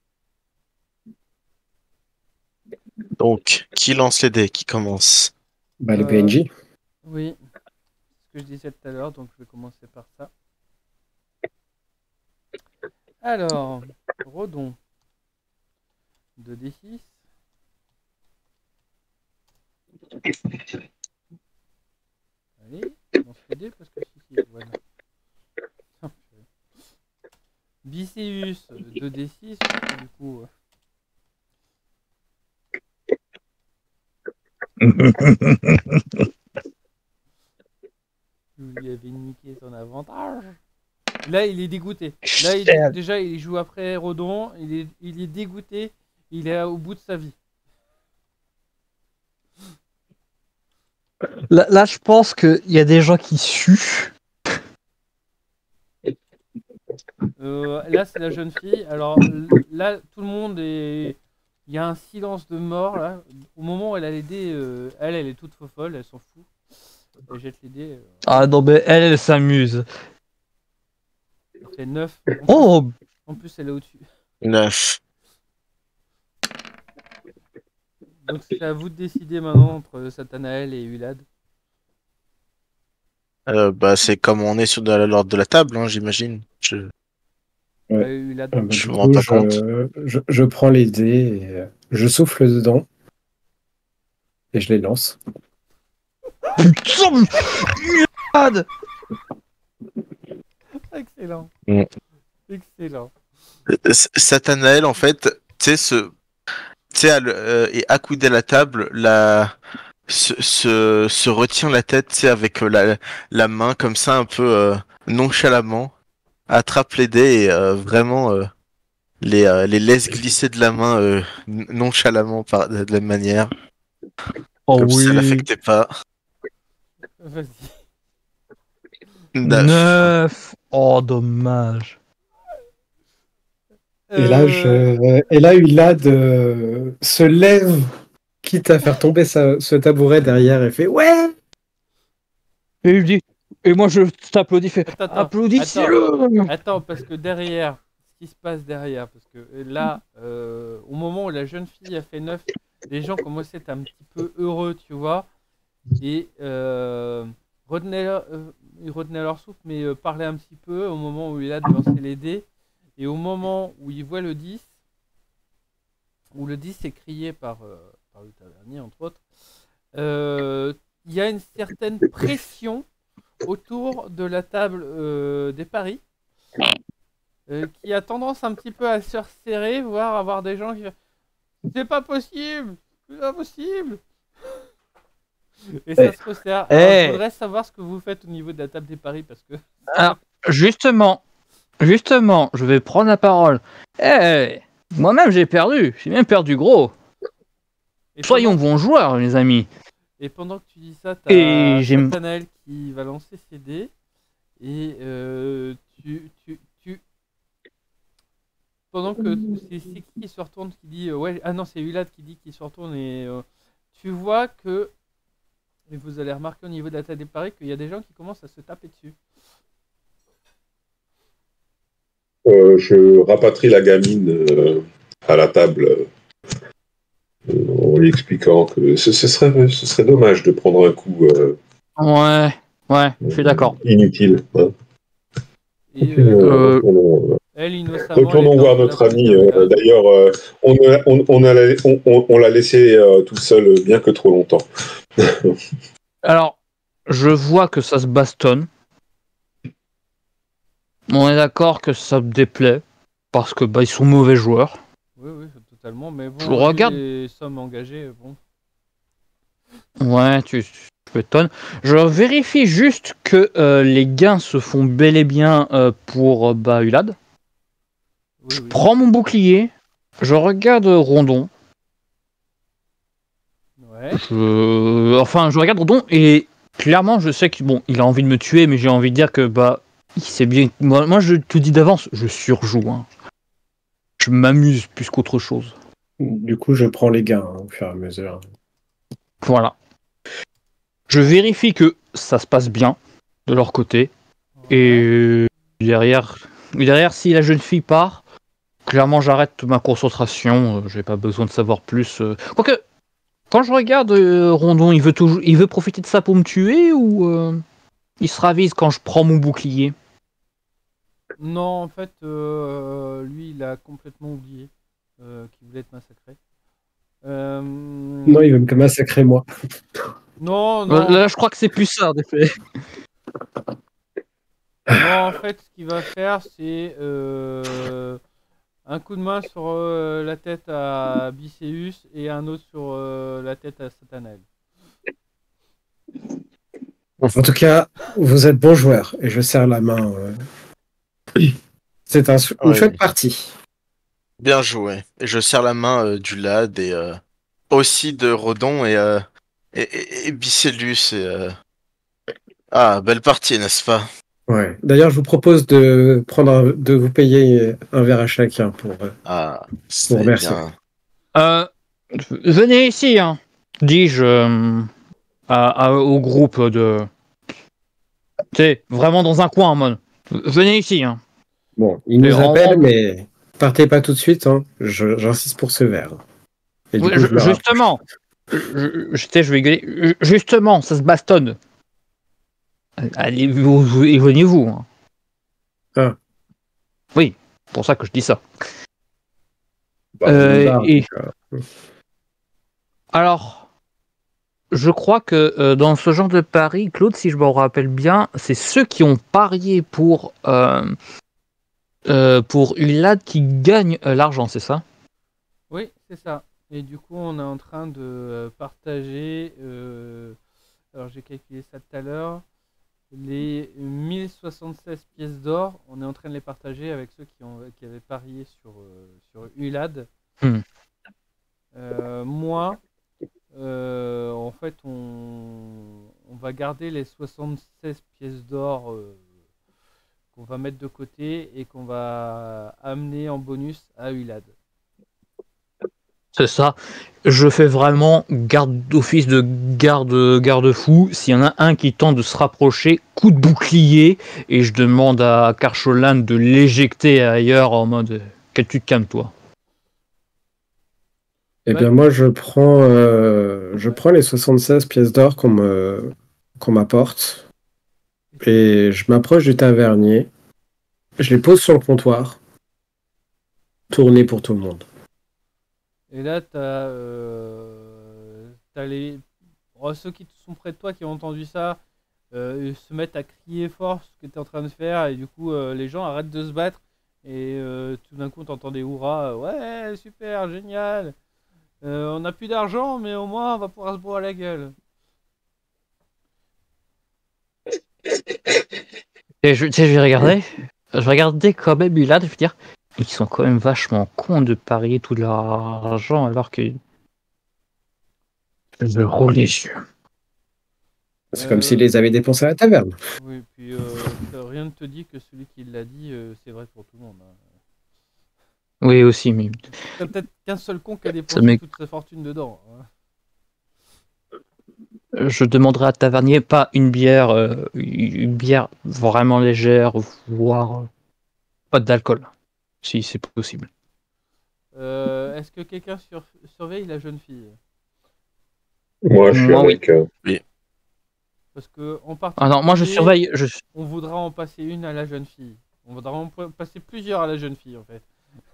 Donc, qui lance les dés? Qui commence? Bah, les Euh, P N J. Oui, ce que je disais tout à l'heure, donc je vais commencer par ça. Alors, Rodon, deux d six. Allez, lance les dés parce que si, si, voilà. Ah, purée. Bicéus, deux d six, du coup. Vous lui avez niqué son avantage. Là, il est dégoûté. Là, il est- déjà, il joue après Rodon. Il est, il est dégoûté. Il est au bout de sa vie. Là, là, je pense qu'il y a des gens qui suent. Euh, là, c'est la jeune fille. Alors là, tout le monde est. Il y a un silence de mort là. Au moment où elle a les dés, euh, elle, elle est toute folle, elle s'en fout. Elle jette les dés. euh, Ah non, mais elle, elle s'amuse. elle fait neuf. En plus, Oh, en plus, elle est au-dessus. Neuf. Donc c'est à vous de décider maintenant entre Satanael et Ulad. Euh, bah, c'est comme on est sur de l'ordre de la table, hein, j'imagine. Je... Ouais. Euh, il a Ah, bah, Je du me rends coup, pas je, compte. je, je prends les dés et euh, je souffle dedans et je les lance. Merde. Excellent. Mm. Excellent. S- Sathanaël, en fait, tu sais, ce, tu sais, à le- euh, est accoudé à la table, la, se, se, se retient la tête, tu sais, avec euh, la, la main comme ça, un peu euh, nonchalamment, attrape les dés et euh, vraiment euh, les, euh, les laisse glisser de la main euh, n- nonchalamment par, de la même manière, Oh comme si ça oui. l'affectait pas. Vas-y. Neuf. Neuf. Oh, dommage. Et là, Euh, je, et là, Ulad euh, se lève, quitte à faire tomber sa- ce tabouret derrière et fait ouais. Et il dit. Et moi, je t'applaudis. Fais. Attends, attends, Applaudissez-le. Attends, parce que derrière, ce qui se passe derrière, parce que là, euh, au moment où la jeune fille a fait neuf, les gens commençaient à être un petit peu heureux, tu vois, et euh, retenaient, leur, euh, ils retenaient leur souffle, mais euh, parlaient un petit peu au moment où il a de lancer les dés, et au moment où il voit le dix, où le dix est crié par, euh, par le tavernier, entre autres, euh, il y a une certaine pression autour de la table euh, des paris, euh, qui a tendance un petit peu à se resserrer, voire avoir des gens qui c'est pas possible, c'est pas possible. Et ça Eh. se resserre. Alors, Eh. je voudrais savoir ce que vous faites au niveau de la table des paris parce que Alors, justement, justement, je vais prendre la parole. Eh, moi-même j'ai perdu. J'ai même perdu gros. et Soyons pendant, bons joueurs, les amis. et pendant que tu dis ça, Et t'as j'ai- Sathanaël qui va lancer ses dés et euh, tu, tu, tu pendant que c'est c'est qui qui se retourne qui dit euh, ouais ah non c'est Ulad qui dit qu'il se retourne et euh, tu vois que et vous allez remarquer au niveau de la table des paris qu'il y a des gens qui commencent à se taper dessus. Euh, je rapatrie la gamine euh, à la table euh, en lui expliquant que ce, ce serait, ce serait dommage de prendre un coup euh, Ouais, ouais, je suis d'accord. inutile. Hein. Et Retournons, euh, Euh, retournons, elle innocemment elle retournons était en voir train notre ami. d'applaudir euh, Ulad. D'ailleurs, euh, on, a- on, on, a la- on, on- on l'a laissé euh, tout seul bien que trop longtemps. alors, je vois que ça se bastonne. On est d'accord que ça me déplaît parce que bah ils sont mauvais joueurs. Oui oui totalement mais Je bon regarde. les sommes engagées bon. Ouais, tu, tu m'étonnes. Je vérifie juste que euh, les gains se font bel et bien euh, pour euh, bah, Ulad. Oui Je oui. prends mon bouclier. Je regarde Rondon. Ouais. Je... Enfin, je regarde Rondon et clairement, je sais qu'il bon, il a envie de me tuer, mais j'ai envie de dire que bah, il sait bien. Moi, moi je te dis d'avance, je surjoue. Hein. Je m'amuse plus qu'autre chose. Du coup, je prends les gains hein, au fur et à mesure. Voilà. Je vérifie que ça se passe bien de leur côté. Ouais. Et derrière, derrière, si la jeune fille part, clairement j'arrête ma concentration. Euh, j'ai pas besoin de savoir plus. Euh... Quoique, quand je regarde euh, Rondon, il veut toujours, il veut profiter de ça pour me tuer ou euh, il se ravise quand je prends mon bouclier. Non en fait euh, lui il a complètement oublié euh, qu'il voulait être massacré. Euh... Non, il veut me massacrer moi. Non, Là, non. là, je crois que c'est plus ça, en effet. Non, en fait, ce qu'il va faire, c'est euh, un coup de main sur euh, la tête à Bicéus et un autre sur euh, la tête à Sathanaël. En tout cas, vous êtes bon joueur et je serre la main. euh. C'est un, une Ouais. chouette partie. Bien joué. Et je serre la main euh, du lad et euh, aussi de Rodon et, euh, et, et, et Bicellus. Et, euh... Ah, belle partie, n'est-ce pas? Ouais. D'ailleurs, je vous propose de prendre un- de vous payer un verre à chacun pour. euh, Ah, Pour c'est remercier. bien. Euh, venez ici, hein, dis-je euh, à- à- au groupe de. Tu sais, vraiment dans un coin en mode. Venez ici, hein. Bon, il Et nous en- appelle, en- mais partez pas tout de suite. Hein. Je- J'insiste pour ce verre. Et du Oui, coup, ju- je me rapproche. justement, je, je, je sais, je vais gueuler. Ju- Justement, ça se bastonne. Allez, vous, vous- éloignez-vous. Hein. Ah. Oui, pour ça que je dis ça. Bah, Euh, on barre, et donc, euh, alors, je crois que euh, dans ce genre de pari, Claude, si je me rappelle bien, c'est ceux qui ont parié pour, euh, euh, pour Ulad qui gagnent euh, l'argent, c'est ça? Oui, c'est ça. Et du coup, on est en train de euh, partager, euh, alors j'ai calculé ça tout à l'heure, les mille soixante-seize pièces d'or, on est en train de les partager avec ceux qui, ont, qui avaient parié sur, euh, sur Ulad. Hmm. Euh, moi, euh, en fait, on, on va garder les soixante-seize pièces d'or euh, qu'on va mettre de côté et qu'on va amener en bonus à Ulad. C'est ça. Je fais vraiment garde d'office de garde garde-fou. S'il y en a un qui tente de se rapprocher, coup de bouclier, et je demande à Karcholan de l'éjecter ailleurs en mode que tu te calmes toi. Eh Ouais. bien, moi, je prends, euh, je prends les soixante-seize pièces d'or qu'on me, qu'on m'apporte et je m'approche du tavernier. Je les pose sur le comptoir, tourné pour tout le monde. Et là, tu as, euh, t'as les... oh, ceux qui sont près de toi qui ont entendu ça euh, ils se mettent à crier fort ce que tu es en train de faire et du coup, euh, les gens arrêtent de se battre et euh, tout d'un coup, tu entends des hurrahs. Ouais, super, génial. Euh, on n'a plus d'argent, mais au moins, on va pouvoir se boire à la gueule. Et je, tu sais, je vais regarder. Je vais regarder quand même Ulad, je veux dire, ils sont quand même vachement cons de parier tout leur argent alors que je roule les yeux. C'est comme s'ils Euh, les avaient dépensés à la taverne. oui, puis euh, ça- rien ne te dit que celui qui l'a dit, euh, c'est vrai pour tout le monde, hein. Oui aussi, mais T'as peut-être qu'un seul con qui a ça dépensé m'est- toute sa fortune dedans, hein. je demanderai à tavernier pas une bière, euh, une bière vraiment légère, voire euh, pas d'alcool, si c'est possible. Euh, Est-ce que quelqu'un sur- surveille la jeune fille? Moi, je suis Moi oui. avec. euh, Parce que en Ah non, moi je particulier, surveille. Je... on voudra en passer une à la jeune fille. On voudra en pa- passer plusieurs à la jeune fille, en fait.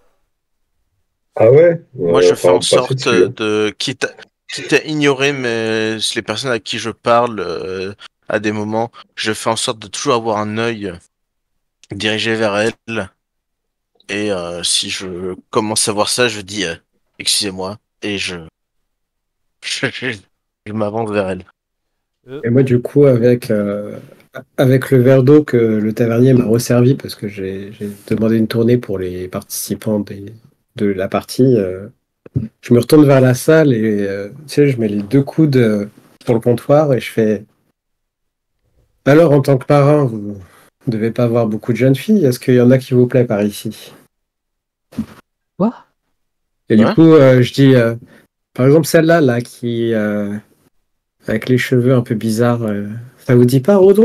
Ah ouais? Moi, Ouais, je fais enfin, en passer sorte dessus. Hein. de, quitte à, quitte à ignorer mes, les personnes à qui je parle euh, à des moments, je fais en sorte de toujours avoir un œil dirigé vers elle. Et euh, si je commence à voir ça, je dis euh, excusez-moi et je, je, je- je m'avance vers elle. Euh, Et moi, oh, du coup, avec, euh, avec le verre d'eau que le tavernier m'a resservi, parce que j'ai j'ai demandé une tournée pour les participants des- de la partie, euh, je me retourne vers la salle et euh, tu sais, je mets les deux coudes euh, sur le comptoir et je fais alors, en tant que parrain, vous ne devez pas avoir beaucoup de jeunes filles. Est-ce qu'il y en a qui vous plaît par ici? Quoi? Et du Ouais. coup, euh, je dis, euh, par exemple, celle-là, là, qui, euh, avec les cheveux un peu bizarres, euh, ça vous dit pas, Rodon?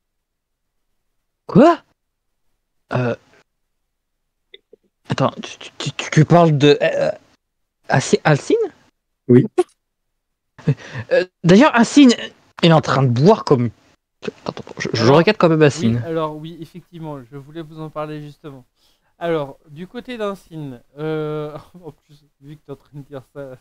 Quoi? Euh, attends, tu, tu, tu- tu parles de euh, Alci- Alcine? Oui. Euh, D'ailleurs, Alcine, il est en train de boire comme. Attends, je, je alors, regarde quand même oui, Alcine. alors oui, effectivement, je voulais vous en parler justement. Alors, du côté d'Incine, euh... en plus, vu que tu es en train de dire ça,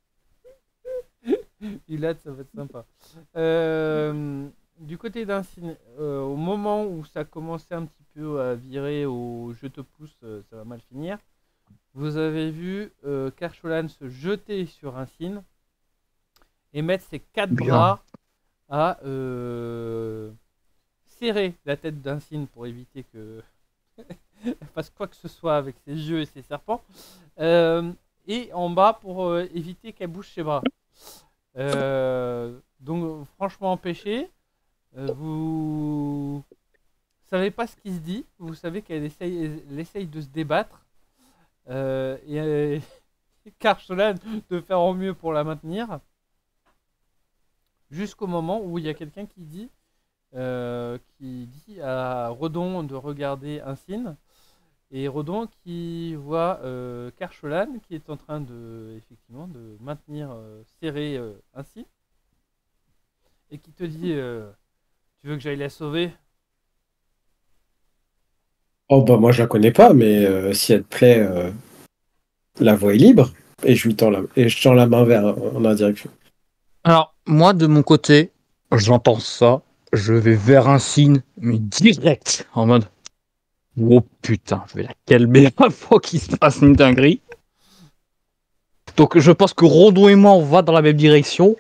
Ilad, ça va être sympa. Euh, Du côté d'Incine, euh, au moment où ça commençait un petit peu à virer au je te pousse, euh, ça va mal finir, vous avez vu euh, Karcholan se jeter sur Incine et mettre ses quatre Bien. bras à euh, serrer la tête d'Incine pour éviter que fasse quoi que ce soit avec ses yeux et ses serpents. Euh, et en bas pour euh, éviter qu'elle bouge ses bras. Euh, donc franchement empêché. Euh, vous savez pas ce qui se dit. Vous savez qu'elle essaye, elle essaye de se débattre. Euh, et euh, Karcholan de faire au mieux pour la maintenir. Jusqu'au moment où il y a quelqu'un qui dit euh, qui dit à Redon de regarder un signe. Et Redon qui voit euh, Karcholan qui est en train de effectivement de maintenir euh, serré euh, ainsi et qui te dit euh, tu veux que j'aille la sauver? Oh bah moi je la connais pas, mais euh, si elle te plaît, euh, la voie est libre. Et je lui tends la, et je tends la main vers en la direction. Alors, moi, de mon côté, j'entends ça, je vais vers un signe, mais direct, en mode, oh putain, je vais la calmer avant qu'il se passe une dinguerie. Donc, je pense que Rodon et moi, on va dans la même direction.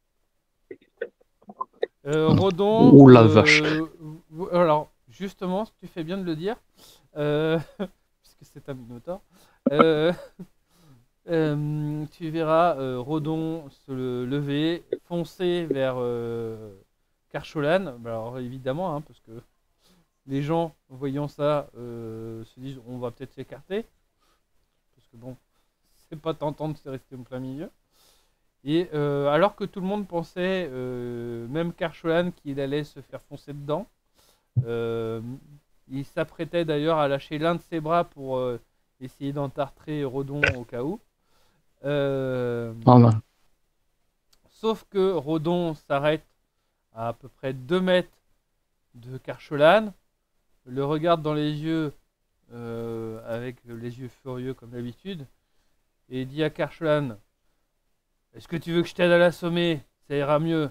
Euh, Rodon, Oh la vache. euh, v- alors justement, tu fais bien de le dire, euh, puisque c'est un Minotaure. Euh, euh, tu verras euh, Rodon se le- lever, foncer vers euh, Carcholan. Bah, alors évidemment, hein, parce que les gens, voyant ça, euh, se disent on va peut-être s'écarter, parce que bon, c'est pas tentant de se rester en plein milieu. Et euh, alors que tout le monde pensait, euh, même Carcholan, qu'il allait se faire foncer dedans, euh, il s'apprêtait d'ailleurs à lâcher l'un de ses bras pour euh, essayer d'entartrer Rodon au cas où. Euh, Ah ben, Sauf que Rodon s'arrête à à peu près deux mètres de Carcholan, le regarde dans les yeux euh, avec les yeux furieux comme d'habitude, et dit à Carcholan: est-ce que tu veux que je t'aide à l'assommer? Ça ira mieux.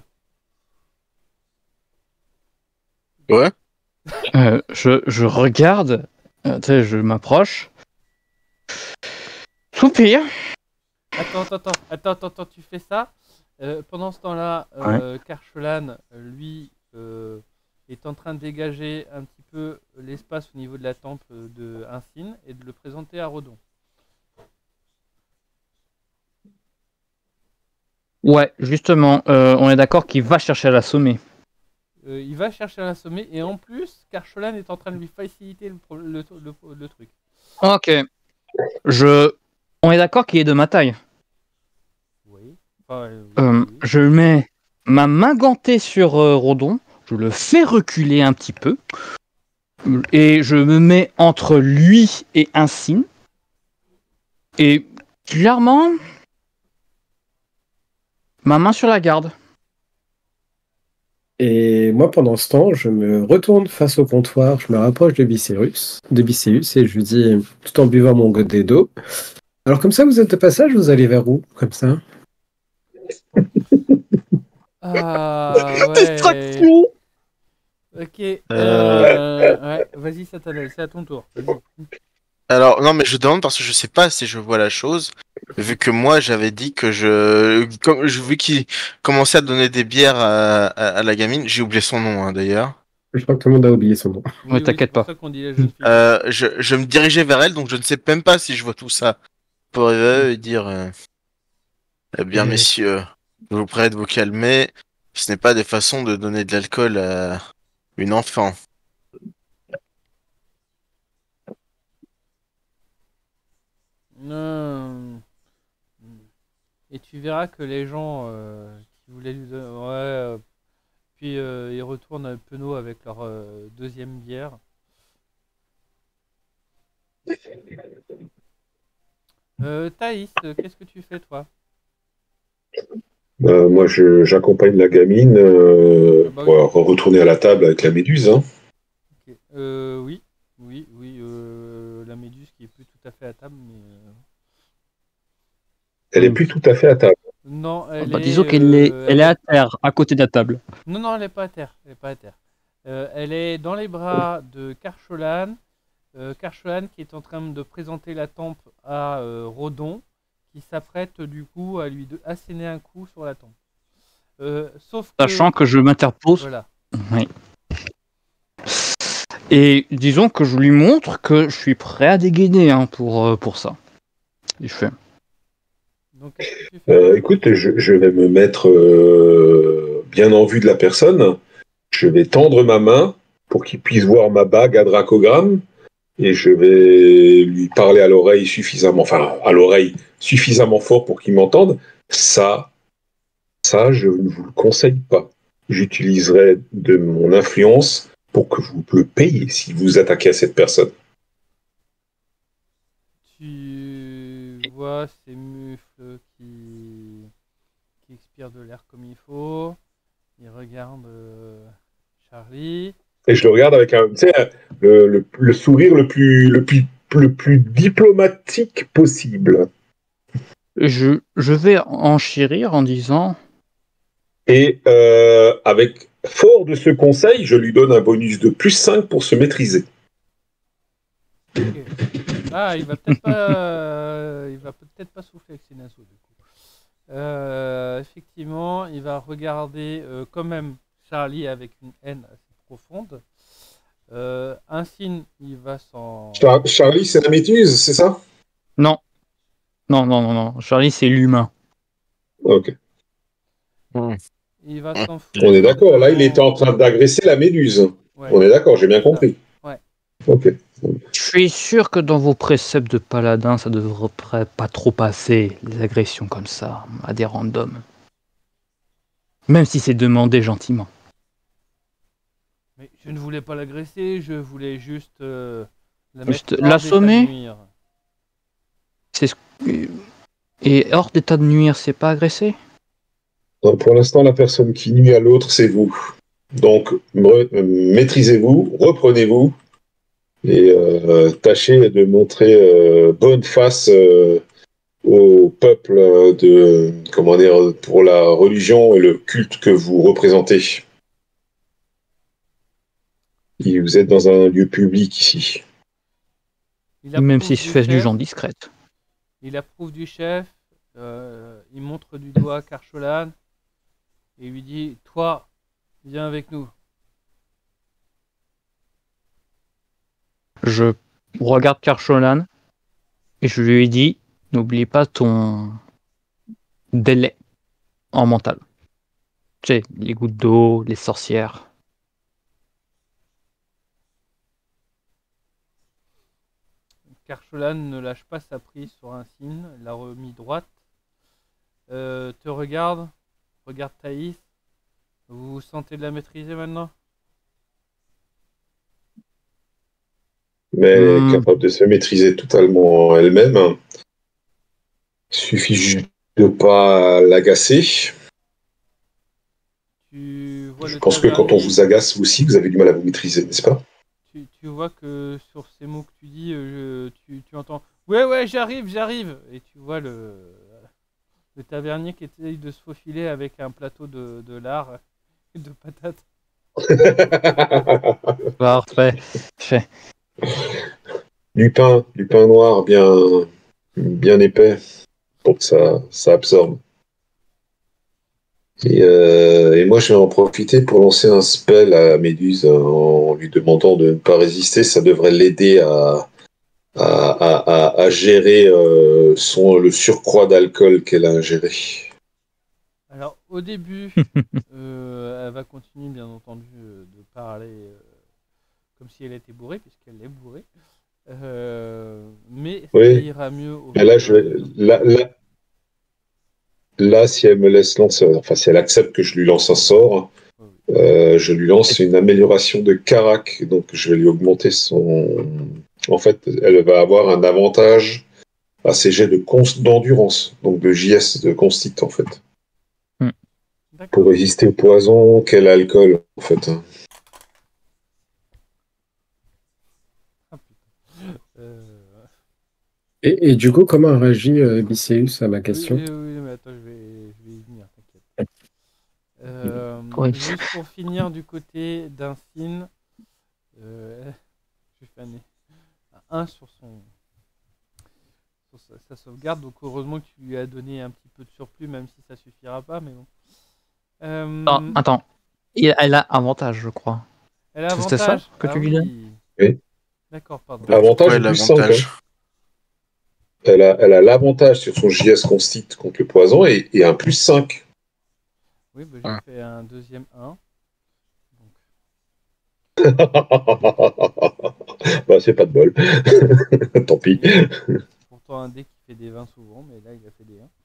Ouais. euh, je, je regarde, euh, tu sais, je m'approche. Soupir. Attends, attends, attends, attends, attends, attends, tu fais ça. Euh, pendant ce temps-là, Ouais. euh, Carcholan, lui, euh, est en train de dégager un petit peu l'espace au niveau de la tempe de Incine et de le présenter à Rodon. Ouais, justement, euh, on est d'accord qu'il va chercher à l'assommer. Euh, il va chercher à l'assommer et en plus, Carcholan est en train de lui faciliter le, pro- le- le- le truc. Ok. Je... On est d'accord qu'il est de ma taille. Oui. Enfin, euh, oui, Euh, oui, oui. je mets ma main gantée sur euh, Rodon, je le fais reculer un petit peu, et je me mets entre lui et un signe. Et clairement, ma main sur la garde. Et moi, pendant ce temps, je me retourne face au comptoir, je me rapproche de Bicérus, de Bicéus, et je lui dis, tout en buvant mon godet d'eau, alors comme ça, vous êtes de passage, vous allez vers où? Comme ça? Ah ouais. Distraction. Ok. Euh, Euh, ouais. Vas-y, Satanel, c'est à ton tour. Vas-y. Alors, non, mais je demande parce que je sais pas si je vois la chose. Vu que moi, j'avais dit que je, comme je vu qu'il commençait à donner des bières à, à, à la gamine, j'ai oublié son nom, hein, d'ailleurs. Je crois que tout le monde a oublié son nom. Ouais, Oui, oui, c'est t'inquiète pour pas. ça qu'on dit la jeune fille. Euh, je, je me dirigeais vers elle, donc je ne sais même pas si je vois tout ça. Pour arriver et dire, euh, eh bien, Et messieurs, je vous prie de vous calmer. Ce n'est pas des façons de donner de l'alcool à une enfant. Non. Et tu verras que les gens euh, qui voulaient lui donner... Ouais, euh, puis euh, ils retournent à Penaud avec leur euh, deuxième bière. Euh, Thaïs, euh, qu'est-ce que tu fais toi? Euh, moi, je- j'accompagne la gamine euh, Ah bah oui. pour retourner à la table avec la méduse. Hein. Ok. Euh, oui, oui, oui. Euh, la méduse qui est plus tout à fait à table, mais... euh, Elle est Euh, plus tout à fait à table. Non, ah elle bah, est, disons qu'elle est, euh, elle elle est est... à terre, à côté de la table. Non, non, elle est pas à terre. Elle est pas à terre. Euh, elle est dans les bras de Carcholan. Euh, Carcholan qui est en train de présenter la tempe à euh, Rodon, qui s'apprête du coup à lui de- asséner un coup sur la tempe. Euh, sauf que... Sachant que je m'interpose. Voilà. Oui. Et disons que je lui montre que je suis prêt à dégainer hein, pour, euh, pour ça. Il fait. Donc qu'est-ce que tu fais? Euh, écoute, je, je vais me mettre euh, bien en vue de la personne. Je vais tendre ma main pour qu'il puisse voir ma bague à dracogramme et je vais lui parler à l'oreille suffisamment, enfin à l'oreille suffisamment fort pour qu'il m'entende. Ça, ça, je ne vous le conseille pas. J'utiliserai de mon influence pour que vous le payiez si vous attaquez à cette personne. Tu vois ces mufles qui, qui expirent de l'air comme il faut. Il regarde euh, Charlie. Et je le regarde avec un, tu sais, le, le, le sourire le plus, le, plus, le plus diplomatique possible. Je, je vais enchérir en disant Et euh, avec fort de ce conseil, je lui donne un bonus de plus cinq pour se maîtriser. Ok. Ah, il va peut-être pas, euh, il va peut-être pas souffler avec ses naseaux du coup. Euh, effectivement, il va regarder euh, quand même Charlie avec une haine assez profonde. Euh, un signe, il va s'en. Char- Charlie, c'est la méduse, c'est ça? non, non, non, non, non. Charlie, c'est l'humain. Ok. Hmm. Il va Ouais. s'en On foutre est d'accord. Là, il était devant. en train d'agresser la méduse. Ouais, On est d'accord, j'ai bien c'est ça. compris. Ouais. Ok. Je suis sûr que dans vos préceptes de paladin, ça devrait pas trop passer, les agressions comme ça, à des randoms. Même si c'est demandé gentiment. Mais je ne voulais pas l'agresser, je voulais juste euh, la Juste mettre hors d'état de l'assommer. nuire. C'est ce que- Et hors d'état de nuire, c'est pas agresser? Donc, pour l'instant, la personne qui nuit à l'autre, c'est vous. Donc, me- euh, maîtrisez-vous, reprenez-vous et euh, tâchez de montrer euh, bonne face euh, au peuple euh, de, comment dire, pour la religion et le culte que vous représentez. Et vous êtes dans un lieu public ici. Il Même approuve si je du fais du chef. genre discrète. Il approuve du chef. euh, il montre du doigt Karcholan et lui dit toi, viens avec nous. Je regarde Karcholan et je lui dis, n'oublie pas ton délai en mental. Tu sais, les gouttes d'eau, les sorcières. Karcholan ne lâche pas sa prise sur un signe, l'a remis droite. Euh, te regarde, regarde Thaïs. Vous vous sentez de la maîtriser maintenant? Mais elle est Hmm, capable de se maîtriser totalement elle-même. Il suffit juste de pas l'agacer. Tu vois Je le pense que quand on vous tavernier. agace, vous aussi, vous avez du mal à vous maîtriser, n'est-ce pas? Tu, tu vois que sur ces mots que tu dis, euh, je- tu, tu entends ouais, ouais, j'arrive, j'arrive. Et tu vois le, le tavernier qui essaye de se faufiler avec un plateau de, de lard et de patates. parfait. Fait. Du pain, du pain noir bien, bien épais pour que ça, ça absorbe. Et, euh, et moi, je vais en profiter pour lancer un spell à Méduse en lui demandant de ne pas résister. Ça devrait l'aider à, à, à, à, à gérer euh, son, le surcroît d'alcool qu'elle a ingéré. Alors, au début, euh, elle va continuer, bien entendu, euh, de parler euh, comme si elle était bourrée, puisqu'elle est bourrée. Euh, mais ça Oui, ira mieux au mais là, fur et je à vais, mesure. là, là, là, si elle me laisse lancer, enfin, si elle accepte que je lui lance un sort, Oui, oui. euh, je lui lance une amélioration de carac. Donc, je vais lui augmenter son. En fait, elle va avoir un avantage à ses jets de const d'endurance, donc de J S, de constit, en fait. Hmm. Pour D'accord. résister au poison, quel alcool, en fait. Ah, putain. Euh, Et, et du coup, comment réagit euh, Bicéus à ma Oui, question? oui, oui, mais attends, je vais, je vais y venir, t'inquiète. Euh, Oui. juste pour finir du côté d'un signe, euh, je fais un, un sur son sur sa, sa sauvegarde, donc heureusement que tu lui as donné un petit peu de surplus, même si ça suffira pas, mais bon. Ah, Euh, attends. Il- Elle a avantage, je crois. elle a C'était ça avantage. que Ah tu lui donnes? oui. Oui. D'accord, pardon. Mais pourquoi Avantage elle a plus cinq. Hein. l'avantage? Elle a, elle a l'avantage sur son J S constit contre le poison et, et un plus cinq. Oui, bah, j'ai Ah. fait un deuxième un. Bah, c'est pas de bol. Tant pis. Oui. Pourtant un dé qui fait des vingt souvent, mais là il a fait des un.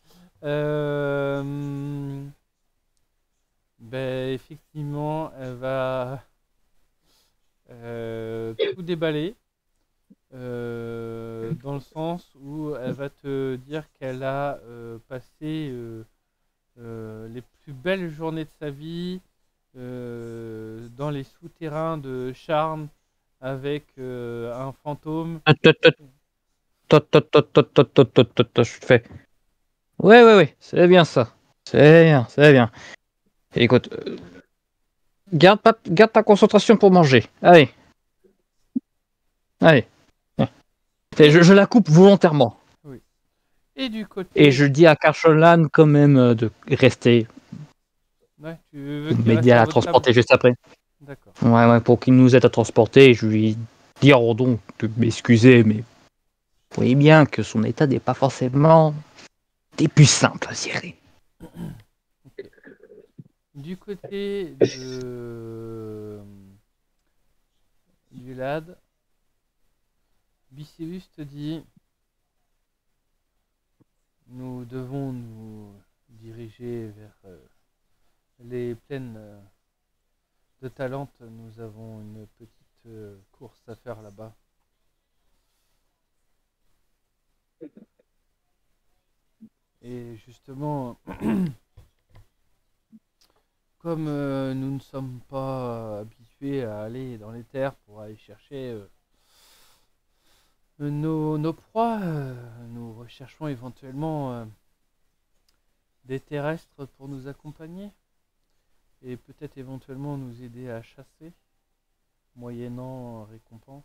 Euh... Ben, effectivement, elle va euh, tout déballer. Euh, dans le sens où elle va te dire qu'elle a euh, passé euh, euh, les plus belles journées de sa vie, euh, dans les souterrains de Charnes avec euh, un fantôme. Tot, tot, tot, tot, tot, tot, tot, tot, tot, tot, tot, je te fais. Ouais, ouais, ouais, c'est bien ça. C'est bien, c'est bien. Écoute, euh, garde, pas, garde ta concentration pour manger. Allez. Allez. Je, je la coupe volontairement. Oui. Et du côté. Et je dis à Carsholan quand même euh, de rester, Ouais, tu veux qu'il reste m'aider à à la votre transporter table. juste après. D'accord. Ouais, ouais, pour qu'il nous aide à transporter, je lui dire donc de m'excuser, mais vous voyez bien que son état n'est pas forcément des plus simples à gérer. Du côté de du lad, Bicéus te dit nous devons nous diriger vers euh, les plaines euh, de Talente. Nous avons une petite euh, course à faire là-bas. Et justement, comme euh, nous ne sommes pas habitués à aller dans les terres pour aller chercher euh, nos, nos proies, euh, nous recherchons éventuellement euh, des terrestres pour nous accompagner et peut-être éventuellement nous aider à chasser, moyennant récompense.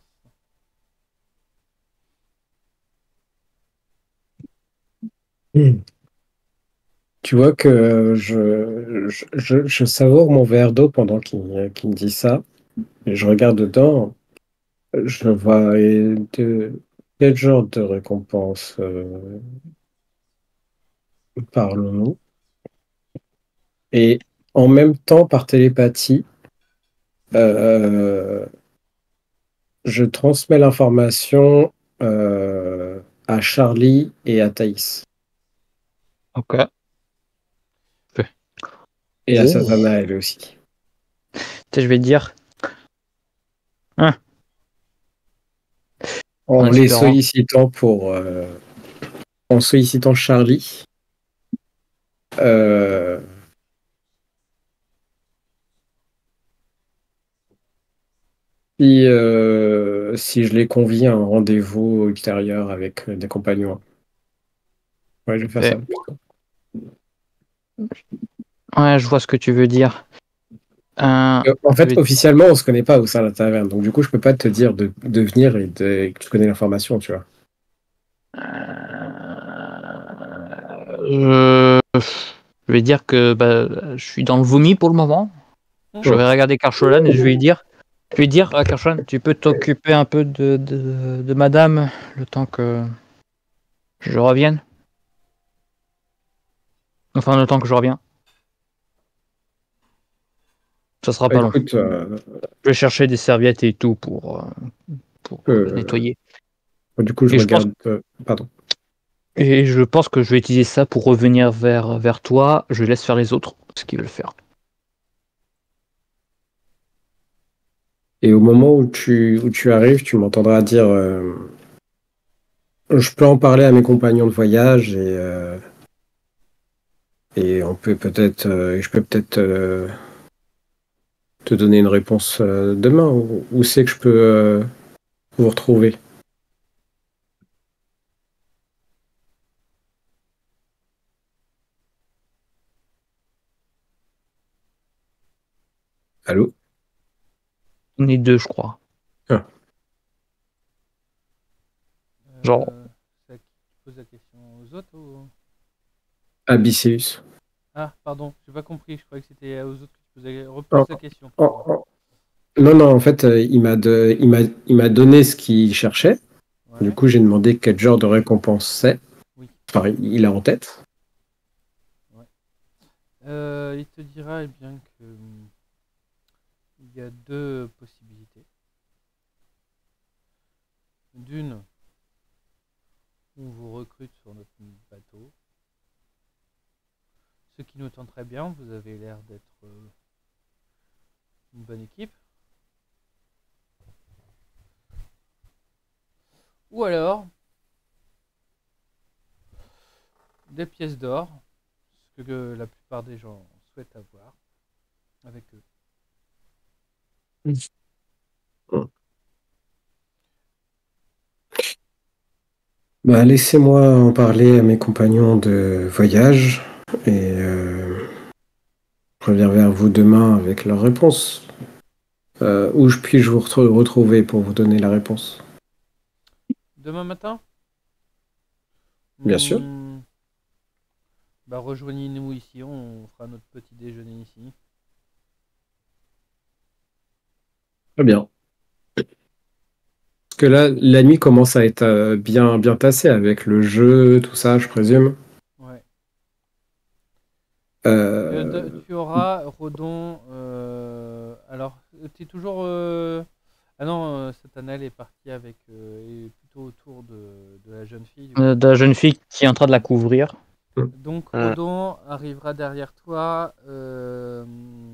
Hmm. Tu vois que je, je, je, je savoure mon verre d'eau pendant qu'il qu'il me dit ça. Et je regarde dedans, je vois et de quel genre de récompense euh, parlons-nous? Et en même temps, par télépathie, euh, je transmets l'information euh, à Charlie et à Thaïs. Ok. Et à Oh. Savannah, elle aussi. Tu sais, je vais te dire. Hein, en En les espérant. sollicitant pour... euh, en sollicitant Charlie, euh, si, euh, si je les convie à un rendez-vous ultérieur avec euh, des compagnons. Ouais, je vais faire Et- ça plutôt. Ouais, je vois ce que tu veux dire. Euh, Euh, En je fait, vais- officiellement, on se connaît pas au sein de la taverne. Donc, du coup, je peux pas te dire de, de venir et, de, et que tu connais l'information, tu vois. Euh, je vais dire que bah, je suis dans le vomi pour le moment. Je Hum. vais regarder Carsholan et je vais lui dire, je vais dire à Carsholan, tu peux t'occuper un peu de, de, de madame le temps que je revienne. Enfin, le temps que je reviens. Ça sera Bah, pas long. écoute, euh, Je vais chercher des serviettes et tout pour, euh, pour euh, euh, nettoyer. du coup, je Et je pense, regarde. euh, pardon. et je pense que je vais utiliser ça pour revenir vers, vers toi. Je laisse faire les autres ce qu'ils veulent faire. Et au moment où tu, où tu arrives, tu m'entendras dire euh, je peux en parler à mes compagnons de voyage et, euh, et on peut peut-être, euh, je peux peut-être euh, te donner une réponse euh, demain. Où, où c'est que je peux euh, vous retrouver? Allô? On est deux, je crois. Ah, Genre, Euh, c'est à qui tu poses la question aux autres ou... Abysseus. Ah, pardon, j'ai pas compris. Je croyais que c'était aux autres que tu posais. Repose Oh, la question. oh, oh. Non, non, en fait, euh, il m'a de- il m'a, il m'a donné ce qu'il cherchait. Du Ouais, coup, j'ai demandé quel genre de récompense c'est. oui. Enfin, il a en tête. Ouais. Euh, il te dira eh bien que hum, il y a deux possibilités. D'une, on vous recrute sur notre bateau. Ce qui nous tente très bien, vous avez l'air d'être euh, une bonne équipe. Ou alors, des pièces d'or, ce que la plupart des gens souhaitent avoir avec eux. Bah, laissez-moi en parler à mes compagnons de voyage et euh, je reviens vers vous demain avec leur réponse. Euh, où je puis-je vous retr- retrouver pour vous donner la réponse? Demain matin? Bien sûr. Hmm, Bah rejoignez-nous ici, on fera notre petit déjeuner ici. Très bien. Parce que là, la nuit commence à être euh, bien, bien passée avec le jeu, tout ça, je présume. Ouais. Tu, Euh, as- tu auras Rodon. euh, alors, tu es toujours. euh, Ah non, euh, Satanel est parti avec. euh, est plutôt autour de, de la jeune fille. Du Euh, coup. de la jeune fille qui est en train de la couvrir. Donc, Hmm. Rodon arrivera derrière toi, euh,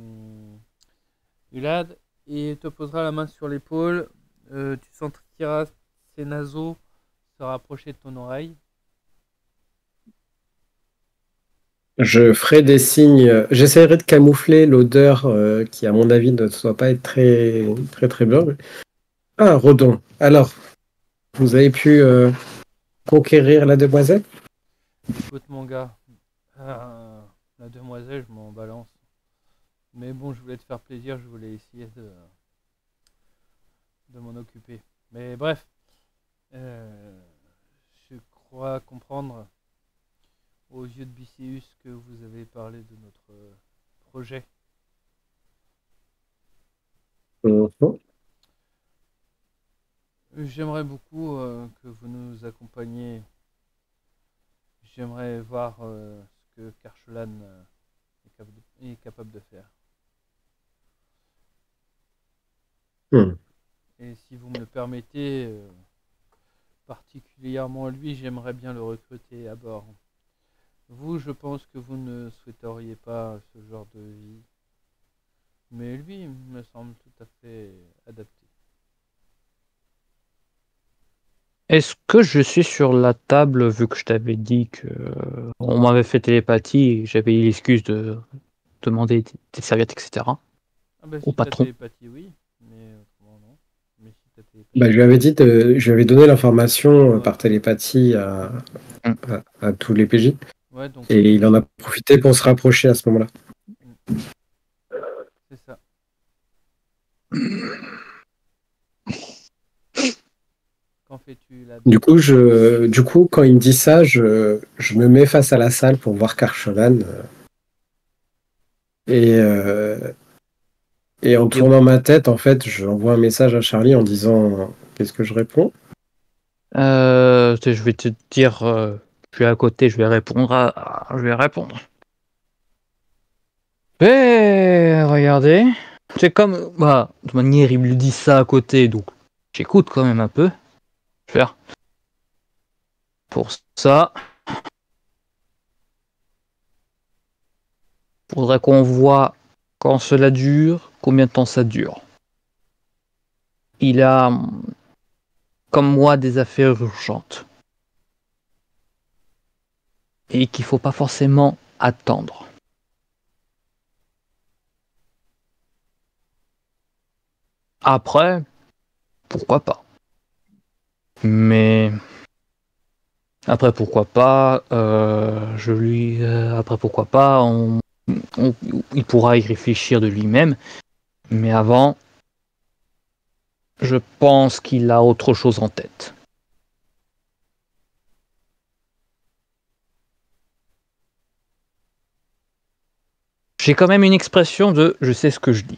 Ulad, et te posera la main sur l'épaule. Euh, tu sentiras ses naseaux se rapprocher de ton oreille. je ferai des signes. J'essaierai de camoufler l'odeur euh, qui, à mon avis, ne doit pas être très, très, très bonne. Ah, Rodon. Alors, vous avez pu euh, conquérir la demoiselle? Écoute, mon gars, euh, la demoiselle, je m'en balance. Mais bon, je voulais te faire plaisir, je voulais essayer de, de m'en occuper. Mais bref, euh, je crois comprendre aux yeux de Bicéus que vous avez parlé de notre euh, projet. Mhm. J'aimerais beaucoup euh, que vous nous accompagniez. J'aimerais voir euh, ce que Karchelan euh, est, cap- est capable de faire. Hmm. Et si vous me le permettez, euh, particulièrement lui, j'aimerais bien le recruter à bord. Vous, je pense que vous ne souhaiteriez pas ce genre de vie. Mais lui me semble tout à fait adapté. Est-ce que je suis sur la table, vu que je t'avais dit que euh, on m'avait fait télépathie et j'avais eu l'excuse de demander des, des serviettes, et cetera. Ah bah Au si t'as patron. télépathie, oui. Mais autrement, non. Mais si t'as télépathie... Bah, je lui avais dit, de- je lui avais donné l'information euh, Ouais. par télépathie à, Mm. à, à tous les P J. Ouais, donc Et il en a profité pour se rapprocher à ce moment-là. c'est ça. Qu'en fais-tu là? Du coup, je, du coup, quand il me dit ça, je, je me mets face à la salle pour voir Karchelan. euh, Et, euh, et en tournant ma tête, en fait, j'envoie un message à Charlie en disant qu'est-ce que je réponds? Euh, je vais te dire, euh, je suis à côté, je vais répondre à, à- je vais répondre. Eh, regardez, c'est comme, bah, de manière, il me dit ça à côté, donc j'écoute quand même un peu. Je vais faire. Pour ça, faudrait qu'on voit quand cela dure, combien de temps ça dure. Il a, comme moi, des affaires urgentes. Et qu'il faut pas forcément attendre. Après, pourquoi pas. Mais après pourquoi pas, euh, je lui, euh, après pourquoi pas, on, on- il pourra y réfléchir de lui-même. Mais avant, je pense qu'il a autre chose en tête. J'ai quand même une expression de je sais ce que je dis.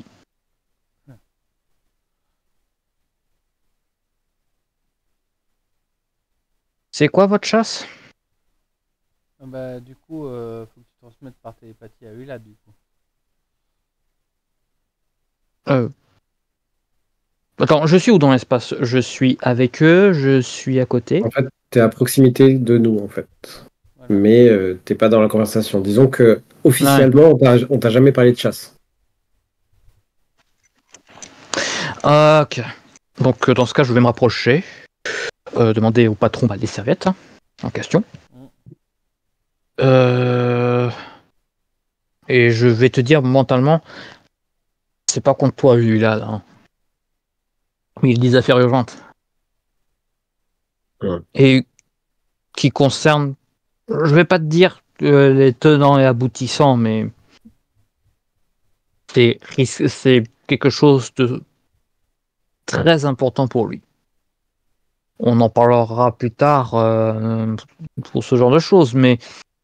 C'est quoi votre chasse? Ah bah du coup, euh, faut que tu transmettes par télépathie à Ulad du coup. euh... Attends, je suis où dans l'espace? Je suis avec eux, je suis à côté. En fait, t'es à proximité de nous, en fait. Voilà. Mais euh, t'es pas dans la conversation. Disons que Ouais. officiellement, on t'a- on t'a jamais parlé de chasse. Ok. Donc euh, dans ce cas, je vais me rapprocher, euh, demander au patron bah, les serviettes hein, en question. Mm. Euh... Et je vais te dire mentalement, c'est pas contre toi, lui là. Hein. Oui, des affaires urgentes. Ouais. Et qui concernent, je vais pas te dire euh, les tenants et aboutissants, mais c'est, ris- c'est quelque chose de très important pour lui. On en parlera plus tard euh, pour ce genre de choses, mais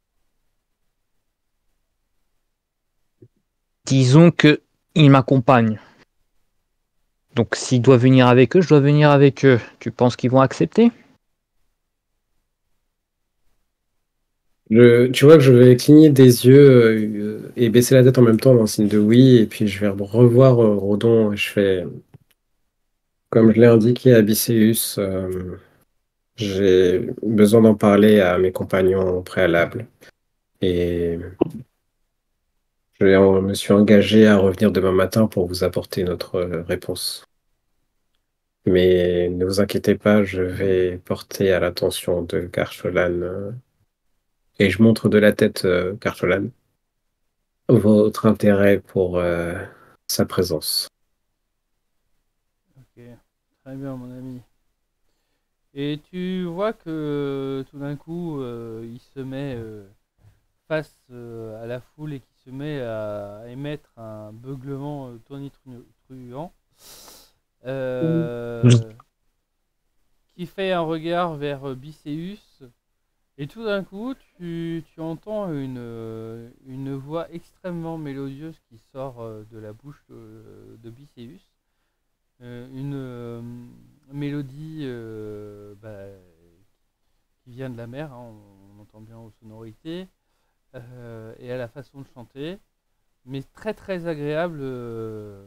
disons que il m'accompagne. Donc s'il doit venir avec eux, je dois venir avec eux. Tu penses qu'ils vont accepter? Je, tu vois que je vais cligner des yeux euh, et baisser la tête en même temps en signe de oui, et puis je vais revoir euh, Rodon. Et je fais, comme je l'ai indiqué à Bicéus, euh, j'ai besoin d'en parler à mes compagnons au préalable. Et je me suis engagé à revenir demain matin pour vous apporter notre euh, réponse. Mais ne vous inquiétez pas, je vais porter à l'attention de Karcholan, euh, et je montre de la tête euh, Karcholan, votre intérêt pour euh, sa présence. Ok, très bien mon ami. Et tu vois que tout d'un coup, euh, il se met euh, face euh, à la foule et qui se met à émettre un beuglement euh, tonitruant, euh, qui fait un regard vers euh, Bicéus. Et tout d'un coup, tu, tu entends une, euh, une voix extrêmement mélodieuse qui sort euh, de la bouche de, de Bicéus. Euh, une euh, mélodie euh, bah, qui vient de la mer, hein, on, on entend bien aux sonorités, euh, et à la façon de chanter, mais très très agréable. euh,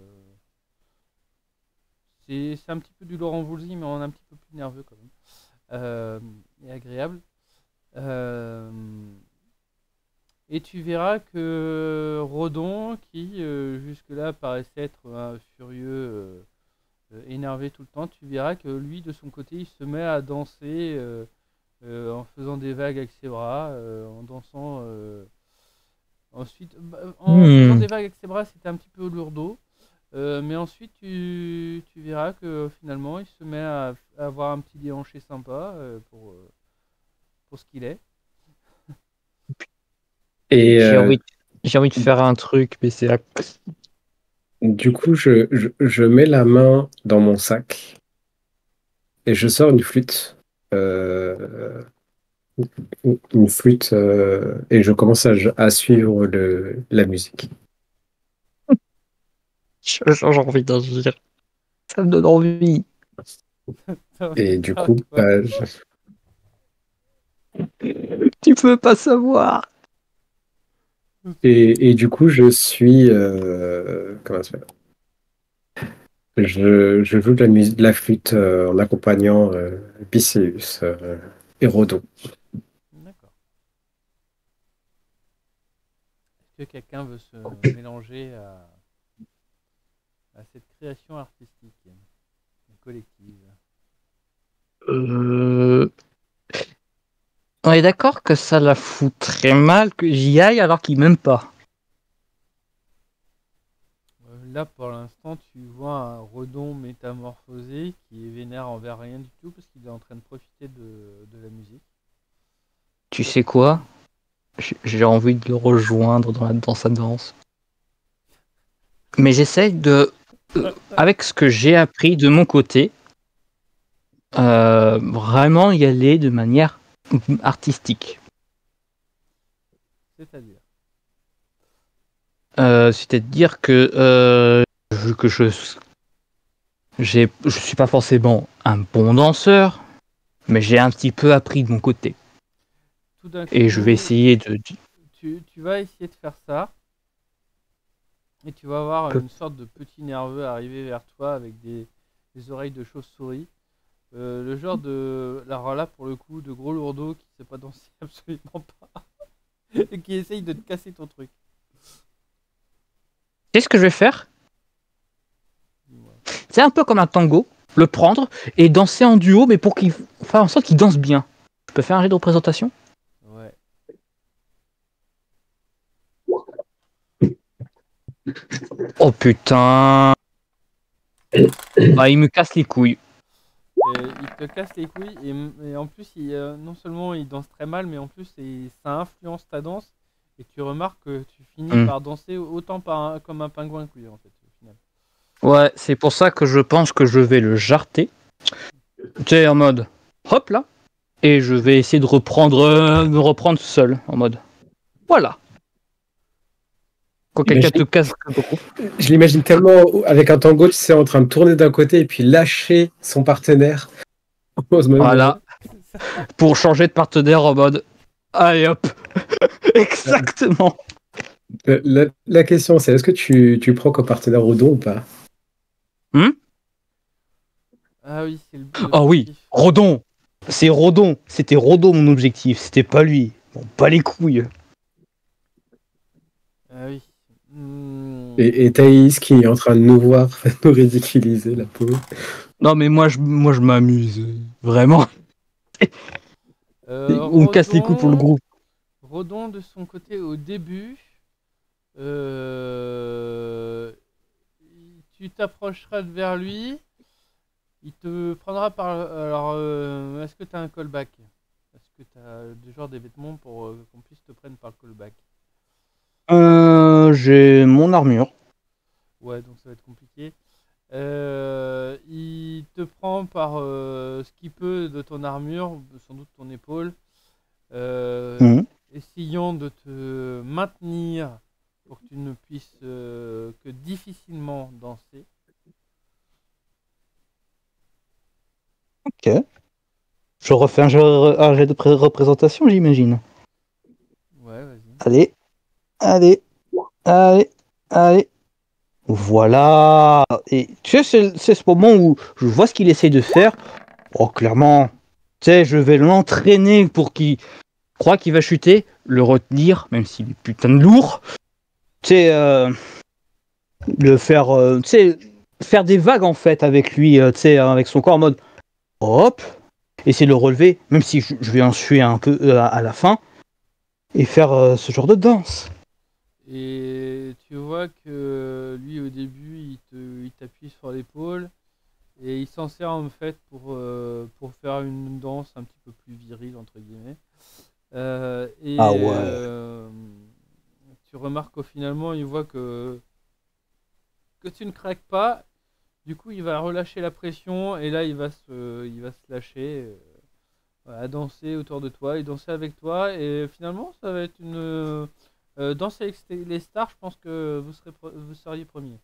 c'est, c'est un petit peu du Laurent Voulzy, mais on est un petit peu plus nerveux quand même, euh, et agréable. Euh, et tu verras que Rodon, qui euh, jusque-là paraissait être un furieux euh, euh, énervé tout le temps, tu verras que lui, de son côté, il se met à danser euh, euh, en faisant des vagues avec ses bras, euh, en dansant. euh, ensuite, bah, en faisant Hmm. des vagues avec ses bras, c'était un petit peu lourdeau. Euh, mais ensuite, tu, tu verras que finalement, il se met à, à avoir un petit déhanché sympa euh, pour, euh, pour ce qu'il est. Et J'ai euh, envie, de- j'ai envie de faire un truc, mais c'est la... du coup, je, je, je mets la main dans mon sac et je sors une flûte. Euh, une flûte euh, et je commence à, à suivre le, la musique. J'ai j'ai envie d'agir. Ça me donne envie. Ça va Et du faire coup, quoi? bah, je- Tu peux pas savoir. et, et du coup, je suis euh, comment ça s'appelle. Je, je joue de la musique, de la flûte euh, en accompagnant euh, Bicéus euh, et Rodon. D'accord. Est-ce que quelqu'un veut se mélanger à, à cette création artistique collective? Euh... On est d'accord que ça la fout très mal que j'y aille alors qu'il m'aime pas. Euh, Là, pour l'instant, tu vois un Redon métamorphosé qui est vénère envers rien du tout parce qu'il est en train de profiter de, de la musique. Tu sais quoi? J- J'ai envie de le rejoindre dans, la, dans sa danse. Mais j'essaie de, euh, avec ce que j'ai appris de mon côté, euh, vraiment y aller de manière artistique. C'est-à-dire, Euh, c'est-à-dire que, euh, vu que je, j'ai, je suis pas forcément un bon danseur, mais j'ai un petit peu appris de mon côté. tout d'un Et je vais coup, essayer de... tu, tu vas essayer de faire ça et tu vas voir une sorte de petit nerveux arriver vers toi avec des, des oreilles de chauve-souris. Euh, le genre de. Alors là, pour le coup, de gros lourdeau qui sait pas danser absolument pas et qui essaye de te casser ton truc. Tu sais ce que je vais faire? Dis-moi. C'est un peu comme un tango, le prendre et danser en duo, mais pour qu'il fasse en sorte qu'il danse bien. Je peux faire un jet de représentation? Ouais. Oh putain! Bah, il me casse les couilles. Et il te casse les couilles et, et en plus, il, euh, non seulement il danse très mal, mais en plus il- ça influence ta danse et tu remarques que tu finis Mm. par danser autant par un- comme un pingouin que lui en fait au final. Ouais, c'est pour ça que je pense que je vais le jarter. Tu sais, en mode, hop là, et je vais essayer de reprendre, euh, me reprendre seul, en mode, voilà. Quand quelqu'un te Imagine- casse beaucoup. Je l'imagine tellement avec un tango, tu sais, en train de tourner d'un côté et puis lâcher son partenaire. Au même Voilà. Pour changer de partenaire en mode, allez hop. Exactement. moment. La, la question, c'est est-ce que tu, tu prends comme partenaire Rodon ou pas? Ah oui, c'est le. Ah oui, l'objectif. Rodon. C'est Rodon. C'était Rodon mon objectif. C'était pas lui. Bon, pas les couilles. Ah oui. Hmm. Et, et Thaïs qui est en train de nous voir, nous ridiculiser, la pauvre. Non mais moi je, moi je m'amuse. Vraiment. Euh, On me casse les couilles pour le Rodon- groupe. Rodon, de son côté, au début, euh, il- tu t'approcheras vers lui, il te prendra par... Alors, euh, est-ce que tu as un callback? Est-ce que tu as du genre des vêtements pour euh, qu'on puisse te prendre par le callback? Euh, j'ai mon armure. Ouais, donc ça va être compliqué. Euh, il te prend par euh, ce qu'il peut de ton armure, sans doute ton épaule, euh, Mhm. essayant de te maintenir pour que tu ne puisses euh, que difficilement danser. Ok. Je refais un jeu, un jet de pré- représentation, j'imagine. Ouais, vas-y. Allez, allez, allez, allez. Voilà. Et tu sais, c'est, c'est ce moment où je vois ce qu'il essaie de faire. Oh, clairement. Tu sais, je vais l'entraîner pour qu'il croit qu'il va chuter, le retenir, même s'il est putain de lourd. Tu sais, euh, le faire, euh, tu sais, faire des vagues en fait avec lui, euh, tu sais, avec son corps en mode hop, essayer de le relever, même si je, je vais en suer un peu euh, à, à la fin, et faire euh, ce genre de danse. Et tu vois que lui, au début, il te, il t'appuie sur l'épaule et il s'en sert en fait pour, euh, pour faire une danse un petit peu plus virile, entre guillemets. Euh, et Ah ouais. euh, tu remarques qu'au finalement, il voit que, que tu ne craques pas. Du coup, il va relâcher la pression et là, il va se, il va se lâcher euh, à danser autour de toi et danser avec toi. Et finalement, ça va être une euh, danser avec les stars. Je pense que vous serez, pre- vous seriez premier.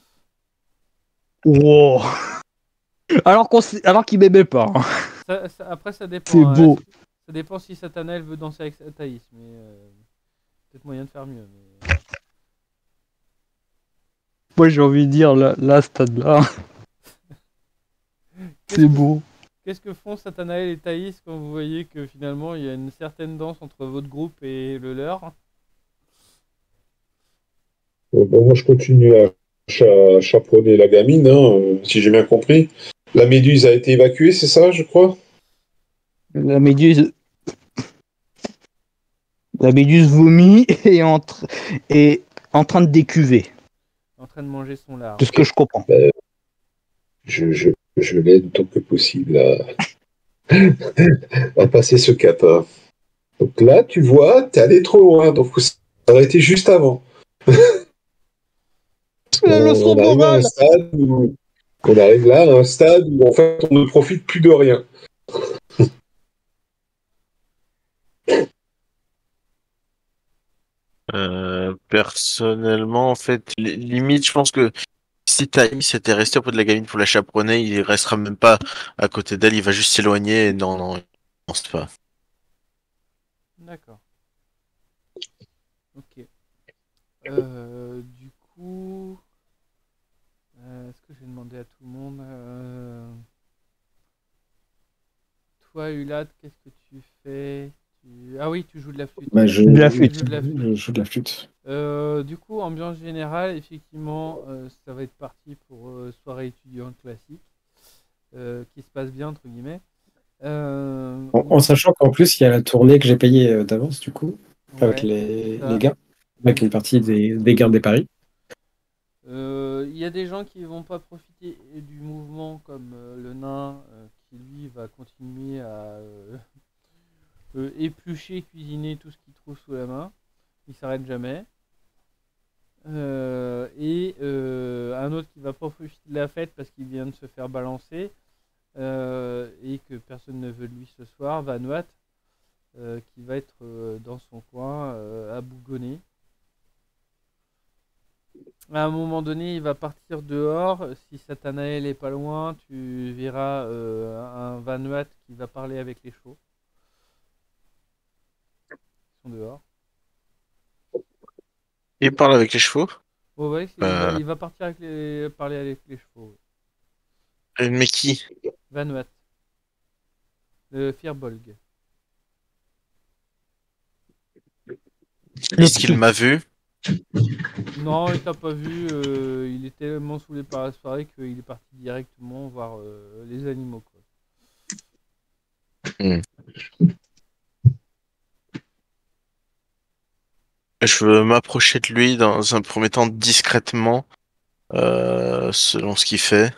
Wow. Alors, qu'on sait- alors qu'il m'aimait pas. hein. Ça- ça- après, ça dépend. C'est hein. beau. Ça dépend si Satanael veut danser avec Thaïs, mais euh, peut-être moyen de faire mieux. Mais... Moi, j'ai envie de dire, là, là ce stade-là, Qu'est-ce c'est que- beau. Qu'est-ce que font Satanael et Thaïs quand vous voyez que finalement il y a une certaine danse entre votre groupe et le leur? Bon, bon, moi, je continue à cha- chaperonner la gamine, hein, euh, si j'ai bien compris. La méduse a été évacuée, c'est ça, je crois? La méduse. La méduse vomit et est en, tr- est en train de décuver, En train de manger son lard. de ce que je comprends. Je, je, je l'aide autant que possible à, à passer ce cap. hein. Donc là, tu vois, t'es allé trop loin, donc faut s'arrêter juste avant. La on, leçon on arrive à un morale. stade où, on arrive là à un stade où en fait on ne profite plus de rien. Euh, personnellement, en fait, li- limite, je pense que si Thaïs était resté auprès de la gamine pour la chaperonner, il restera même pas à côté d'elle, il va juste s'éloigner et non, non, il pense pas. D'accord. Ok. Euh, du coup, euh, est-ce que j'ai demandé à tout le monde euh, Toi, Ulat, qu'est-ce que tu fais Tu- Ah oui, tu joues de la flûte. Bah, je, De la je- flûte. Tu joues de la flûte. je joue de la flûte. Euh, du coup, ambiance générale, effectivement, euh, ça va être parti pour euh, soirée étudiante classique, euh, qui se passe bien, entre guillemets. Euh, En, en sachant qu'en plus, il y a la tournée que j'ai payée euh, d'avance, du coup, avec ouais, les, ça. les gains, avec une partie des, des gains des paris. Euh, Il y a des gens qui vont pas profiter du mouvement comme euh, le nain euh, qui lui va continuer à euh, euh, éplucher, cuisiner tout ce qu'il trouve sous la main. Il s'arrête jamais. Euh, et euh, un autre qui va pas profiter de la fête parce qu'il vient de se faire balancer euh, et que personne ne veut de lui ce soir, Vanoat, euh, qui va être euh, dans son coin euh, à bougonner. À un moment donné, il va partir dehors. Si Satanael est pas loin, tu verras euh, un Vanoat qui va parler avec les chevaux. Ils sont dehors. Il parle avec les chevaux. Oh ouais, il va, Euh, il va partir avec les, parler avec les chevaux. mais qui? Vanoat, le Firbolg. Est-ce qu'il m'a vu? Non, il t'a pas vu. Euh, il est tellement saoulé par la soirée qu'il est parti directement voir euh, les animaux, quoi. Hmm. Je veux m'approcher de lui dans un premier temps discrètement, euh, selon ce qu'il fait.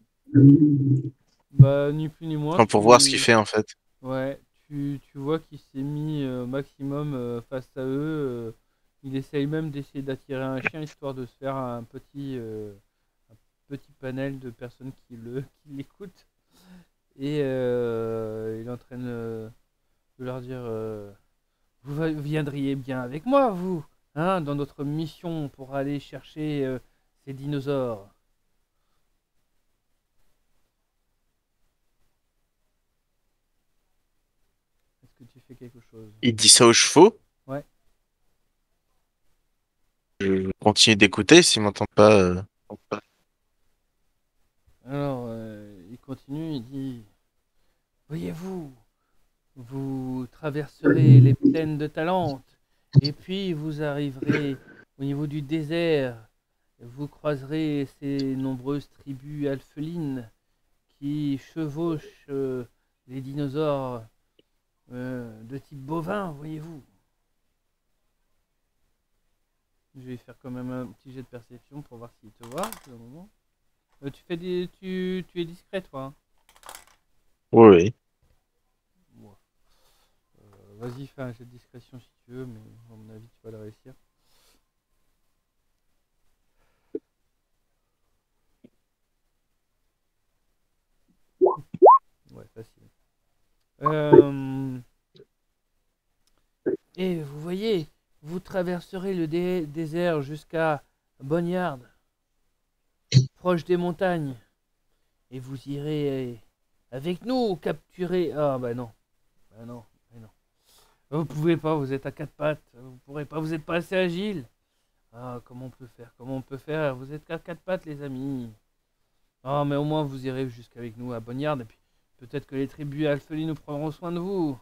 Bah, ni plus ni moins, Enfin, pour voir ce qu'il tu, fait en fait. ouais, tu, tu vois qu'il s'est mis euh, maximum euh, face à eux. euh, il essaye même d'essayer d'attirer un chien histoire de se faire un petit, euh, un petit panel de personnes qui le, qui l'écoutent. Et euh, il est en train de, de leur dire euh, vous va- viendriez bien avec moi, vous, hein, dans notre mission pour aller chercher euh, ces dinosaures. Est-ce que tu fais quelque chose? Il dit ça aux chevaux. Ouais. Je continue d'écouter s'il m'entend pas. euh, Alors, euh, il continue, il dit voyez-vous, vous traverserez les plaines de Talente, et puis vous arriverez au niveau du désert. Vous croiserez ces nombreuses tribus alphelines qui chevauchent euh, les dinosaures euh, de type bovin, voyez-vous. Je vais faire quand même un petit jet de perception pour voir s'il te voit pour le moment. Euh, tu fais des, tu, tu es discret, toi. Hein. Oui, oui. Bon. Euh, vas-y, fais un jet de discrétion si tu veux, mais à mon avis, tu vas le réussir. Ouais, facile. Euh, et vous voyez, vous traverserez le dé- désert jusqu'à Boneyard, proche des montagnes, et vous irez avec nous capturer. Ah bah non, bah non, bah non. Vous pouvez pas, vous êtes à quatre pattes, vous pourrez pas, vous n'êtes pas assez agile. Ah, comment on peut faire? Comment on peut faire? Vous êtes qu'à quatre pattes, les amis. Ah, mais au moins vous irez jusqu'avec nous à Boneyard, et puis peut-être que les tribus alphelines nous prendront soin de vous.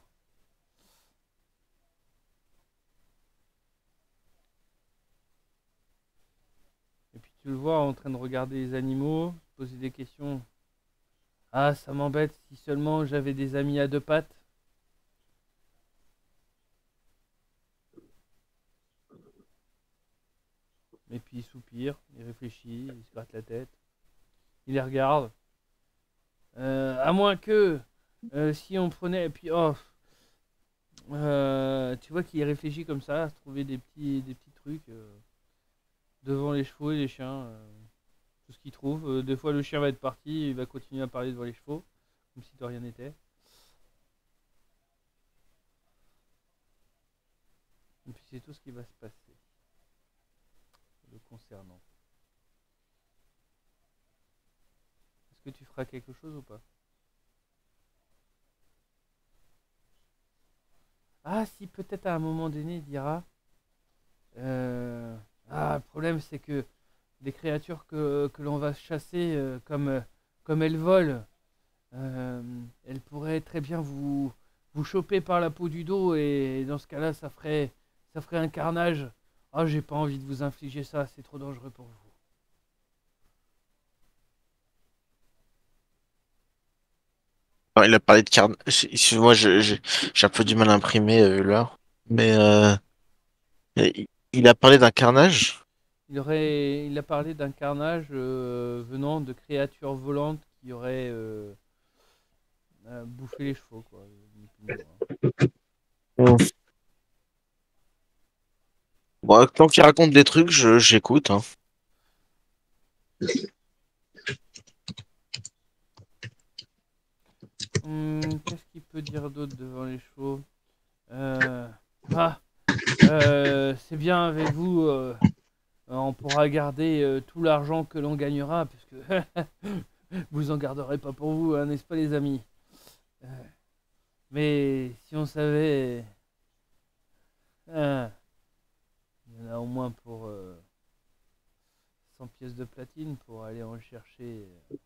Et puis tu le vois en train de regarder les animaux, se poser des questions. Ah, ça m'embête si seulement j'avais des amis à deux pattes. Et puis il soupire, il réfléchit, il se gratte la tête. Il les regarde. Euh, à moins que euh, si on prenait. Et puis oh, euh, tu vois qu'il réfléchit comme ça, à se trouver des petits, des petits trucs euh, devant les chevaux et les chiens. euh, tout ce qu'il trouve. Euh, des fois le chien va être parti, il va continuer à parler devant les chevaux, comme si de rien n'était. Et puis c'est tout ce qui va se passer le concernant. Est-ce que tu feras quelque chose ou pas? Ah, si peut-être à un moment donné il dira euh, ah, le problème c'est que des créatures que, que l'on va chasser euh, comme, euh, comme elles volent, euh, elles pourraient très bien vous, vous choper par la peau du dos et dans ce cas-là ça ferait, ça ferait un carnage. Ah, j'ai pas envie de vous infliger ça, c'est trop dangereux pour vous. Enfin, il a parlé de carnage. Excuse-moi, je- je- j'ai un peu du mal à imprimer euh, l'heure. Mais euh, il il a parlé d'un carnage. Il aurait, il a parlé d'un carnage euh, venant de créatures volantes qui auraient euh, euh, bouffé les chevaux, quoi. Ni plus ni moins. Mm. Bon, tant qu'il raconte des trucs, je- j'écoute. Hein. Hum, qu'est-ce qu'il peut dire d'autre devant les chevaux? Euh, Ah, euh, c'est bien avec vous. euh, on pourra garder euh, tout l'argent que l'on gagnera, puisque vous en garderez pas pour vous, hein, n'est-ce pas, les amis? Euh, mais si on savait, hein, il y en a au moins pour euh, cent pièces de platine pour aller en chercher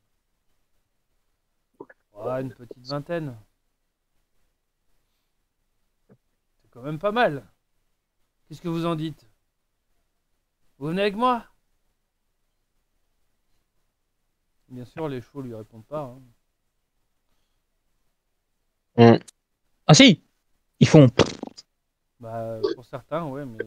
euh, ouais, une petite vingtaine. C'est quand même pas mal. Qu'est-ce que vous en dites? Vous venez avec moi? Bien sûr, les chevaux lui répondent pas, hein. Mm. Ah si, ils font. Bah, pour certains, ouais, mais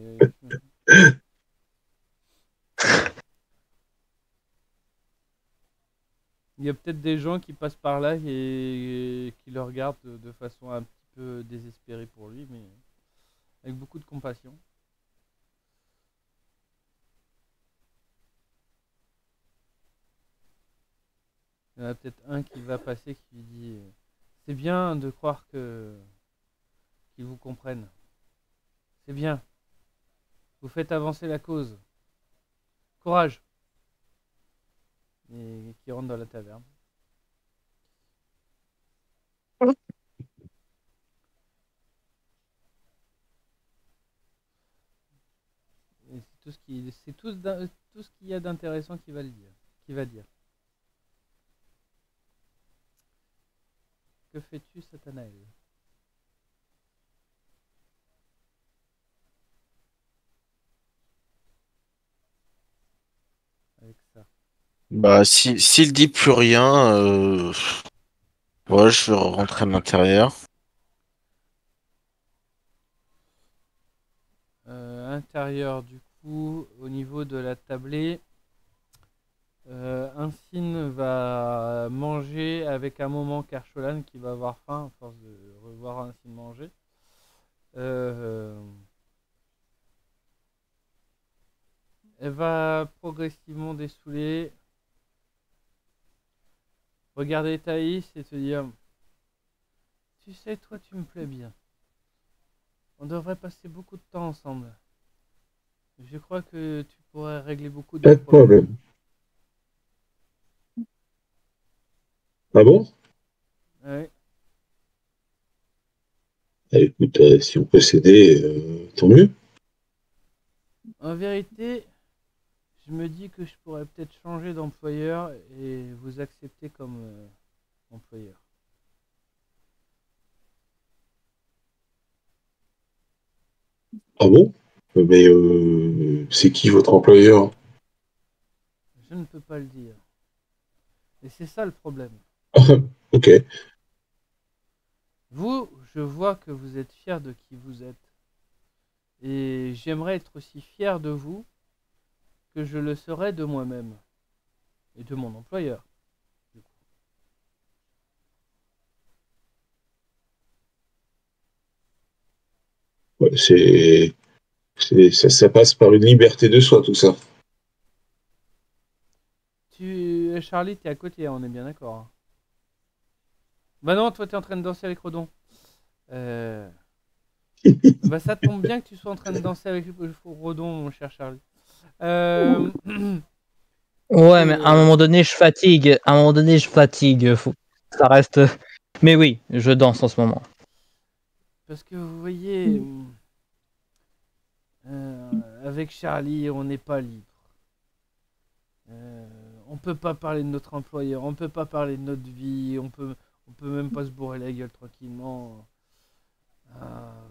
il y a peut-être des gens qui passent par là et qui le regardent de de façon un petit peu désespérée pour lui, mais avec beaucoup de compassion. Il y en a peut-être un qui va passer qui lui dit euh, c'est bien de croire que qu'ils vous comprennent. C'est bien. Vous faites avancer la cause. Courage. Et qui rentre dans la taverne. Et c'est tout ce qui, c'est tout, ce d'in- tout ce qu'il y a d'intéressant qu'il va le dire, qu'il va dire. Que fais-tu, Satanaël? Avec ça. Bah, si, s'il dit plus rien, euh, ouais, je vais rentrer à l'intérieur. Euh, intérieur, du coup, au niveau de la tablée, euh, Unseen va manger avec un moment Kercholan qui va avoir faim à force de revoir Unseen manger. Euh, elle va progressivement dessouler, regarder Thaïs et te dire tu sais, toi, tu me plais bien. On devrait passer beaucoup de temps ensemble. Je crois que tu pourrais régler beaucoup de Pas de problèmes. problème. Ah bon? Ouais. Ah, écoute, euh, si on peut s'aider, euh, tant mieux. En vérité, je me dis que je pourrais peut-être changer d'employeur et vous accepter comme euh, employeur. Ah bon? Mais euh, c'est qui votre employeur? Je ne peux pas le dire. Et c'est ça le problème. Ok. Vous, je vois que vous êtes fier de qui vous êtes. Et j'aimerais être aussi fier de vous que je le serais de moi-même. Et de mon employeur. Du coup. Ouais, c'est, c'est, ça, ça passe par une liberté de soi, tout ça. Tu, Charlie, t'es à côté, hein, on est bien d'accord, hein. Bah non, toi t'es en train de danser avec Rodon. Euh... Bah ça tombe bien que tu sois en train de danser avec Rodon, mon cher Charlie. Euh... Ouais, mais à un et- moment donné, je fatigue. À un moment donné, je fatigue. Faut... Ça reste. Mais oui, je danse en ce moment. Parce que vous voyez, euh, avec Charlie, on n'est pas libre. Euh, on peut pas parler de notre employeur, on peut pas parler de notre vie, on peut, on peut même pas se bourrer la gueule tranquillement. Ah.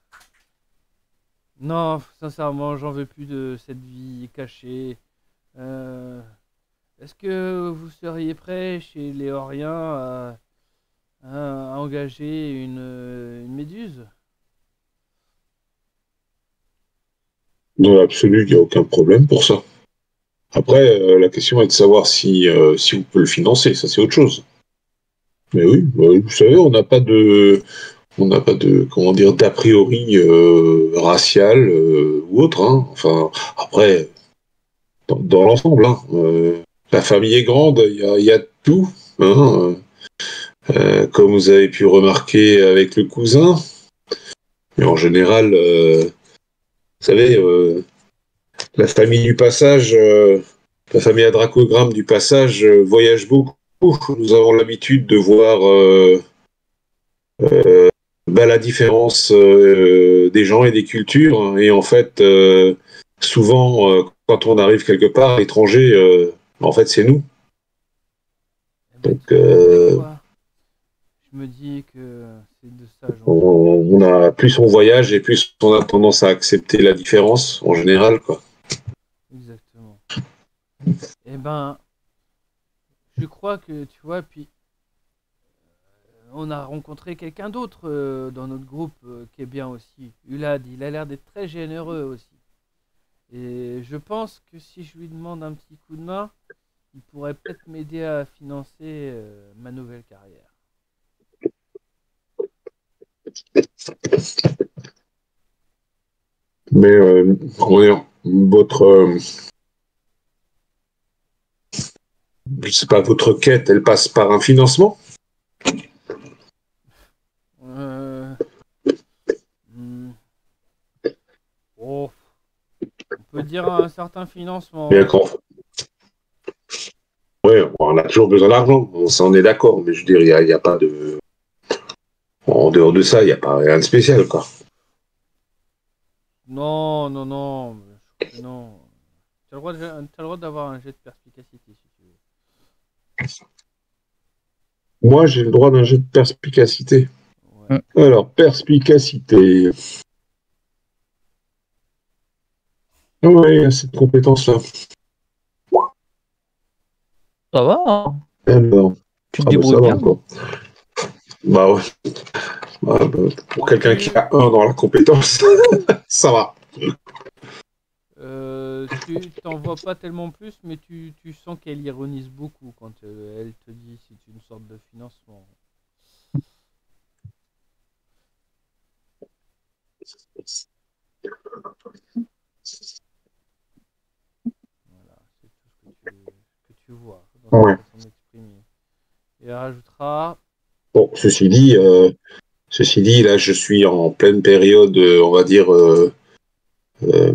Non, sincèrement, j'en veux plus de cette vie cachée. Euh, Est-ce que vous seriez prêt chez les Horiens à, à engager une, une méduse? Dans l'absolu, il n'y a aucun problème pour ça. Après, euh, la question est de savoir si, euh, si on peut le financer, ça c'est autre chose. Mais oui, bah, vous savez, on n'a pas de, on n'a pas de, comment dire, d'a priori euh, racial euh, ou autre. Hein. Enfin, après, dans, dans l'ensemble, hein, euh, la famille est grande, il y a, y a tout. Hein, euh, comme vous avez pu remarquer avec le cousin. Mais en général, euh, vous savez, euh, la famille du passage, euh, la famille à Dracogramme du passage euh, voyage beaucoup. Nous avons l'habitude de voir euh, euh, bah, la différence euh, des gens et des cultures. Et en fait, euh, souvent, euh, quand on arrive quelque part, à l'étranger, euh, en fait, c'est nous. Eh ben, Donc, tu sais euh, quoi? Je me dis que c'est de ça, j'en on, on a plus on voyage et plus on a tendance à accepter la différence en général, quoi. Exactement. Eh ben, je crois que, tu vois, puis on a rencontré quelqu'un d'autre euh, dans notre groupe euh, qui est bien aussi. Ulad, il a l'air d'être très généreux aussi. Et je pense que si je lui demande un petit coup de main, il pourrait peut-être m'aider à financer euh, ma nouvelle carrière. Mais euh, comment dire, votre, euh, je sais pas, votre quête, elle passe par un financement? Euh, hmm, oh, on peut dire un certain financement, Bien ouais. qu'on, ouais, on a toujours besoin d'argent, on s'en est d'accord, mais je veux dire, il n'y a, il y a pas de, en dehors de ça, il n'y a pas rien de spécial, quoi. Non, non, non, mais je crois que non. Tu as le droit de- t'as le droit d'avoir un jet de perspicacité si tu veux. Moi, j'ai le droit d'un jet de perspicacité. Ouais. Mm. Alors, perspicacité. Ah ouais, il y a cette compétence-là. Ça va, hein. Alors, Tu te ah bah ça débrouilles va bien. encore. Bah ouais. Ah bah, pour quelqu'un qui Tu, a un dans la compétence, ça va. euh, tu t'en vois pas tellement plus, mais tu, tu sens qu'elle ironise beaucoup quand euh, elle te dit c'est une sorte de financement. Voilà, c'est tout ce que tu, que tu vois dans sa Ouais. façon d'exprimer. Et elle rajoutera, Bon, ceci dit, euh, ceci dit, là, je suis en pleine période, euh, on va dire, euh, euh,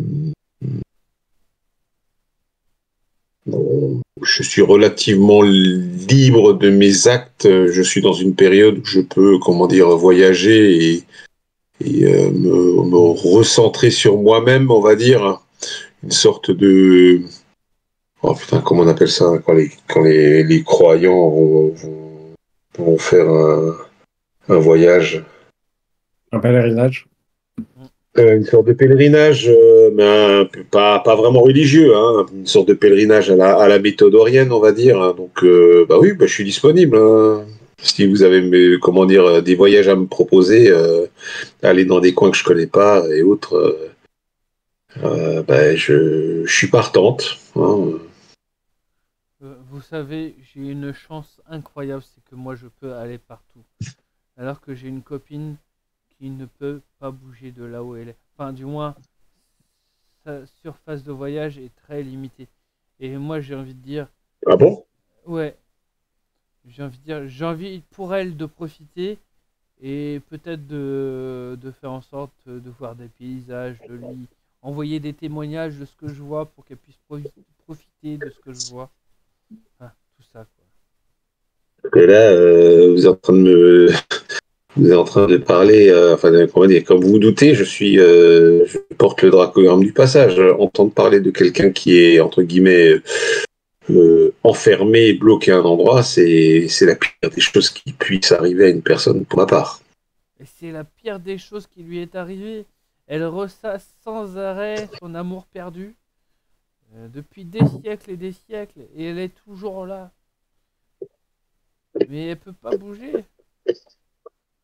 bon, je suis relativement libre de mes actes. Je suis dans une période où je peux, comment dire, voyager et, et euh, me, me recentrer sur moi-même, on va dire, une sorte de, oh putain, comment on appelle ça quand les quand les, les croyants vont, vont, vont faire un, un voyage. Un pèlerinage. Euh, une sorte de pèlerinage, euh, mais un peu- pas, pas vraiment religieux, hein, une sorte de pèlerinage à la, à la méthode orienne, on va dire. Hein. Donc, euh, bah oui, bah, je suis disponible. Hein. Si vous avez, mes- comment dire, des voyages à me proposer, euh, aller dans des coins que je connais pas et autres, euh, euh, bah, je, je suis partante. Hein. euh, vous savez, j'ai une chance incroyable, c'est que moi je peux aller partout. Alors que j'ai une copine qui ne peut pas bouger de là où elle est. Enfin, du moins, sa surface de voyage est très limitée. Et moi, j'ai envie de dire, Ah bon? ouais, j'ai envie de dire, j'ai envie pour elle de profiter et peut-être de, de faire en sorte de voir des paysages, de lui envoyer des témoignages de ce que je vois pour qu'elle puisse profi- profiter de ce que je vois. Enfin, tout ça, quoi. Et là, euh, vous êtes en train de me, vous êtes en train de parler, euh, enfin, de- comment dire, comme vous vous doutez, je suis, euh, je porte le dracogramme du passage. Entendre parler de quelqu'un qui est entre guillemets euh, enfermé et bloqué à un endroit, c'est, c'est la pire des choses qui puisse arriver à une personne pour ma part. Et c'est la pire des choses qui lui est arrivée. Elle ressasse sans arrêt son amour perdu euh, depuis des siècles et des siècles, et elle est toujours là. Mais elle peut pas bouger.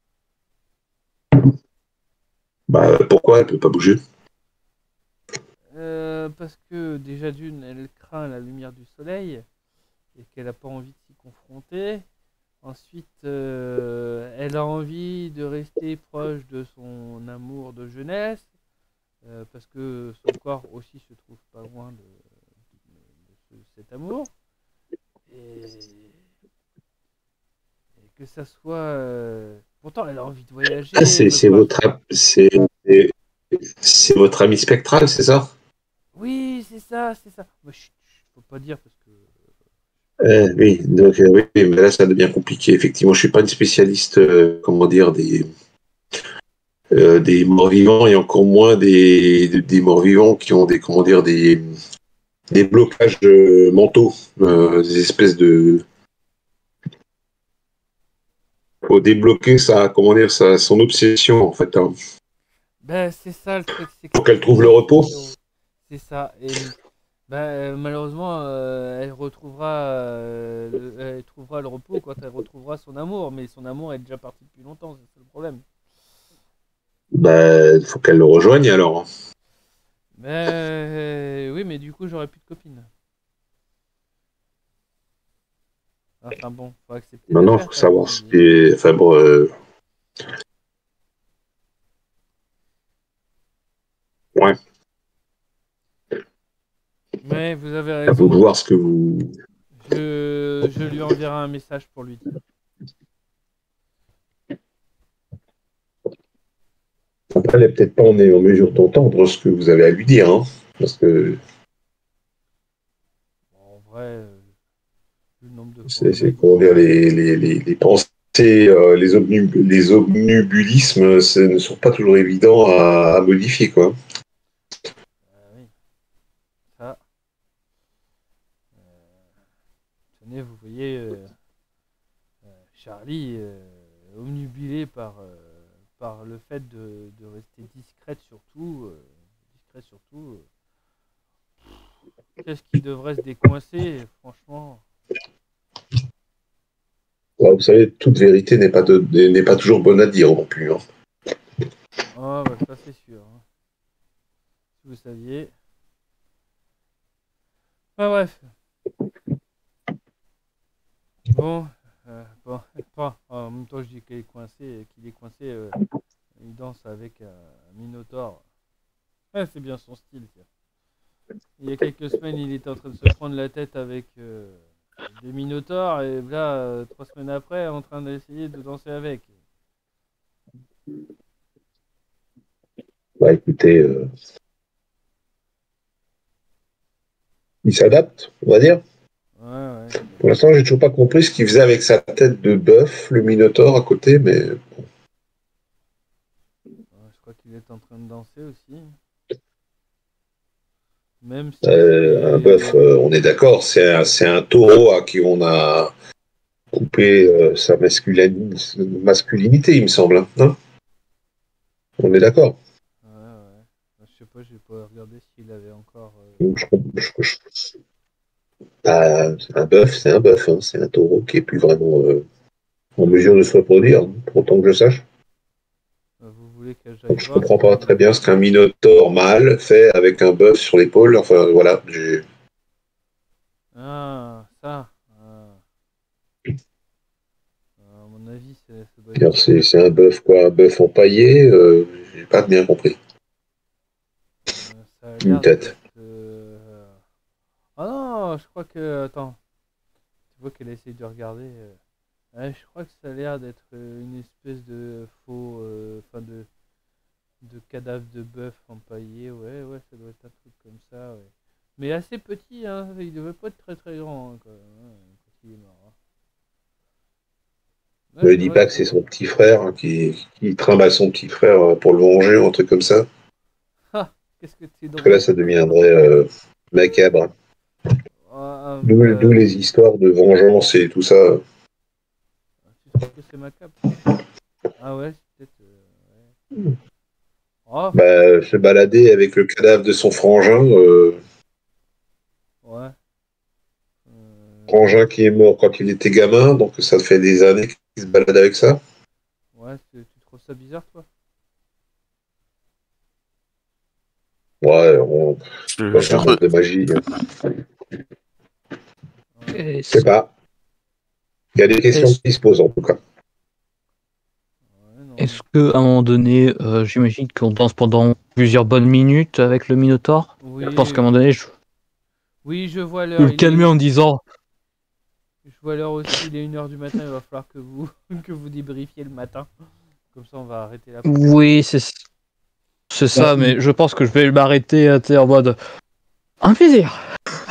Bah, pourquoi elle peut pas bouger? euh, parce que déjà d'une, elle craint la lumière du soleil et qu'elle n'a pas envie de s'y confronter. Ensuite, euh, elle a envie de rester proche de son amour de jeunesse, euh, parce que son corps aussi se trouve pas loin de, de ce- cet amour. Et, et que ça soit... euh, Pourtant, elle a envie de voyager, Ah, c'est elle veut c'est pas... votre, a- c'est c'est- c'est votre ami spectral, c'est ça? Oui, c'est ça, c'est ça. Bah, chut, chut, faut pas dire parce que... Euh, oui, donc euh, oui, mais là ça devient compliqué. Effectivement, je suis pas une spécialiste, euh, comment dire, des euh, des morts-vivants et encore moins des, des morts-vivants qui ont des, comment dire, des, des blocages euh, mentaux, euh, des espèces de... Faut débloquer sa, comment dire, sa, son obsession, en fait, hein, Ben, c'est ça le truc, c'est que pour c'est qu'elle trouve une le repos. obsession. C'est ça. Et ben, euh, malheureusement, euh, elle retrouvera, euh, le- elle trouvera le repos quand elle retrouvera son amour. Mais son amour est déjà parti depuis longtemps, c'est ça le problème. Ben, faut qu'elle le rejoigne alors. Mais euh, oui, mais du coup, j'aurai plus de copine. Enfin bon, faut accepter de la Maintenant, faut perte, hein, comme savoir on ce dit. qui est... Enfin bon, euh, ouais, Mais vous avez à vous de raison. voir ce que vous... Je, je lui enverrai un message pour lui dire. Après, elle n'est peut-être pas en, en mesure d'entendre ce que vous avez à lui dire, hein, parce que Bon, en vrai, euh, vu le nombre de fois c'est, où je l'ai c'est, dit. comment dire, les, les, les, les pensées, euh, les, obnub- les obnubilismes, ce ne sont pas toujours évidents à, à modifier, quoi. Euh, oui, ça. euh, Tenez, vous voyez, euh, euh, Charlie, euh, omnubilé par, euh, par le fait de, de rester discrète surtout, euh, discret surtout, euh, qu'est-ce qui devrait se décoincer, franchement? Alors, vous savez, toute vérité n'est pas, de, n'est pas toujours bonne à dire non plus, hein. Ah, bah ça c'est sûr, hein. Si vous saviez. Enfin bref, bon, euh, bon, bon, en même temps je dis qu'il est coincé, qu'il est coincé, euh, il danse avec un Minotaure. Ouais, c'est bien son style, tiens. Il y a quelques semaines, il était en train de se prendre la tête avec euh, des minotaures, et là, euh, trois semaines après, en train d'essayer de danser avec. Bah écoutez, euh, il s'adapte, on va dire. Ouais, ouais. Pour l'instant, j'ai toujours pas compris ce qu'il faisait avec sa tête de bœuf, le Minotaure à côté, mais Ouais, je crois qu'il est en train de danser aussi. Même si euh, un bœuf, c'est... euh, on est d'accord, c'est un, c'est un taureau à qui on a coupé euh, sa masculin- masculinité, il me semble, hein, non? On est d'accord. Ouais, ouais. Je sais pas, j'ai pas regardé s'il avait encore... euh, Donc, je- je- je- bah, un bœuf, c'est un bœuf, hein, c'est un taureau qui est plus vraiment euh, en mesure de se reproduire, hein, pour autant que je sache. euh, Vous voulez que j'aille Donc je voir comprends pas très si... bien ce qu'un minotaure mâle fait avec un bœuf sur l'épaule. Enfin voilà, j'ai- Ah, ça. Ah. À mon avis, c'est- ça doit être alors, pour... c'est c'est un bœuf quoi, un bœuf empaillé. Euh, j'ai pas bien compris. euh, ça a Une l'air tête. d'être... euh, Ah non, je crois que... Attends. Tu vois qu'elle essaye de regarder. euh, ouais, je crois que ça a l'air d'être euh, une espèce de faux, euh, enfin de, de cadavre de bœuf empaillé. Ouais, ouais, ça doit être un truc comme ça. Ouais. Mais assez petit, hein. Il devait pas être très très grand, hein, quand même, hein, quand il est mort, hein. Ouais, Ne c'est dis vrai pas que que. c'est son petit frère hein, qui, qui trimballe son petit frère euh, pour le venger ou un truc comme ça. Ah, qu'est-ce que c'est Parce que là, drôle. ça deviendrait euh, macabre. Ah, D'où d'où bah, les histoires de vengeance et tout ça. tu trouves que c'est macabre, toi? Ah ouais, c'est peut-être. euh, ouais. Oh, Bah, se balader avec le cadavre de son frangin, euh, ouais. Euh, frangin qui est mort quand il était gamin, donc ça fait des années qu'il se balade avec ça. ouais, c'est- tu trouves ça bizarre, toi? Ouais, on... Je, dans je un monde re- de magie. Et Je sais pas. Il y a des questions Est-ce qui se posent en tout cas. Ouais, non, est-ce que à un moment donné, euh, j'imagine qu'on danse pendant plusieurs bonnes minutes avec le Minotaure? Oui, Je pense qu'à un moment donné, je oui, je vois peux l'heure. le Il calmer est... en disant Je vois l'heure aussi, il est une heure du matin, il va falloir que vous que vous débriefiez le matin. Comme ça, on va arrêter la première. oui, c'est c'est ça, Bah, mais je pense que je vais m'arrêter euh, tu sais, en mode un plaisir.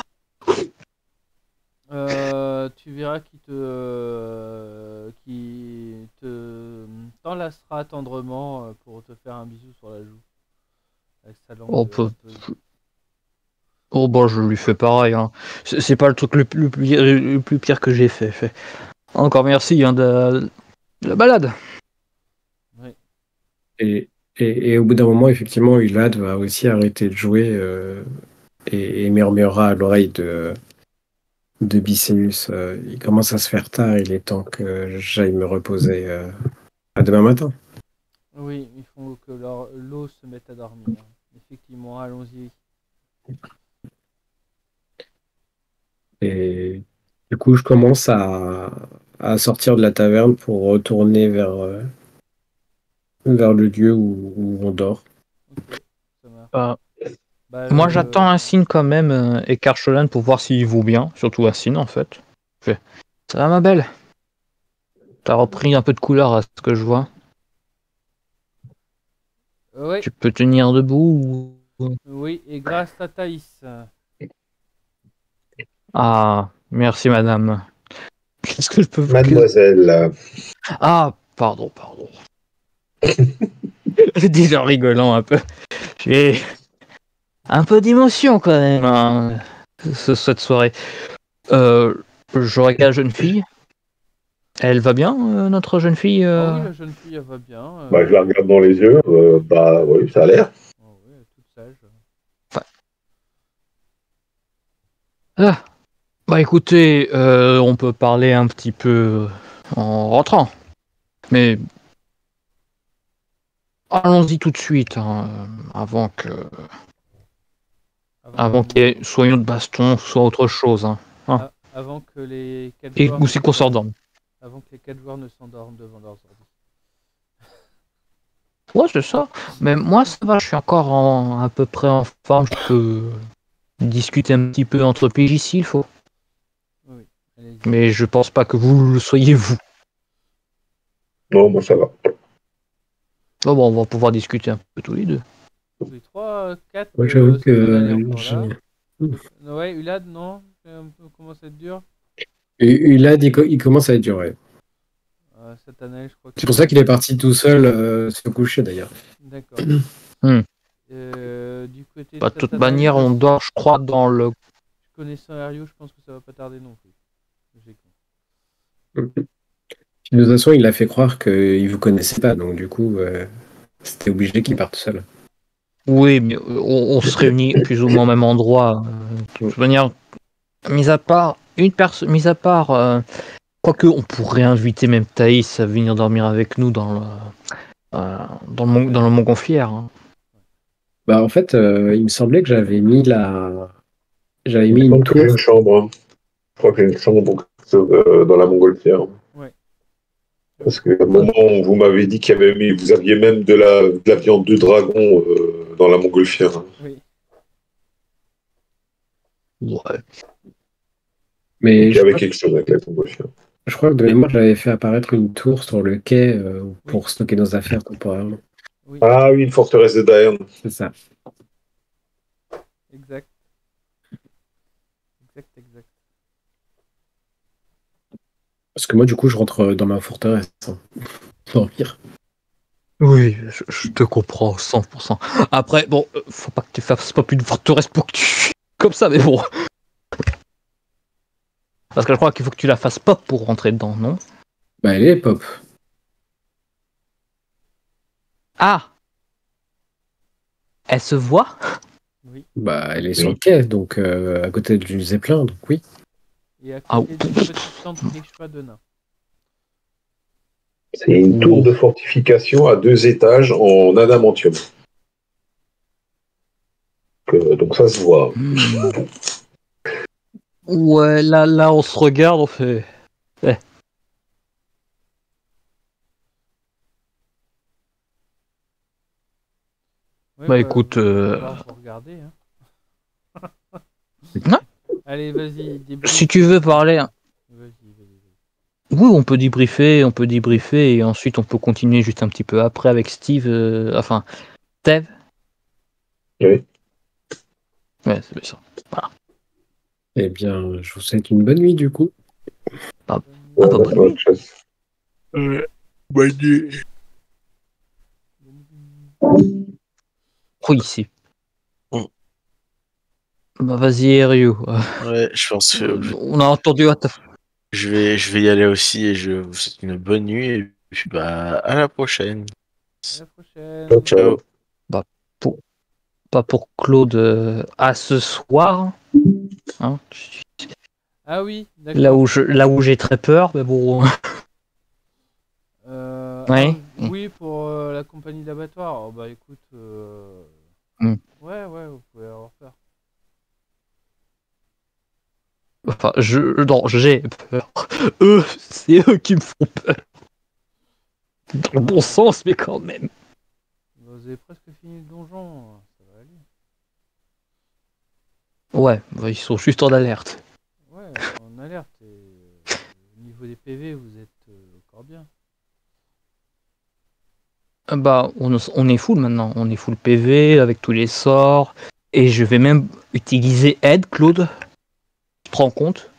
Euh, tu verras qu'il te, euh, qui te t'enlacera tendrement euh, pour te faire un bisou sur la joue. Avec sa langue On euh, peut. un peu... Oh bah je lui fais pareil. Hein. C'est c'est pas le truc le plus, le plus, le plus pire que j'ai fait. fait. Encore merci hein, de, de la balade. Oui. Et, et, et au bout d'un moment, effectivement, Ulad va aussi arrêter de jouer euh, et, et murmurera à l'oreille de, de Bicéus. Euh, il commence à se faire tard, il est temps que j'aille me reposer. Euh, à demain matin. Oui, il faut que leur- l'eau se mette à dormir. Effectivement, allons-y. Et du coup, je commence à, à sortir de la taverne pour retourner vers, euh, vers le lieu où, où on dort. Ok, ça marche. Euh, Bah, moi le- j'attends un signe quand même euh, et Karcholan pour voir s'il vaut bien. Surtout un signe en fait. Je fais, ça va ma belle? T'as repris un peu de couleur à ce que je vois. Oui, Tu peux tenir debout ou... oui, et grâce à Thaïs. Ah, merci madame. Qu'est-ce que je peux... Mademoiselle, euh, Ah, pardon, pardon. Je dis en rigolant un peu. J'ai un peu d'émotion quand même, hein, ce- cette soirée. Euh, je regarde la jeune fille. Elle va bien, euh, notre jeune fille Ah euh oui, la jeune fille, elle va bien. euh, bah, je la regarde dans les yeux. euh, bah oui, ça a l'air. oh oui, elle est toute sage. Ah, bah écoutez, euh, on peut parler un petit peu en rentrant. Mais allons-y tout de suite, hein, avant que, Avant, avant qu'il y ait soit une autre baston, soit autre chose. Hein. a- avant que les quatre Et joueurs aussi ne qu'on se- s'endorme. avant que les quatre joueurs ne s'endorment devant leurs ordi. Ouais, c'est ça. Mais moi, ça va, je suis encore en- à peu près en forme. Je peux discuter un petit peu entre P J s'il faut. Oui, allez-y. Mais je pense pas que vous le soyez vous. Non, moi ça va. Oh, bon, on va pouvoir discuter un peu tous les deux. Tous les trois, quatre. Moi, j'avoue euh, que Satana est euh, encore là. j'ai- Ouais, Ulad, non, c'est un peu- comment ça être dur. U- Ulad, il, co- il commence à être dur. Ouais. Euh, Satana, je crois que C'est pour ça qu'il est parti tout seul euh, se coucher d'ailleurs. D'accord. Hmm. Euh, du côté Bah, de de toute Satana, manière, on dort, je crois, dans le. connaissant Ario, je pense que ça va pas tarder non plus. J'ai con. De toute façon, il a fait croire qu'il vous connaissait pas, donc du coup, euh, c'était obligé qu'il parte seul. Oui, mais on, on se réunit plus ou moins au même endroit. euh, De toute manière, mis à part une personne, mis à part, euh, quoique on pourrait inviter même Thaïs à venir dormir avec nous dans le, euh, dans le, Mont- dans le Montgonflière. Hein. Bah, en fait, euh, il me semblait que j'avais mis la, j'avais Il mis me une semble que tour. j'ai une chambre. Hein. Je crois que j'ai une chambre euh, dans la Montgolfière. Ouais. Parce que au moment où vous m'avez dit qu'il y avait, mais vous aviez même de la, de la viande de dragon euh, dans la Montgolfière. Hein. Oui. Ouais. Mais Donc il y je avait crois, quelque chose avec la Montgolfière. je crois que de mémoire, j'avais fait apparaître une tour sur le quai euh, pour Oui. stocker nos affaires temporairement. Oui, Ah oui, une forteresse de Daern. C'est ça. exact. Exact, exact. Parce que moi, du coup, je rentre dans ma forteresse. Hein. Dormir. Oui, je, je te comprends cent pour cent. Après, bon, euh, faut pas que tu fasses pas plus de forteresse pour que tu. Comme ça, mais bon. Parce que je crois qu'il faut que tu la fasses pop pour rentrer dedans, non? Bah, elle est pop. Ah! Elle se voit? Oui. Bah, elle est Oui. sur le quai, donc euh, à côté du Zeppelin, donc oui. Et à Ah, côté d'une petite tente riche pas de nains. C'est une tour de fortification à deux étages en adamantium. euh, donc ça se voit. Hmm. Ouais, là, là, on se regarde, on fait. Eh. Ouais, Bah écoute, vous- euh, alors, vous regardez. Hein. Non. Allez, vas-y, débrief. Si tu veux parler, hein. Vas-y, vas-y, vas-y. Oui, on peut débriefer, on peut débriefer et ensuite on peut continuer juste un petit peu après avec Steve, euh, enfin, Steve. Oui. Ouais, c'est ça. Eh bien, je vous souhaite une bonne nuit du coup. Ah Ouais, bah, là, bonne ça va nuit. être chasse. Bonne nuit. Oui, ici. Mm. Bah vas-y, Ryu. Euh, Ouais, je pense que on a entendu à ta... je vais, je vais y aller aussi et je vous souhaite une bonne nuit et puis bah à la prochaine. À la prochaine. Ciao, ciao. Ciao. Bah, pour... pas pour Claude euh, à ce soir. Hein. Ah oui, Là d'accord. où je, là où j'ai très peur, mais bon. Euh, Ouais. ah, oui, pour euh, la compagnie d'abattoir. Oh, bah écoute. euh, Mm. Ouais, ouais, vous pouvez avoir peur. Enfin, je, non, j'ai peur. Eux, c'est eux qui me font peur. Dans le bon sens, mais quand même. Vous avez presque fini le donjon. Ça va aller. Ouais, bah, ils sont juste en alerte. Ouais, en alerte. Et euh, au niveau des P V, vous êtes euh, encore bien. Ah bah, on, on est full maintenant. On est full P V avec tous les sorts. Et je vais même utiliser aide, Claude. Tu te rends compte?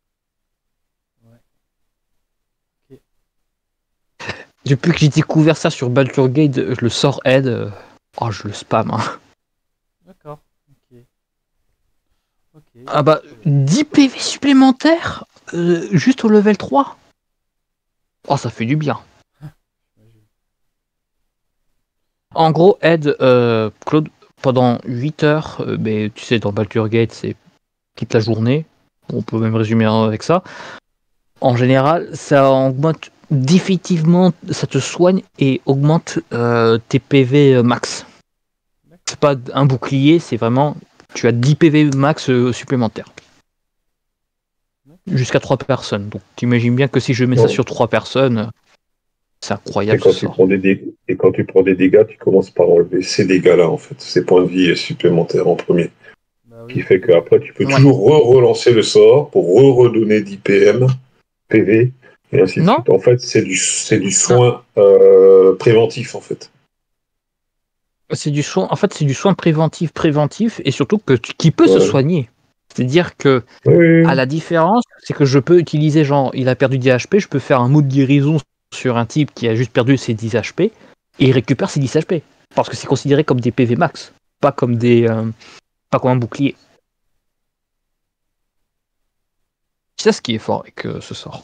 Ok. Depuis que j'ai découvert ça sur Baldur's Gate, le sort aide. euh, Oh, je le spam. Hein. D'accord. Ok. Ok. Ah bah, dix P V supplémentaires euh, juste au level trois. Oh, ça fait du bien. En gros, aide, euh, Claude, pendant huit heures, euh, mais tu sais, dans Baldur's Gate, c'est toute la journée. On peut même résumer avec ça. En général, ça augmente définitivement, ça te soigne et augmente euh, tes P V max. C'est pas un bouclier, c'est vraiment, tu as dix P V max euh, supplémentaires. Jusqu'à trois personnes. Donc t'imagines bien que si je mets ça Ouais. sur trois personnes, c'est Et incroyable quand, ce tu sort. prends des dég- et quand tu prends des dégâts, tu commences par enlever ces dégâts-là, en fait, ces points de vie supplémentaires en premier. Bah Ce qui oui. fait qu'après, tu peux Ouais. toujours re-relancer le sort pour re-redonner dix P M, P V, et ainsi de Non. suite. En fait, c'est du, c'est du soin euh, préventif, en fait. C'est du soin, en fait, c'est du soin préventif, préventif, et surtout que tu- qui peut se Voilà. soigner. C'est-à-dire que, Oui, oui, à oui. la différence, c'est que je peux utiliser, genre, il a perdu dix H P, je peux faire un mot de guérison sur un type qui a juste perdu ses dix H P, et il récupère ses dix H P. Parce que c'est considéré comme des P V max, pas comme des, euh, pas comme un bouclier. C'est ça ce qui est fort avec euh, ce sort.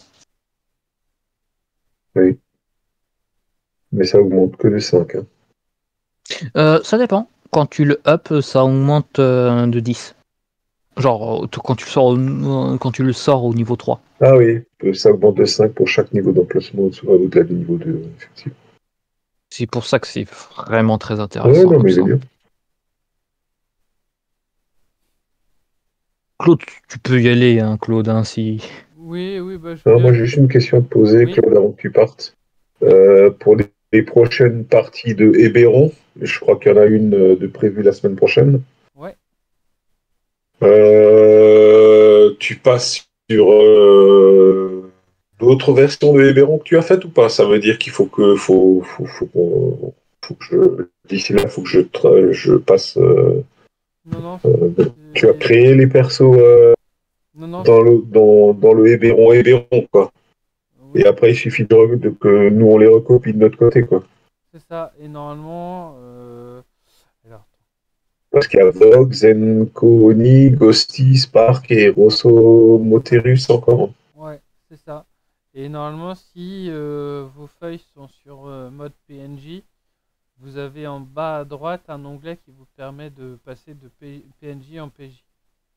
Oui. Mais ça augmente que de cinq. Hein. Euh, ça dépend. Quand tu le up, ça augmente euh, de dix. Genre, euh, quand tu, le sors au, quand tu le sors au niveau trois. Ah oui, ça augmente de cinq pour chaque niveau d'emplacement au-delà du niveau deux, effectivement. C'est pour ça que c'est vraiment très Ouais, intéressant non, comme mais il est ça. bien. Claude, tu peux y aller, hein, Claude, hein, si... Oui, oui, bah je veux Alors, bien. moi, j'ai juste une question à te poser, Oui. Claude, avant que tu partes. Oui. Euh, pour les, les prochaines parties de Héberon, je crois qu'il y en a une euh, de prévue la semaine prochaine. Ouais. Euh, tu passes sur euh, d'autres versions de Héberon que tu as faites ou pas? Ça veut dire qu'il faut que, faut, faut, faut, qu'on- faut que je, d'ici là, faut que je, tra- je passe. Euh, Non, non. euh, tu as c'est- créé les persos euh, Non, non. dans le dans, dans le Héberon Héberon quoi. Oui, Et après, il suffit de, re- de que nous on les recopie de notre côté quoi. c'est ça. Et normalement. Euh... Alors, Parce qu'il y a Vogue, Zenko, Oni, Ghosty, Spark et Rosso Moterus encore. ouais, c'est ça. Et normalement, si euh, vos feuilles sont sur euh, mode P N J, vous avez en bas à droite un onglet qui vous permet de passer de P- PNJ en P J.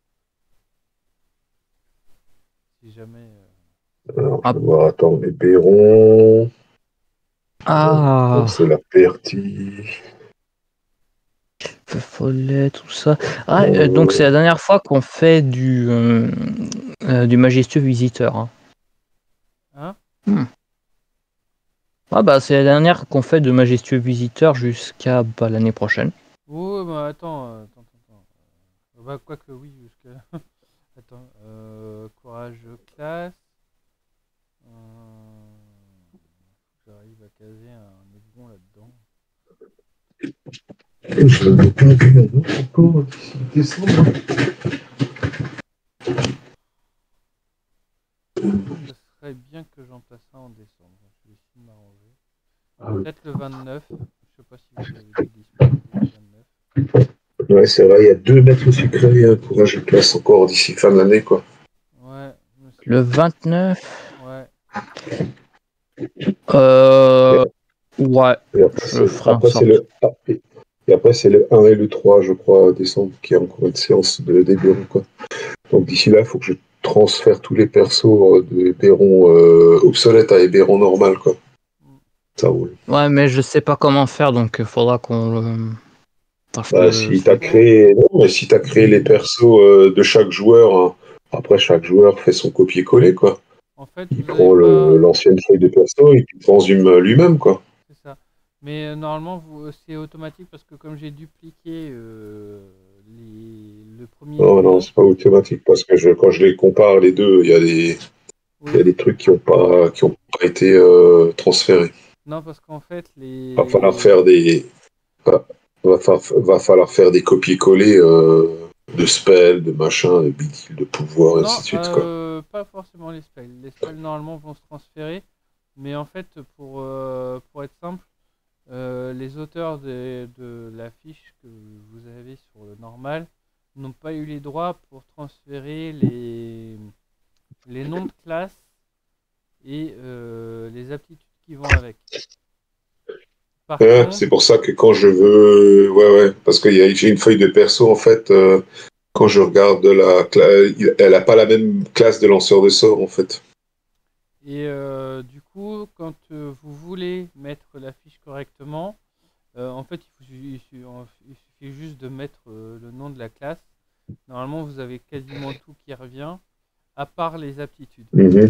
Si jamais. euh, Alors, je Ah. vais voir, attends, Héberon. Ah. C'est la partie. feu follet, tout ça. Ah, euh, donc c'est la dernière fois qu'on fait du, euh, euh, du majestueux visiteur. Hein. Hein Hmm. Ah bah c'est la dernière qu'on fait de majestueux visiteur jusqu'à bah, l'année prochaine. Oh, bah attends, euh, attends, attends. attends. Euh, bah, quoique, oui, jusque. Attends, euh, courage classe. Euh, J'arrive à caser un aigon là-dedans. Je l'avais pas vu un autre encore d'ici décembre. Ce serait bien que j'en place un en décembre. Je vais essayer de m'arranger. Ah oui. Peut-être le vingt-neuf. Je sais pas si vous avez des disponibles le vingt-neuf. Ouais, c'est vrai, il y a deux mètres sucrés, hein, courage de place encore d'ici fin de l'année, quoi. Ouais. mais c'est- Le vingt-neuf. Ouais. Euh... Ouais, Et après, je c'est, ferai en après, c'est sorte. le, ah, et, et après, c'est le un et le trois, je crois, décembre, qui a encore une séance de début, quoi. Donc d'ici là, il faut que je transfère tous les persos euh, de Héberon euh, obsolète à Héberon normal, quoi. Ça roule. Ouais, mais je sais pas comment faire, donc il faudra qu'on le... Enfin, faut Bah, le... si t'as créé, non, mais si t'as créé les persos euh, de chaque joueur, hein, après chaque joueur fait son copier-coller, quoi. En fait, Il vous avez prend le, pas. l'ancienne feuille de perso et puis il transhume euh, lui-même, quoi. C'est ça. Mais euh, normalement, vous, c'est automatique parce que comme j'ai dupliqué euh, les, le premier Non, non, échelon, c'est pas automatique parce que je, quand je les compare les deux, il y a des, il y a oui. des trucs qui ont pas, qui ont pas été euh, transférés. Non, parce qu'en fait, Va falloir les. faire des, va, va fa- va falloir faire des copier-coller euh, de spells, de machin, de bidiles, de pouvoirs, et ainsi Non, de suite, quoi. euh, pas forcément les spells. Les spells normalement vont se transférer, mais en fait, pour, euh, pour être simple, euh, les auteurs de, de la fiche que vous avez sur le normal n'ont pas eu les droits pour transférer les, les noms de classe et euh, les aptitudes qui vont avec. Par Ouais, contre, c'est pour ça que quand je veux, ouais, ouais, parce que y a- j'ai une feuille de perso en fait. euh, quand je regarde la, cla- elle a pas la même classe de lanceur de sort en fait. et euh, du coup, quand euh, vous voulez mettre la fiche correctement, euh, en fait, il, faut, il, suffit, il suffit juste de mettre euh, le nom de la classe. Normalement, vous avez quasiment tout qui revient, à part les aptitudes. Mhm.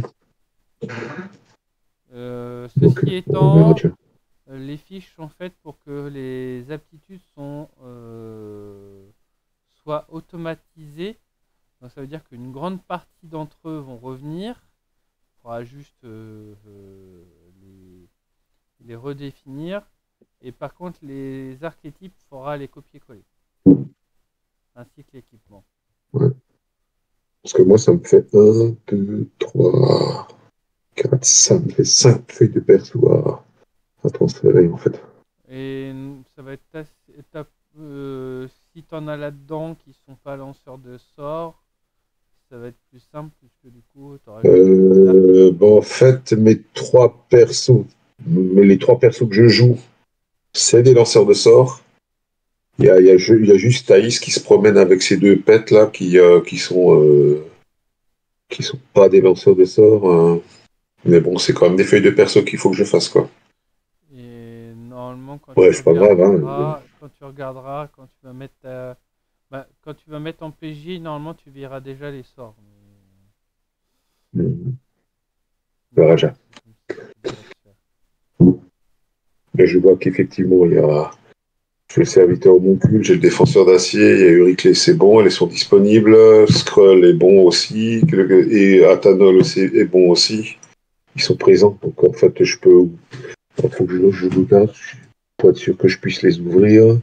Euh, Ok, ceci on verra étant, bien. euh, les fiches sont faites pour que les aptitudes sont, euh, soient automatisées. Donc, ça veut dire qu'une grande partie d'entre eux vont revenir. Il faudra juste euh, euh, les, les redéfinir. Et par contre, les archétypes, il faudra les copier-coller. Ainsi que l'équipement. Ouais. Parce que moi, ça me fait un, deux, trois, quatre, ça me fait cinq feuilles de perso à, à transférer en fait. Et ça va être ta, ta, euh, si tu en as là-dedans qui sont pas lanceurs de sorts, ça va être plus simple puisque du coup tu auras Euh, bon, en fait, mes trois persos, mais les trois persos que je joue, c'est des lanceurs de sorts. Il y a, il y a, ju- il y a juste Thaïs qui se promène avec ces deux pets là qui, euh, qui sont euh, qui sont pas des lanceurs de sorts. hein. Mais bon, c'est quand même des feuilles de perso qu'il faut que je fasse quoi. Et normalement quand Ouais, tu c'est pas grave. regarderas, Hein. quand tu regarderas, quand tu vas mettre ta, bah, quand tu vas mettre en P J, normalement tu verras déjà les sorts. Mais... Mhm. Le Raja. Ça devrait se faire. Mais je vois qu'effectivement, il y a j'ai le serviteur moncule, j'ai le défenseur d'acier, il y a Euriclé, c'est bon, elles sont disponibles. Skrull est bon aussi, et Athanol aussi est bon aussi. Ils sont présents, donc en fait, je peux. Il faut que je, je regarde pour être sûr que je puisse les ouvrir.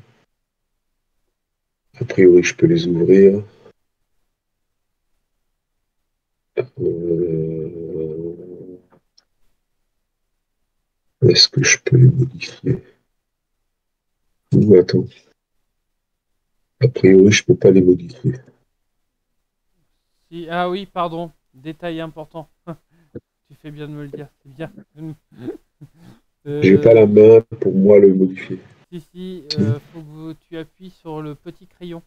A priori, je peux les ouvrir. Euh... Est-ce que je peux les modifier? Ou attends. A priori, je peux pas les modifier. Si, ah oui, pardon, détail important. Tu fais bien de me le dire, c'est bien. J'ai pas euh, la main pour moi le modifier. Si, si, euh, faut que tu appuies sur le petit crayon.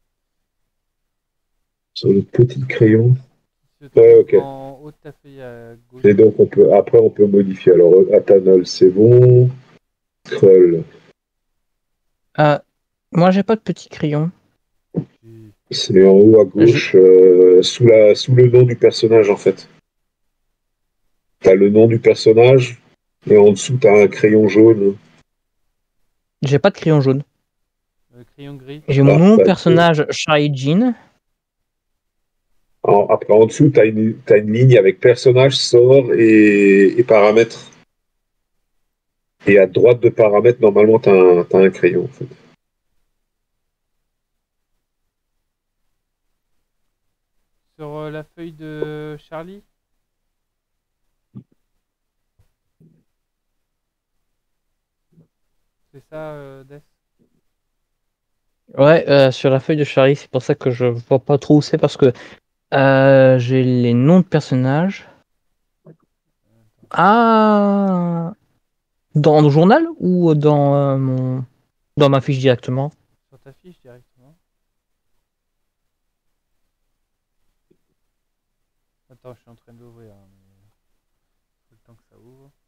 Sur le petit crayon. Se trouve Ouais, ok. en haut de ta feuille à gauche. Et donc on peut après on peut modifier. Alors Athanol c'est bon. Skrull. Ah, Moi, j'ai pas de petit crayon. Tu- C'est en haut à gauche, euh, sous, la, sous le nom du personnage en fait. T'as le nom du personnage, et en dessous t'as un crayon jaune. J'ai pas de crayon jaune. Le crayon gris. J'ai mon Ah, nom de bah, personnage, Shai Jin. En- après, en dessous, t'as une, t'as une ligne avec personnage, sort et, et paramètres. Et à droite de paramètres, normalement, t'as un, t'as un crayon en fait. Sur euh, la feuille de Charlie. C'est ça, euh, Death? Ouais, euh, sur la feuille de Charlie, c'est pour ça que je vois pas trop où c'est parce que euh, j'ai les noms de personnages. Ah, dans le journal ou dans euh, mon dans ma fiche directement? Sur ta fiche directement. Attends, je suis en train d'ouvrir, hein, mais faut le temps que ça ouvre.